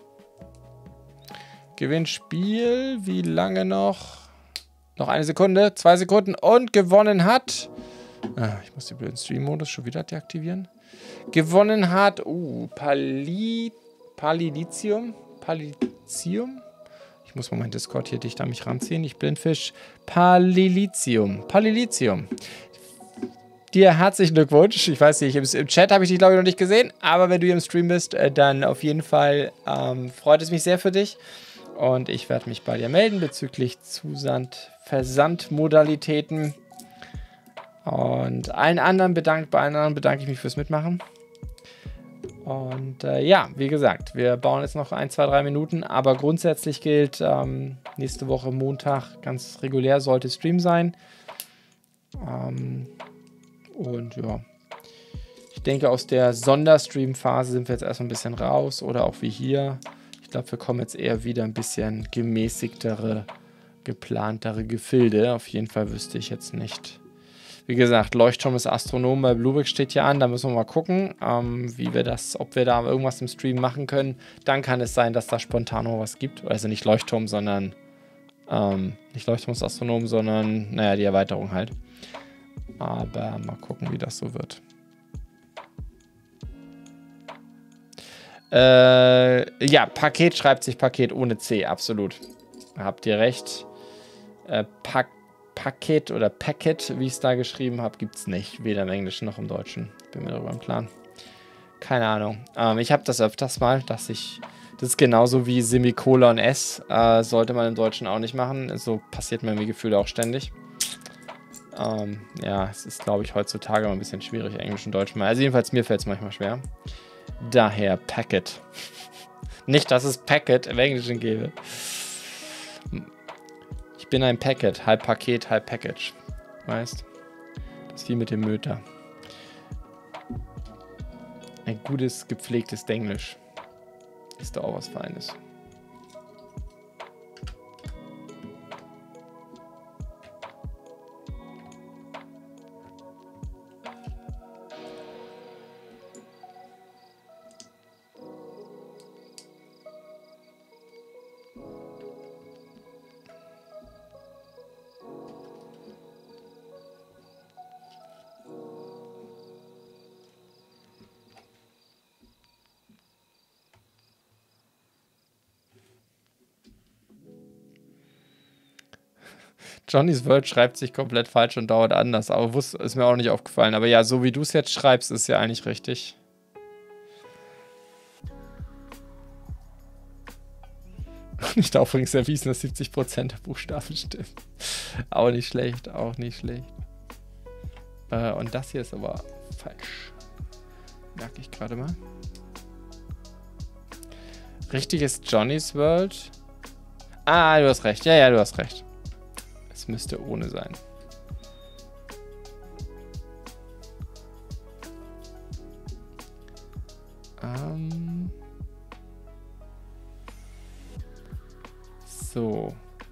Gewinnspiel. Wie lange noch? Noch eine Sekunde, zwei Sekunden und gewonnen hat. Ah, ich muss den blöden Stream-Modus schon wieder deaktivieren. Gewonnen hat. Uh, Pali, Palilitium. Palilitium. Ich muss mal meinen Discord hier dicht an mich ranziehen. Ich Blindfisch. Palilitium. Palilitium. Dir herzlichen Glückwunsch. Ich weiß nicht, im, im Chat habe ich dich, glaube ich, noch nicht gesehen. Aber wenn du hier im Stream bist, äh, dann auf jeden Fall ähm, freut es mich sehr für dich. Und ich werde mich bei dir melden bezüglich Zusand, Versandmodalitäten. Und allen anderen bedankt, bei allen anderen bedanke ich mich fürs Mitmachen. Und äh, ja, wie gesagt, wir bauen jetzt noch ein, zwei, drei Minuten. Aber grundsätzlich gilt, ähm, nächste Woche Montag ganz regulär sollte Stream sein. Ähm... Und ja, ich denke, aus der Sonderstream-Phase sind wir jetzt erstmal ein bisschen raus. Oder auch wie hier. Ich glaube, wir kommen jetzt eher wieder ein bisschen gemäßigtere, geplantere Gefilde. Auf jeden Fall wüsste ich jetzt nicht. Wie gesagt, Leuchtturm des Astronomen bei Bluebrick steht hier an. Da müssen wir mal gucken, ähm, wie wir das, ob wir da irgendwas im Stream machen können. Dann kann es sein, dass da spontan noch was gibt. Also nicht Leuchtturm, sondern ähm, nicht Leuchtturm des Astronomen, sondern, naja, die Erweiterung halt. Aber mal gucken, wie das so wird. Äh, ja, Paket schreibt sich Paket ohne C, absolut. Habt ihr recht. Äh, pa Paket oder Packet, wie ich es da geschrieben habe, gibt es nicht. Weder im Englischen noch im Deutschen. Bin mir darüber im Klaren. Keine Ahnung. Ähm, ich habe das öfters mal, dass ich... Das ist genauso wie Semikolon S. Äh, sollte man im Deutschen auch nicht machen. So passiert mir im Gefühl auch ständig. Ähm, ja, es ist, glaube ich, heutzutage mal ein bisschen schwierig, Englisch und Deutsch mal. Also jedenfalls, mir fällt es manchmal schwer. Daher Packet. Nicht, dass es Packet im Englischen gäbe. Ich bin ein Packet. Halb Paket, halb Package. Weißt? Das ist wie mit dem Möter. Ein gutes, gepflegtes Denglisch. Ist da auch was Feines. Johnny's World schreibt sich komplett falsch und dauert anders, aber wusste, ist mir auch nicht aufgefallen. Aber ja, so wie du es jetzt schreibst, ist ja eigentlich richtig. Nicht auch übrigens erwiesen, dass siebzig Prozent der Buchstaben stimmen. Auch nicht schlecht, auch nicht schlecht. Äh, und das hier ist aber falsch. Merke ich gerade mal. Richtig ist Johnny's World. Ah, du hast recht. Ja, ja, du hast recht. Es müsste ohne sein. Ähm so.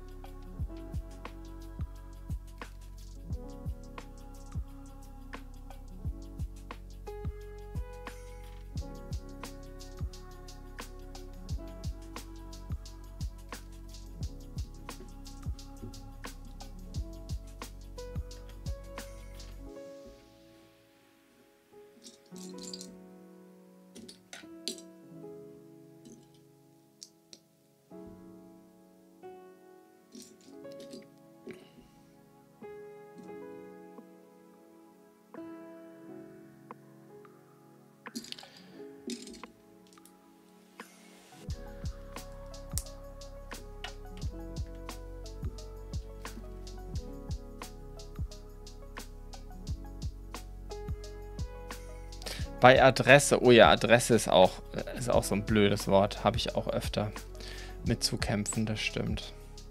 Bei Adresse, oh ja, Adresse ist auch, ist auch so ein blödes Wort. Habe ich auch öfter mit zu kämpfen, das stimmt.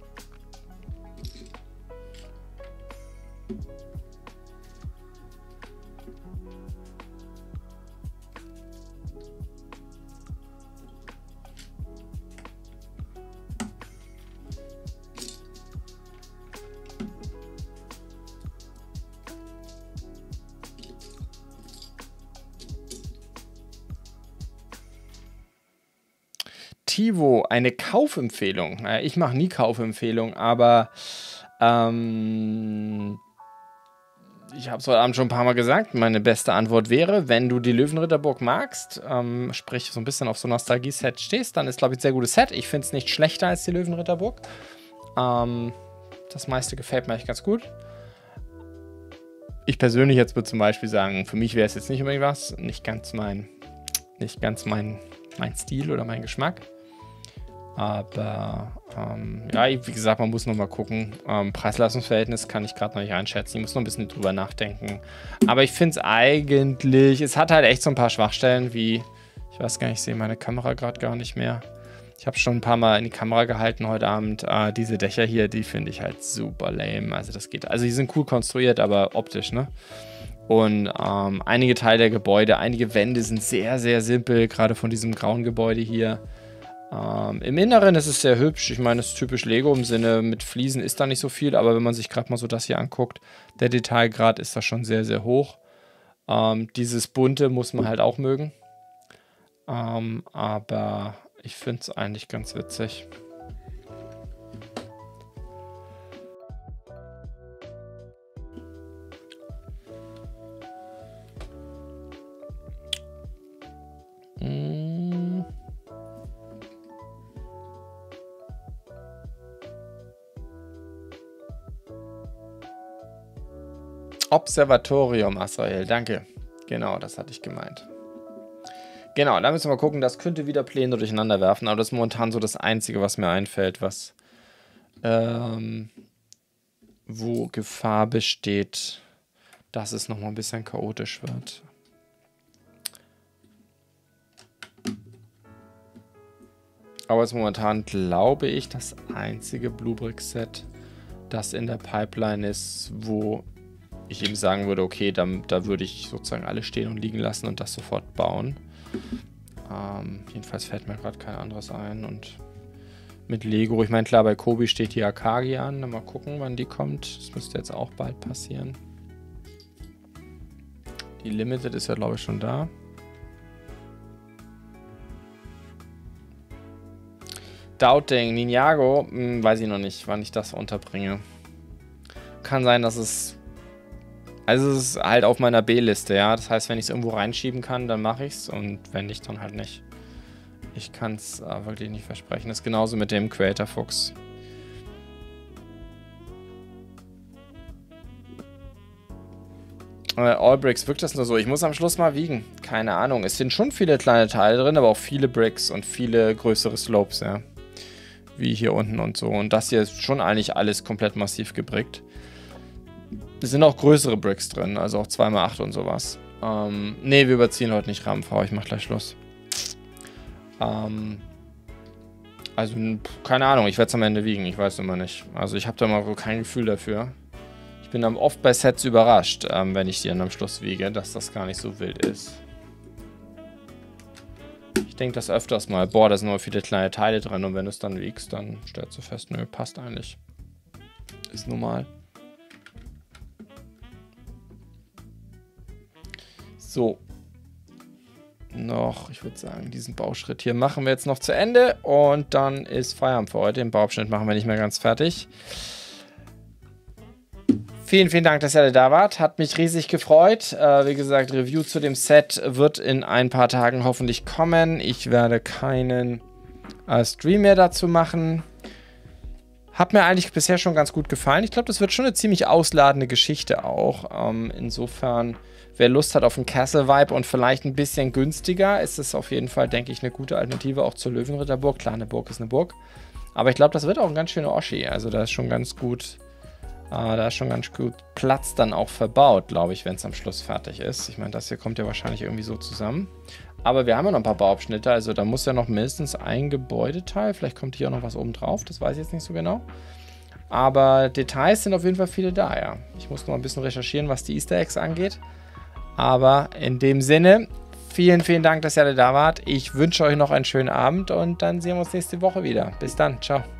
Tivo, eine Kaufempfehlung. Ich mache nie Kaufempfehlung, aber ähm, ich habe es heute Abend schon ein paar Mal gesagt, meine beste Antwort wäre, wenn du die Löwenritterburg magst, ähm, sprich so ein bisschen auf so Nostalgie-Set stehst, dann ist, glaube ich, ein sehr gutes Set. Ich finde es nicht schlechter als die Löwenritterburg. Ähm, das meiste gefällt mir eigentlich ganz gut. Ich persönlich jetzt würde zum Beispiel sagen, für mich wäre es jetzt nicht unbedingt was, nicht ganz mein, nicht ganz mein, mein Stil oder mein Geschmack. Aber, ähm, ja, wie gesagt, man muss noch mal gucken. Ähm, Preis-Leistungs-Verhältnis kann ich gerade noch nicht einschätzen. Ich muss noch ein bisschen drüber nachdenken. Aber ich finde es eigentlich, es hat halt echt so ein paar Schwachstellen, wie, ich weiß gar nicht, ich sehe meine Kamera gerade gar nicht mehr. Ich habe schon ein paar Mal in die Kamera gehalten heute Abend. Äh, diese Dächer hier, die finde ich halt super lame. Also das geht, also die sind cool konstruiert, aber optisch, ne? Und ähm, einige Teile der Gebäude, einige Wände sind sehr, sehr simpel, gerade von diesem grauen Gebäude hier. Ähm, Im Inneren ist es sehr hübsch. Ich meine, es ist typisch Lego im Sinne, mit Fliesen ist da nicht so viel, aber wenn man sich gerade mal so das hier anguckt, der Detailgrad ist da schon sehr, sehr hoch. Ähm, dieses Bunte muss man halt auch mögen. Ähm, aber ich finde es eigentlich ganz witzig. Hm. Observatorium, Azrael, danke. Genau, das hatte ich gemeint. Genau, da müssen wir mal gucken, das könnte wieder Pläne durcheinander werfen, aber das ist momentan so das Einzige, was mir einfällt, was ähm, wo Gefahr besteht, dass es nochmal ein bisschen chaotisch wird. Aber es ist momentan, glaube ich, das einzige Bluebrick-Set, das in der Pipeline ist, wo ich eben sagen würde, okay, da, da würde ich sozusagen alles stehen und liegen lassen und das sofort bauen. Ähm, jedenfalls fällt mir gerade kein anderes ein. Und mit Lego, ich meine, klar, bei Kobi steht die Akagi an. Mal gucken, wann die kommt. Das müsste jetzt auch bald passieren. Die Limited ist ja, glaube ich, schon da. Doubting, Ninjago, hm, weiß ich noch nicht, wann ich das unterbringe. Kann sein, dass es... Also es ist halt auf meiner B-Liste, ja. Das heißt, wenn ich es irgendwo reinschieben kann, dann mache ich es. Und wenn nicht, dann halt nicht. Ich kann es äh, wirklich nicht versprechen. Das ist genauso mit dem Creator Fuchs. Äh, All Bricks, wirkt das nur so? Ich muss am Schluss mal wiegen. Keine Ahnung. Es sind schon viele kleine Teile drin, aber auch viele Bricks und viele größere Slopes, ja. Wie hier unten und so. Und das hier ist schon eigentlich alles komplett massiv gebrickt. Es sind auch größere Bricks drin, also auch zwei mal acht und sowas. Ähm, ne, wir überziehen heute nicht Rahmen V, ich mach gleich Schluss. Ähm, also, keine Ahnung, ich werde es am Ende wiegen, ich weiß immer nicht. Also ich habe da mal kein Gefühl dafür. Ich bin dann oft bei Sets überrascht, ähm, wenn ich die dann am Schluss wiege, dass das gar nicht so wild ist. Ich denke das öfters mal. Boah, da sind noch viele kleine Teile drin und wenn du es dann wiegst, dann stellst du fest, nö, passt eigentlich. Ist normal. So. Noch, ich würde sagen, diesen Bauschritt hier machen wir jetzt noch zu Ende und dann ist Feierabend für heute. Den Bauabschnitt machen wir nicht mehr ganz fertig. Vielen, vielen Dank, dass ihr alle da wart. Hat mich riesig gefreut. Äh, wie gesagt, Review zu dem Set wird in ein paar Tagen hoffentlich kommen. Ich werde keinen äh, Stream mehr dazu machen. Hat mir eigentlich bisher schon ganz gut gefallen. Ich glaube, das wird schon eine ziemlich ausladende Geschichte auch. Ähm, insofern, wer Lust hat auf einen Castle-Vibe und vielleicht ein bisschen günstiger, ist es auf jeden Fall, denke ich, eine gute Alternative auch zur Löwenritterburg. Klar, eine Burg ist eine Burg. Aber ich glaube, das wird auch ein ganz schöner Oschi. Also da ist schon ganz gut... Uh, da ist schon ganz gut Platz dann auch verbaut, glaube ich, wenn es am Schluss fertig ist. Ich meine, das hier kommt ja wahrscheinlich irgendwie so zusammen. Aber wir haben ja noch ein paar Bauabschnitte, also da muss ja noch mindestens ein Gebäudeteil. Vielleicht kommt hier auch noch was oben drauf, das weiß ich jetzt nicht so genau. Aber Details sind auf jeden Fall viele da, ja. Ich muss noch ein bisschen recherchieren, was die Easter Eggs angeht. Aber in dem Sinne, vielen, vielen Dank, dass ihr alle da wart. Ich wünsche euch noch einen schönen Abend und dann sehen wir uns nächste Woche wieder. Bis dann, ciao.